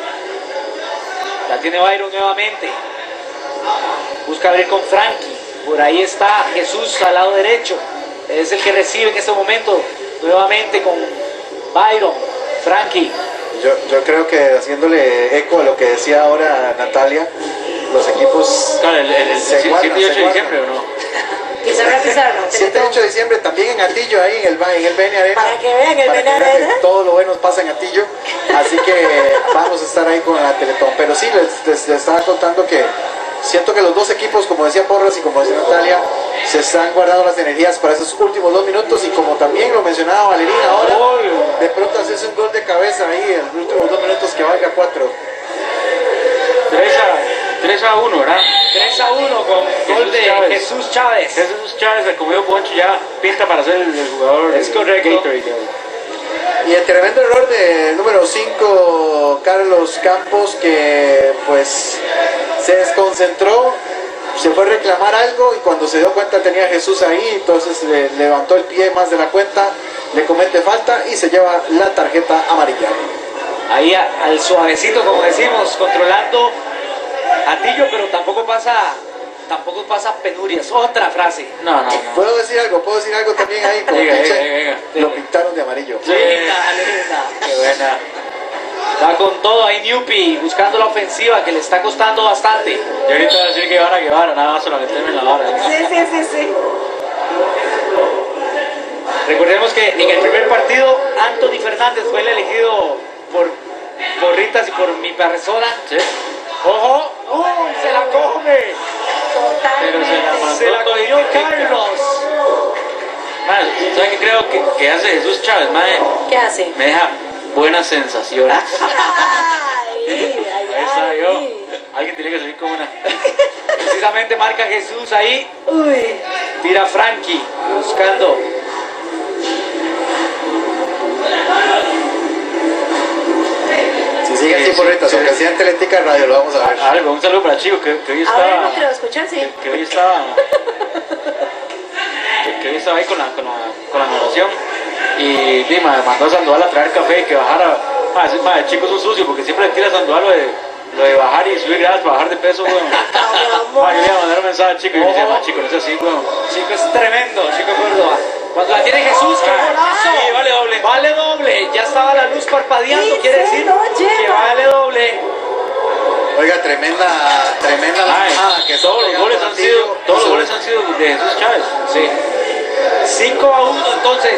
La tiene Byron nuevamente. Busca abrir con Frankie. Por ahí está Jesús al lado derecho. Es el que recibe en este momento. Nuevamente con Byron. Frankie. Yo creo que haciéndole eco a lo que decía ahora Natalia, los equipos claro, el 7 y 8 de diciembre, ¿o no? Pizarro. 7 y 8 de diciembre también en Atillo, ahí en el BN Arena. Para que vean el BN Arena. Todo lo bueno pasa en Atillo. Así que vamos a estar ahí con la Teletón. Pero sí, les estaba contando que siento que los dos equipos, como decía Porras y como decía Natalia, se están guardando las energías para esos últimos 2 minutos. Y como también lo mencionaba Valerina ahora, de pronto haces un gol de cabeza ahí en los últimos 2 minutos que valga 4. 3-1, ¿verdad? 3-1 con gol de Jesús Chávez. Jesús Chávez, el comido Poncho, ya pinta para ser el jugador. Es correcto. Y el tremendo error del número 5, Carlos Campos, que pues se desconcentró, se fue a reclamar algo y cuando se dio cuenta tenía a Jesús ahí, entonces le levantó el pie más de la cuenta, le comete falta y se lleva la tarjeta amarilla. Ahí al suavecito, como decimos, controlando Atillo, pero tampoco pasa penurias. Otra frase. No. ¿Puedo decir algo también ahí? Diga. Lo pintaron de amarillo. Sí, qué buena. Va con todo ahí Newpi, buscando la ofensiva que le está costando bastante. Y ahorita voy a decir que Guevara, nada más solo meterme en la vara. Sí. Recordemos que en el primer partido Anthony Fernández fue el elegido por Porritas y por mi persona. ¿Sí? ¡Ojo! ¡Se la come! Pero se la comió Carlos. ¿Sabes qué creo que hace Jesús Chávez, madre? ¿Qué hace? Me deja buenas sensaciones. Ay. Ahí está yo. Alguien tiene que salir con una. Precisamente marca Jesús ahí. Uy. Tira Frankie, buscando. Si sigue así, Porritas, aunque sea en Teletica Radio, lo vamos a ver. Un saludo para Chico, que hoy estaba. Ahora no quiero escuchar, sí. Que hoy estaba. que hoy estaba ahí con la narración. Y mandó a Sandoval a traer café y que bajara. El chico es un sucio porque siempre le tira a Sandoval lo de bajar y subir gradas para bajar de peso, weón. Yo le iba a mandar un mensaje al chico y yo decía, chico, no es así, weón. Chico es tremendo, Chico Córdoba. Cuando la tiene Jesús, ¡qué golazo! Sí, vale doble. Vale doble. Ya estaba la luz parpadeando, Sí, quiere decir no que lleva. vale doble. Oiga, tremenda la que todos los goles han sido de Jesús Chávez. Sí. 5-1 entonces.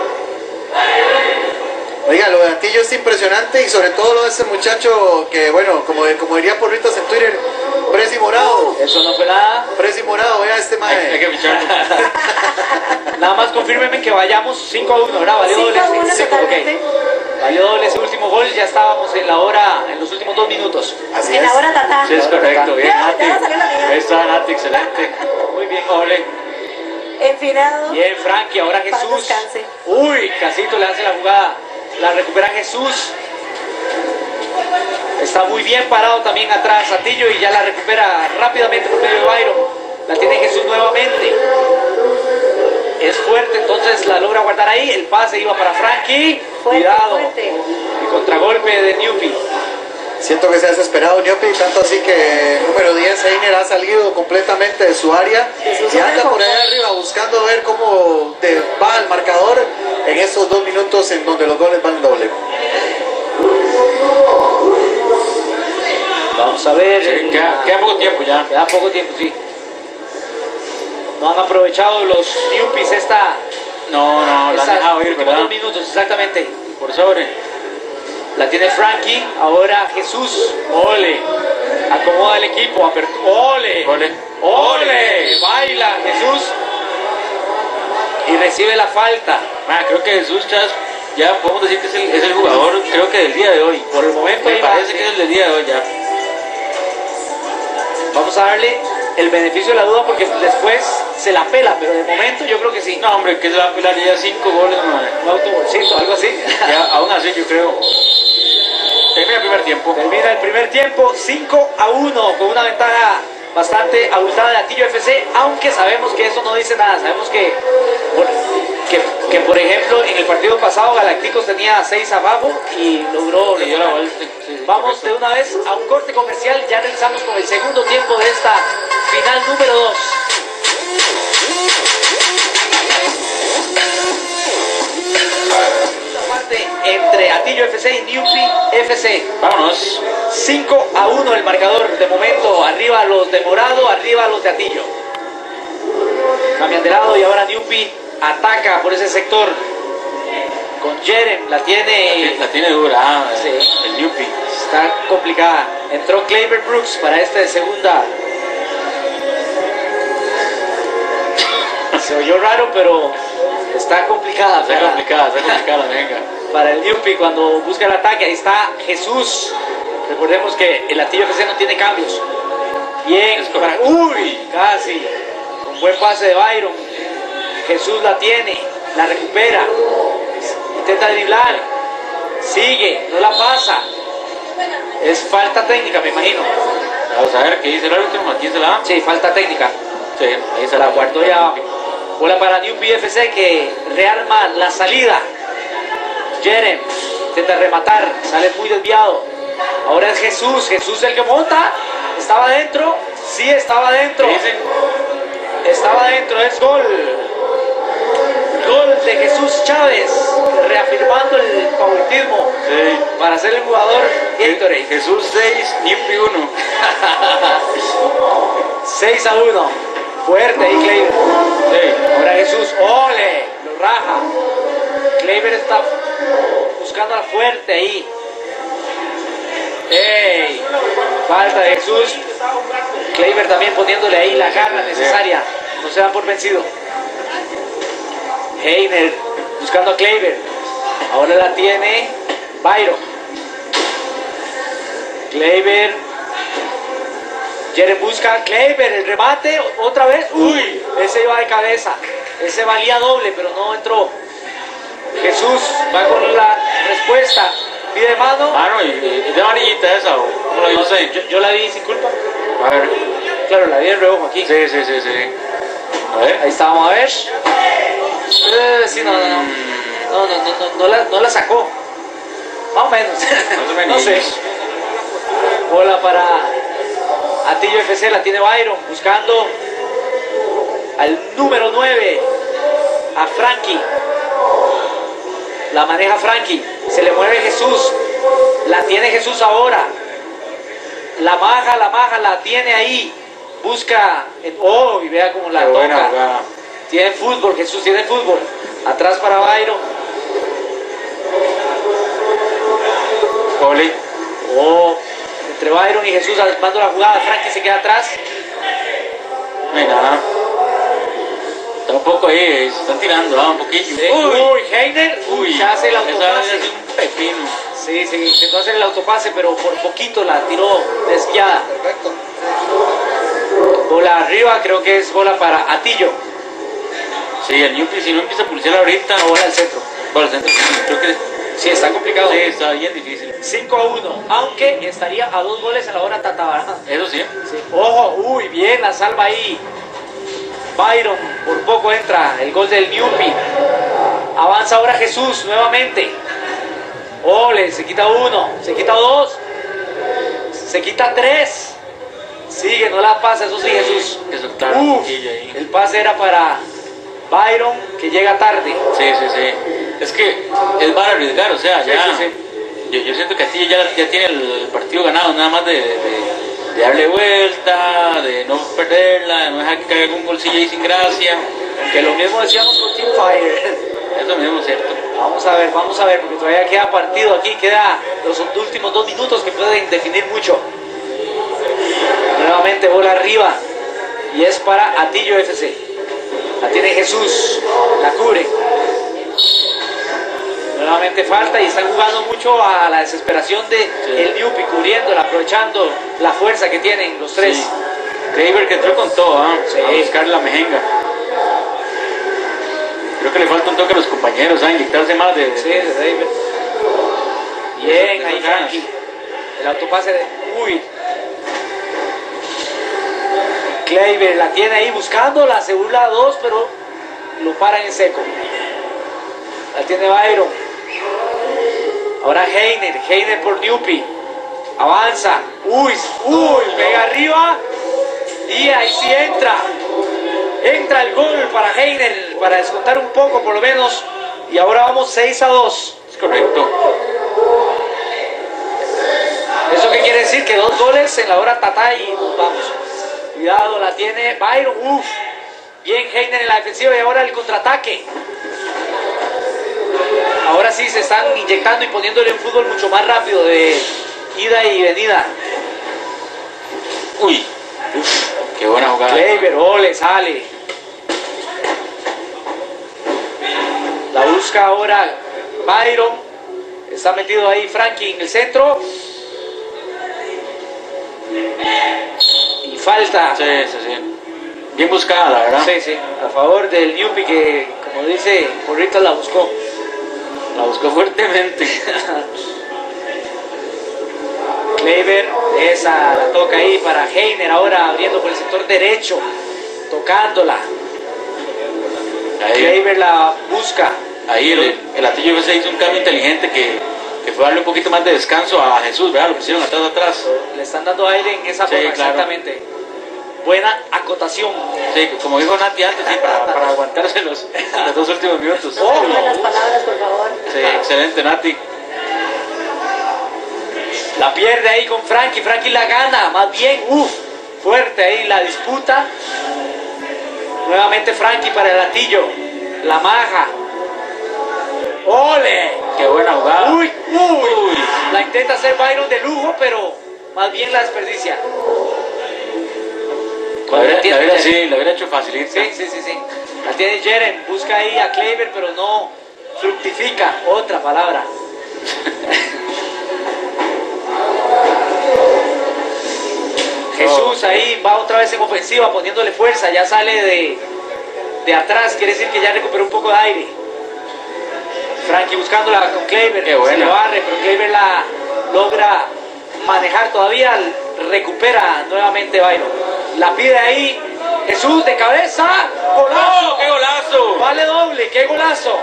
Oiga, lo de Atillo es impresionante y sobre todo lo de ese muchacho que, bueno, como diría Porritas en Twitter, Presi Morado. Eso no fue nada. Presi Morado, vea este mae. Hay que ficharlo. Nada más confírmeme que vayamos 5-1, ¿verdad? Valió doble. 5-1 totalmente. Valió doble ese último gol, ya estábamos en los últimos 2 minutos. Así En la hora tatá. Sí, es correcto. Bien, Ya Nati. va a salir la mía. Ahí está Nati, excelente. Muy bien, Ole. Enfinado. Bien, Frankie, ahora Paz Jesús. descanse. Uy, Casito le hace la jugada. La recupera Jesús. Está muy bien parado también atrás Atillo y ya la recupera rápidamente por medio de Byron. La tiene Jesús nuevamente. Es fuerte, entonces la logra guardar ahí. El pase iba para Frankie. Cuidado. Fuerte. El contragolpe de Newpi. Siento que se ha desesperado Niopi, tanto así que el número 10, Einer, ha salido completamente de su área y anda por allá arriba buscando ver cómo te va el marcador en esos 2 minutos en donde los goles van doble. Vamos a ver. Sí, queda poco tiempo ya. Queda poco tiempo, sí. No han aprovechado los Newpies No, la han dejado ir, últimos ¿verdad? 2 minutos, exactamente. Por sobre. La tiene Frankie, ahora Jesús. Ole. Acomoda el equipo. Ole. Ole. Baila Jesús. Y recibe la falta. Creo que Jesús Chávez ya podemos decir que es el jugador, creo que del día de hoy. Por el momento me parece que es el del día de hoy ya. Vamos a darle el beneficio de la duda porque después se la pela, pero de momento yo creo que sí. No, hombre, que se va a pelar ya 5 goles, man. Un autobolcito, algo así. Ya, aún así yo creo. Termina el primer tiempo. Termina el primer tiempo 5-1 con una ventaja bastante abultada de Atillo FC, aunque sabemos que eso no dice nada. Sabemos que por ejemplo en el partido pasado Galácticos tenía 6 abajo y logró dio la vuelta. Vamos de una vez a un corte comercial, ya regresamos con el segundo tiempo de esta final número 2. Entre Atillo FC y Newpie FC. Vámonos. 5-1 el marcador de momento. Arriba los de Morado, arriba los de Atillo. Cambian de lado y ahora Newpie ataca por ese sector. Con Jerem, la tiene dura, sí. El Newpie. Está complicada. Entró Claver Brooks para esta de segunda. Se oyó raro, pero está complicada. Está complicada la venga. Para el Newpie cuando busca el ataque, ahí está Jesús. Recordemos que el Atillo FC no tiene cambios. Bien, uy, casi. Un buen pase de Byron. Jesús la tiene, la recupera. Intenta driblar. Sigue, no la pasa. Es falta técnica, me imagino. Vamos a ver qué dice el árbitro. Aquí se la da. Sí, falta técnica. Sí, ahí se la guardó ya. Bola para Newpie FC que rearma la salida. Jerem intenta rematar, sale muy desviado. Ahora es Jesús el que monta. ¿Estaba dentro? Sí, estaba dentro. Estaba dentro, es gol. Gol de Jesús Chávez, reafirmando el favoritismo para ser el jugador Gatorade. Jesús 6, Newpie 1. 6-1. Fuerte ahí Claver. Ahora Jesús, ole, lo raja. Claver está buscando la fuerte ahí. ¡Ey! Falta de Jesús. Claver también poniéndole ahí la garra necesaria. No se dan por vencido. Heiner buscando a Claver. Ahora la tiene Byron. Claver. Jerem busca a Claver. El remate otra vez. Uy, ese iba de cabeza. Ese valía doble, pero no entró. Jesús va con la respuesta. Pide mano. Mano, ¿y de amarillita esa o cómo la vio usted? Yo la vi sin culpa. A ver. Claro, la vi en reojo aquí. Sí. A ver. Ahí está, vamos a ver. Sí, no la sacó. Más o menos. No sé. Bola para Atillo FC, la tiene Byron. Buscando al número 9. A Frankie. La maneja Frankie. Se le mueve Jesús. La tiene Jesús ahora. La maja, la tiene ahí. Busca. Oh, y vea cómo la toca. Tiene fútbol, Jesús tiene fútbol. Atrás para Byron. Ole. Oh, entre Byron y Jesús armando la jugada. Frankie se queda atrás. No hay nada. Está un poco ahí, se están tirando, un poquillo. Uy, Heiner. Uy, ya hace el autopase. Es un pepino. Sí, intentó hacer el autopase, pero por poquito la tiró desviada. Perfecto. Bola arriba, creo que es bola para Atillo. Sí, el Newpie, si no empieza a pulsar ahorita. Bola al centro. Bola al centro. Creo que sí, está complicado. Sí, está bien difícil. 5-1, aunque estaría a 2 goles a la hora Tatabara. Eso sí. Ojo, uy, bien, la salva ahí. Byron, por poco entra el gol del Newpie. Avanza ahora Jesús nuevamente. Ole, se quita 1, se quita 2, se quita 3. Sigue, no la pasa, eso sí, Jesús. Que soltar un poquillo ahí. El pase era para Byron, que llega tarde. Sí. Es que es para arriesgar, o sea, ya. Sí. Yo siento que Atillo ya tiene el partido ganado, nada más de darle vuelta, de no perderla, de no dejar que caiga algún golcillo ahí sin gracia. Que lo mismo decíamos con Team Fire. Eso mismo, cierto. Vamos a ver, porque todavía queda partido aquí, queda los últimos 2 minutos que pueden definir mucho. Nuevamente bola arriba y es para Atillo FC. La tiene Jesús, la cubre. Nuevamente falta y están jugando mucho a la desesperación de el Newpi, cubriéndola, aprovechando la fuerza que tienen los tres. Sí. Kleiber que entró con todo, a buscar la mejenga. Creo que le falta un toque a los compañeros, inyectarse más de... Sí, de David. Bien, ahí Frankie. El autopase de... Uy. Kleiber la tiene ahí buscando, la asegura 2, pero lo paran en seco. La tiene Byron. Ahora Heiner por Newpi. Avanza. Uy, pega arriba. Y ahí sí entra. Entra el gol para Heiner, para descontar un poco por lo menos. Y ahora vamos 6-2. Es correcto. ¿Eso qué quiere decir? Que 2 goles en la hora tatá y nos vamos. Cuidado, la tiene Byron. Bien Heiner en la defensiva y ahora el contraataque. Ahora sí se están inyectando y poniéndole un fútbol mucho más rápido de ida y venida. Uy, qué buena jugada. Kleiber, le sale. La busca ahora Byron. Está metido ahí Frankie en el centro. Y falta. Sí. Bien buscada, la verdad. Sí. A favor del Newpi que, como dice Porritas, la buscó. La buscó fuertemente. Kleiber, esa la toca ahí para Heiner, ahora abriendo por el sector derecho, tocándola. Ahí. Kleiber la busca. Ahí el Atillo FC hizo un cambio inteligente que fue darle un poquito más de descanso a Jesús, ¿verdad? Lo pusieron atrás. Le están dando aire en esa forma, claro. exactamente. Buena acotación. Sí, como dijo Nati antes, sí, para aguantarse los 2 últimos minutos. Las palabras, por favor. Sí, excelente, Nati. La pierde ahí con Frankie, Frankie la gana, más bien, fuerte ahí la disputa. Nuevamente Frankie para el Atillo, la maja. ¡Ole! ¡Qué buena jugada! ¡Uy! La intenta hacer Byron de lujo, pero más bien la desperdicia. La hubiera hecho facilita. Sí. La tiene Jeren, busca ahí a Kleiber, pero no fructifica. Otra palabra. Jesús ahí va otra vez en ofensiva, poniéndole fuerza, ya sale de atrás, quiere decir que ya recuperó un poco de aire. Frankie buscándola con Kleiber, se le barre, pero Kleiber la logra manejar todavía, recupera nuevamente Byron. La pide ahí, Jesús de cabeza, golazo. ¡Oh, qué golazo! Vale doble, qué golazo.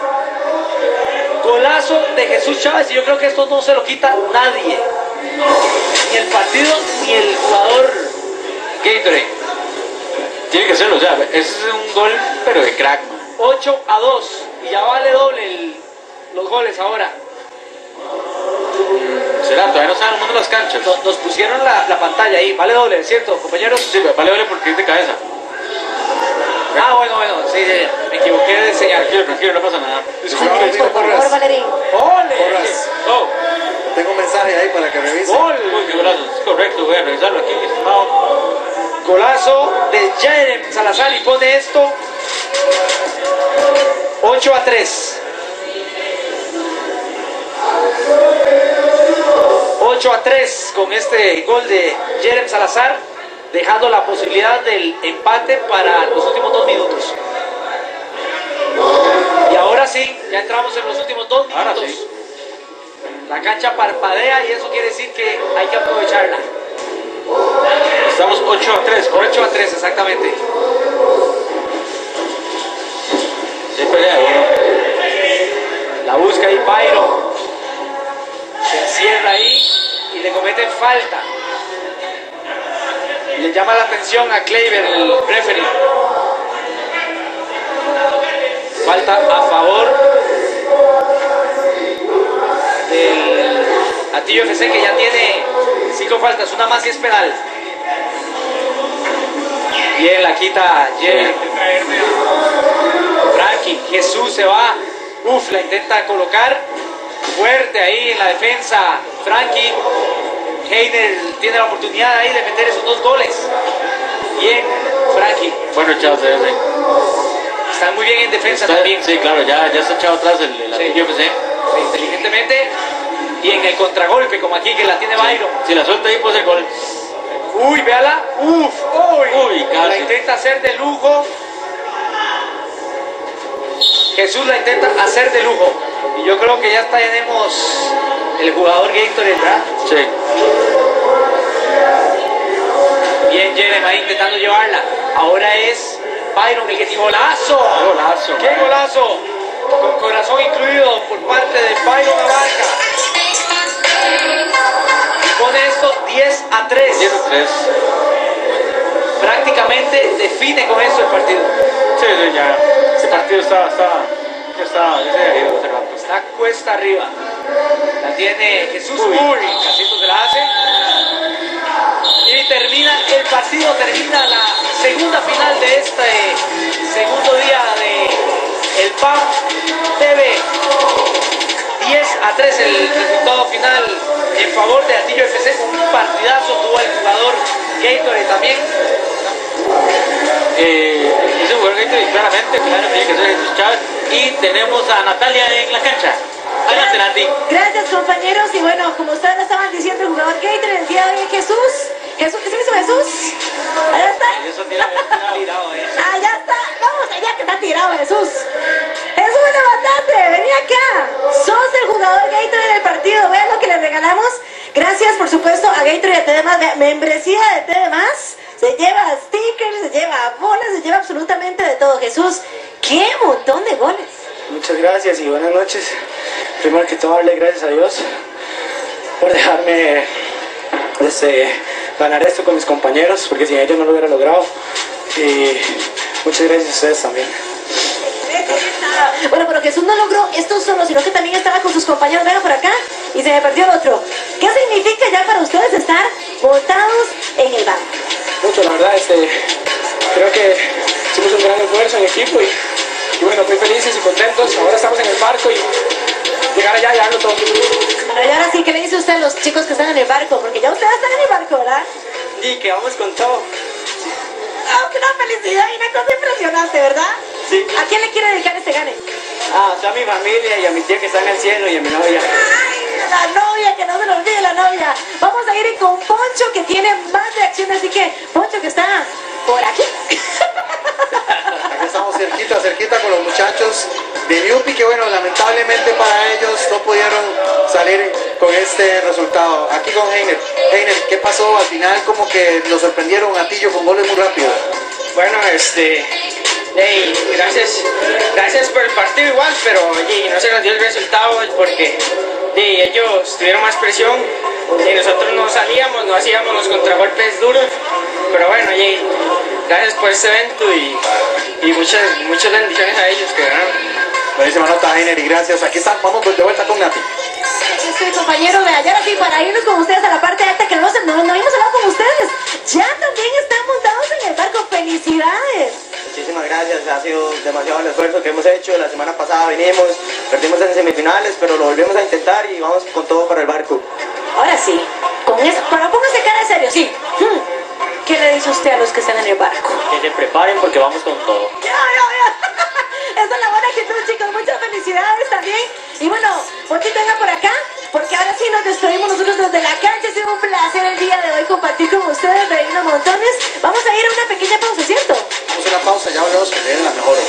Golazo de Jesús Chávez y yo creo que esto no se lo quita nadie. Ni el partido, ni el jugador Gatorade. Tiene que serlo, o sea, es un gol, pero de crack, man. 8-2 y ya vale doble los goles ahora. ¿Será? Todavía no saben el mundo de las canchas. Nos pusieron la pantalla ahí, vale doble, ¿cierto, compañeros? Sí, vale doble porque es de cabeza. Bueno, sí, me equivoqué de señal. Tranquilo, no pasa nada. Disculpe, Por favor, Valerín. ¡Ole! Tengo un mensaje ahí para que revise. ¡Gol! Uy, qué golazo, es correcto, voy a revisarlo aquí, estimado. Golazo de Jerem Salazar y pone esto 8-3. 8-3 con este gol de Jerem Salazar, dejando la posibilidad del empate para los últimos 2 minutos. Y ahora sí, ya entramos en los últimos 2 minutos. Ahora sí. La cancha parpadea y eso quiere decir que hay que aprovecharla. Estamos 8-3, correcto. 8-3, exactamente. Sí, pelea, bueno. La busca ahí Byron. Se encierra ahí y le cometen falta. Le llama la atención a Kleiber, el referee. Falta a favor del Atillo FC, que ya tiene 5 faltas, una más y es penal. Bien, la quita Jerry. Frankie, Jesús se va. La intenta colocar. Fuerte ahí en la defensa. Frankie. Heiner tiene la oportunidad ahí de meter esos 2 goles. Bien, Frankie. Bueno, chavos, Están muy bien en defensa también. Sí, claro, ya está echado atrás el Atillo FC. inteligentemente y en el contragolpe, como aquí que la tiene Byron. Si la suelta ahí, pues el gol. Uy, véala. Uf, uy, casi. La intenta hacer de lujo. Jesús la intenta hacer de lujo. Y yo creo que ya tenemos el jugador Gatorade, ¿verdad? Sí. Bien, Jeremy intentando llevarla. Ahora es Byron el que tiene golazo. Golazo. ¡Qué golazo! Con corazón incluido por parte de Byron Abarca. Pone esto 10-3. 10-3. Prácticamente define con eso el partido. Sí, ya. Ese partido está cuesta arriba. La tiene Jesús. Uy, Casito se la hace. Y termina el partido, termina la segunda final de este segundo día de el PAM TV. 10-3 el resultado final en favor de Atillo FC, con un partidazo. Tuvo el jugador Gatorade también. Ese jugador Gatorade claramente tiene que ser Jesús Chávez. Y tenemos a Natalia en la cancha. Adelante, Nati. Gracias, compañeros. Y bueno, como ustedes lo estaban diciendo, el jugador Gatorade el día de hoy, Jesús. Jesús, ¿qué se hizo Jesús? Allá está. Allá está. Vamos allá que está tirado Jesús. Jesús, levantate, vení acá. Sos el jugador Gatorade del partido. Vean lo que le regalamos. Gracias, por supuesto, a Gatorade de TDMás. Membresía de TDMás. Se lleva stickers, se lleva bolas, se lleva absolutamente de todo. Jesús, qué montón de goles. Muchas gracias y buenas noches. Primero que todo, darle gracias a Dios por dejarme ganar esto con mis compañeros, porque sin ellos no lo hubiera logrado. Y muchas gracias a ustedes también. Bueno, pero Jesús no logró esto solo, sino que también estaba con sus compañeros. Venga por acá y se me perdió el otro. ¿Qué significa ya para ustedes estar montados en el banco? Mucho, la verdad, creo que hicimos un gran esfuerzo en equipo y bueno, muy felices y contentos. Ahora estamos en el barco y llegar allá y darlo todo. Bueno, y ahora sí, ¿qué le dice usted a los chicos que están en el barco? Porque ya ustedes están en el barco, ¿verdad? Y que vamos con todo. ¡Oh, qué una felicidad y una cosa impresionante, ¿verdad? Sí. ¿A quién le quiere dedicar este gane? A mi familia y a mi tía que está en el cielo y a mi novia. ¡Ay, la novia! Que no se lo olvide la novia. Vamos a ir con Poncho, que tiene más reacción, así que Poncho, que está por aquí. Aquí estamos cerquita con los muchachos de Newpi, que bueno, lamentablemente para ellos no pudieron salir con este resultado. Aquí con Heiner. Heiner, ¿qué pasó? Al final como que lo sorprendieron a Atillo con goles muy rápido. Bueno, gracias por el partido igual, pero no se nos dio el resultado porque ellos tuvieron más presión y nosotros no salíamos, no hacíamos los contragolpes duros, pero bueno, gracias por este evento y muchas bendiciones a ellos que ganaron. Buenísima nota, Heiner, y gracias. Aquí están, vamos de vuelta con Nati. Aquí estoy, compañero de allá, así para irnos con ustedes a la parte alta, que no hemos hablado con ustedes. Ya también están montados en el barco. ¡Felicidades! Muchísimas gracias, ha sido demasiado el esfuerzo que hemos hecho. La semana pasada vinimos, perdimos en semifinales, pero lo volvimos a intentar y vamos con todo para el barco. Ahora sí, con eso, pero póngase cara de serio, sí. ¿Qué le dice usted a los que están en el barco? Que se preparen porque vamos con todo. Esa es la buena actitud, chicos. Muchas felicidades también. Y bueno, Ponchito, venga por acá, porque ahora sí nos despedimos nosotros desde la cancha. Ha sido un placer el día de hoy compartir con ustedes, reírnos montones. Vamos a ir a una pequeña pausa, ¿cierto? Vamos a una pausa, ya volvemos que vienen las mejores.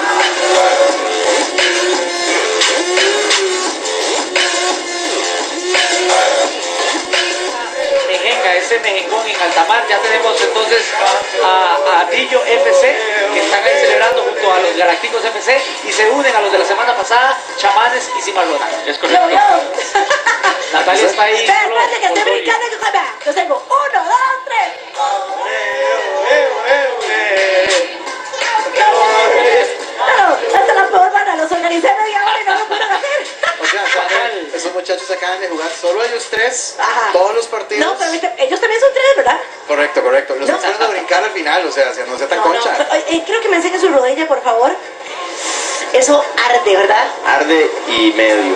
Ese mejengón en Altamar. Ya tenemos entonces a Atillo FC, que están ahí celebrando junto a los Galácticos FC y se unen a los de la semana pasada, Chamanes y Cimarrona. Es correcto. Natalia está ahí. Espérate, que estoy brincando. Yo tengo 1, 2, 3. Claro, hasta la forma, los organicé media hora y no lo pudieron hacer. O sea, esos muchachos acaban de jugar solo ellos tres, todos los partidos. No, pero ellos también son 3, ¿verdad? Correcto. Los pusieron a brincar al final, o sea, no sea tan concha. Quiero que me enseñe su rodilla, por favor. Eso arde, ¿verdad? Arde y medio.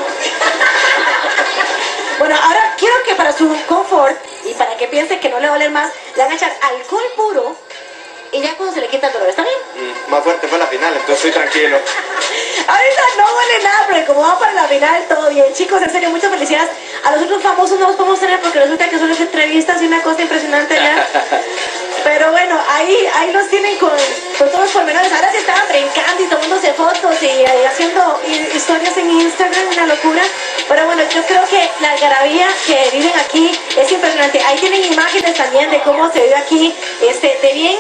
Bueno, ahora quiero que para su confort y para que piense que no le va a doler más, le van a echar alcohol puro y ya cuando se le quita el dolor, ¿está bien? Más fuerte fue la final, entonces estoy tranquilo. Ahorita no huele nada, pero como va para la final, todo bien. Chicos, en serio, muchas felicidades. A los otros famosos no los podemos tener porque resulta que son las entrevistas y una cosa impresionante ya. Pero bueno, ahí los tienen con todos los pormenores. Ahora sí estaban brincando y tomándose fotos y haciendo historias en Instagram, una locura. Pero bueno, yo creo que la algarabía que viven aquí es impresionante. Ahí tienen imágenes también de cómo se vive aquí, de bien.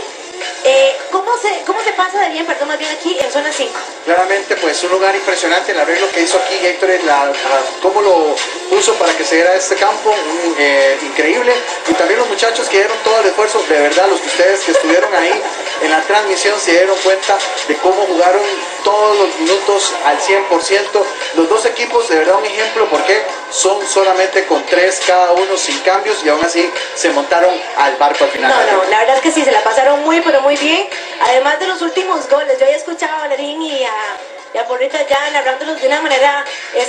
¿Cómo se pasa de bien, perdón, más bien aquí en zona 5? Claramente, pues un lugar impresionante, el arreglo que hizo aquí Héctor, cómo lo puso para que se diera este campo, increíble. Y también los muchachos que dieron todo el esfuerzo, de verdad, los que ustedes que estuvieron ahí en la transmisión se dieron cuenta de cómo jugaron todos los minutos al 100%. Los dos equipos, de verdad, un ejemplo, porque son solamente con 3 cada uno, sin cambios, y aún así se montaron al barco al final. No, la verdad es que sí, se la pasaron muy, pero muy bien. Además de los últimos goles, yo había escuchado a Valerín y a Porrita ya narrándolos de una manera,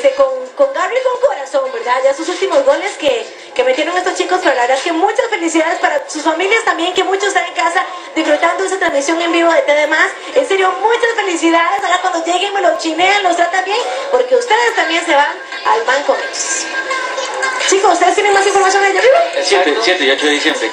con garra y con corazón, ¿verdad? Ya sus últimos goles que metieron estos chicos, pero la verdad es que muchas felicidades para sus familias también, que muchos están en casa disfrutando de esa transmisión en vivo de TD+. En serio, muchas felicidades. Ahora cuando lleguen me los chinean, los tratan bien, porque ustedes también se van al ban con ellos. Chicos, ¿ustedes tienen más información de allá arriba? 7 y 8 de diciembre.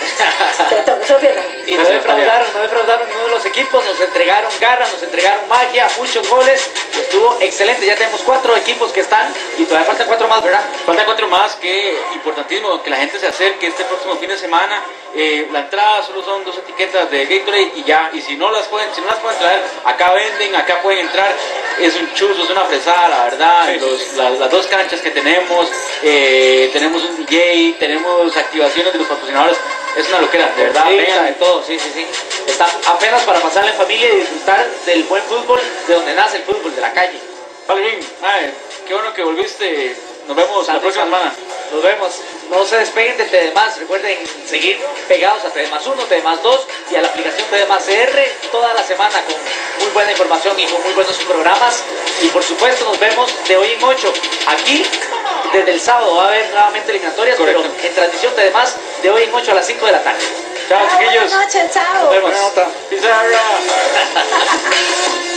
No se lo pierdan. Y no defraudaron ninguno de los equipos, nos entregaron garra, nos entregaron magia, muchos goles, estuvo excelente. Ya tenemos 4 equipos que están y todavía faltan 4 más, ¿verdad? Faltan 4 más, que importantísimo que la gente se acerque este próximo fin de semana. La entrada solo son 2 etiquetas de Gatorade y ya, y si no las pueden traer, acá venden, acá pueden entrar. Es un chuzo, es una fresada, la verdad. Las 2 canchas que tenemos tenemos un DJ, tenemos activaciones de los patrocinadores. Es una loquera, de verdad. Vengan de todo, sí. Está apenas para pasarla en familia y disfrutar del buen fútbol, de donde nace el fútbol, de la calle. Vale, qué bueno que volviste. Nos vemos la próxima semana. Nos vemos. No se despeguen de TD+. Recuerden seguir pegados a TD+1, TD+2 y a la aplicación TD+CR toda la semana con muy buena información y con muy buenos programas. Y por supuesto nos vemos de hoy en 8. Aquí desde el sábado va a haber nuevamente eliminatorias, pero en transmisión TD+, de hoy en 8 a las 5 de la tarde. Chao, chiquillos. Buenas noches, chao. Nos vemos. Pizarra.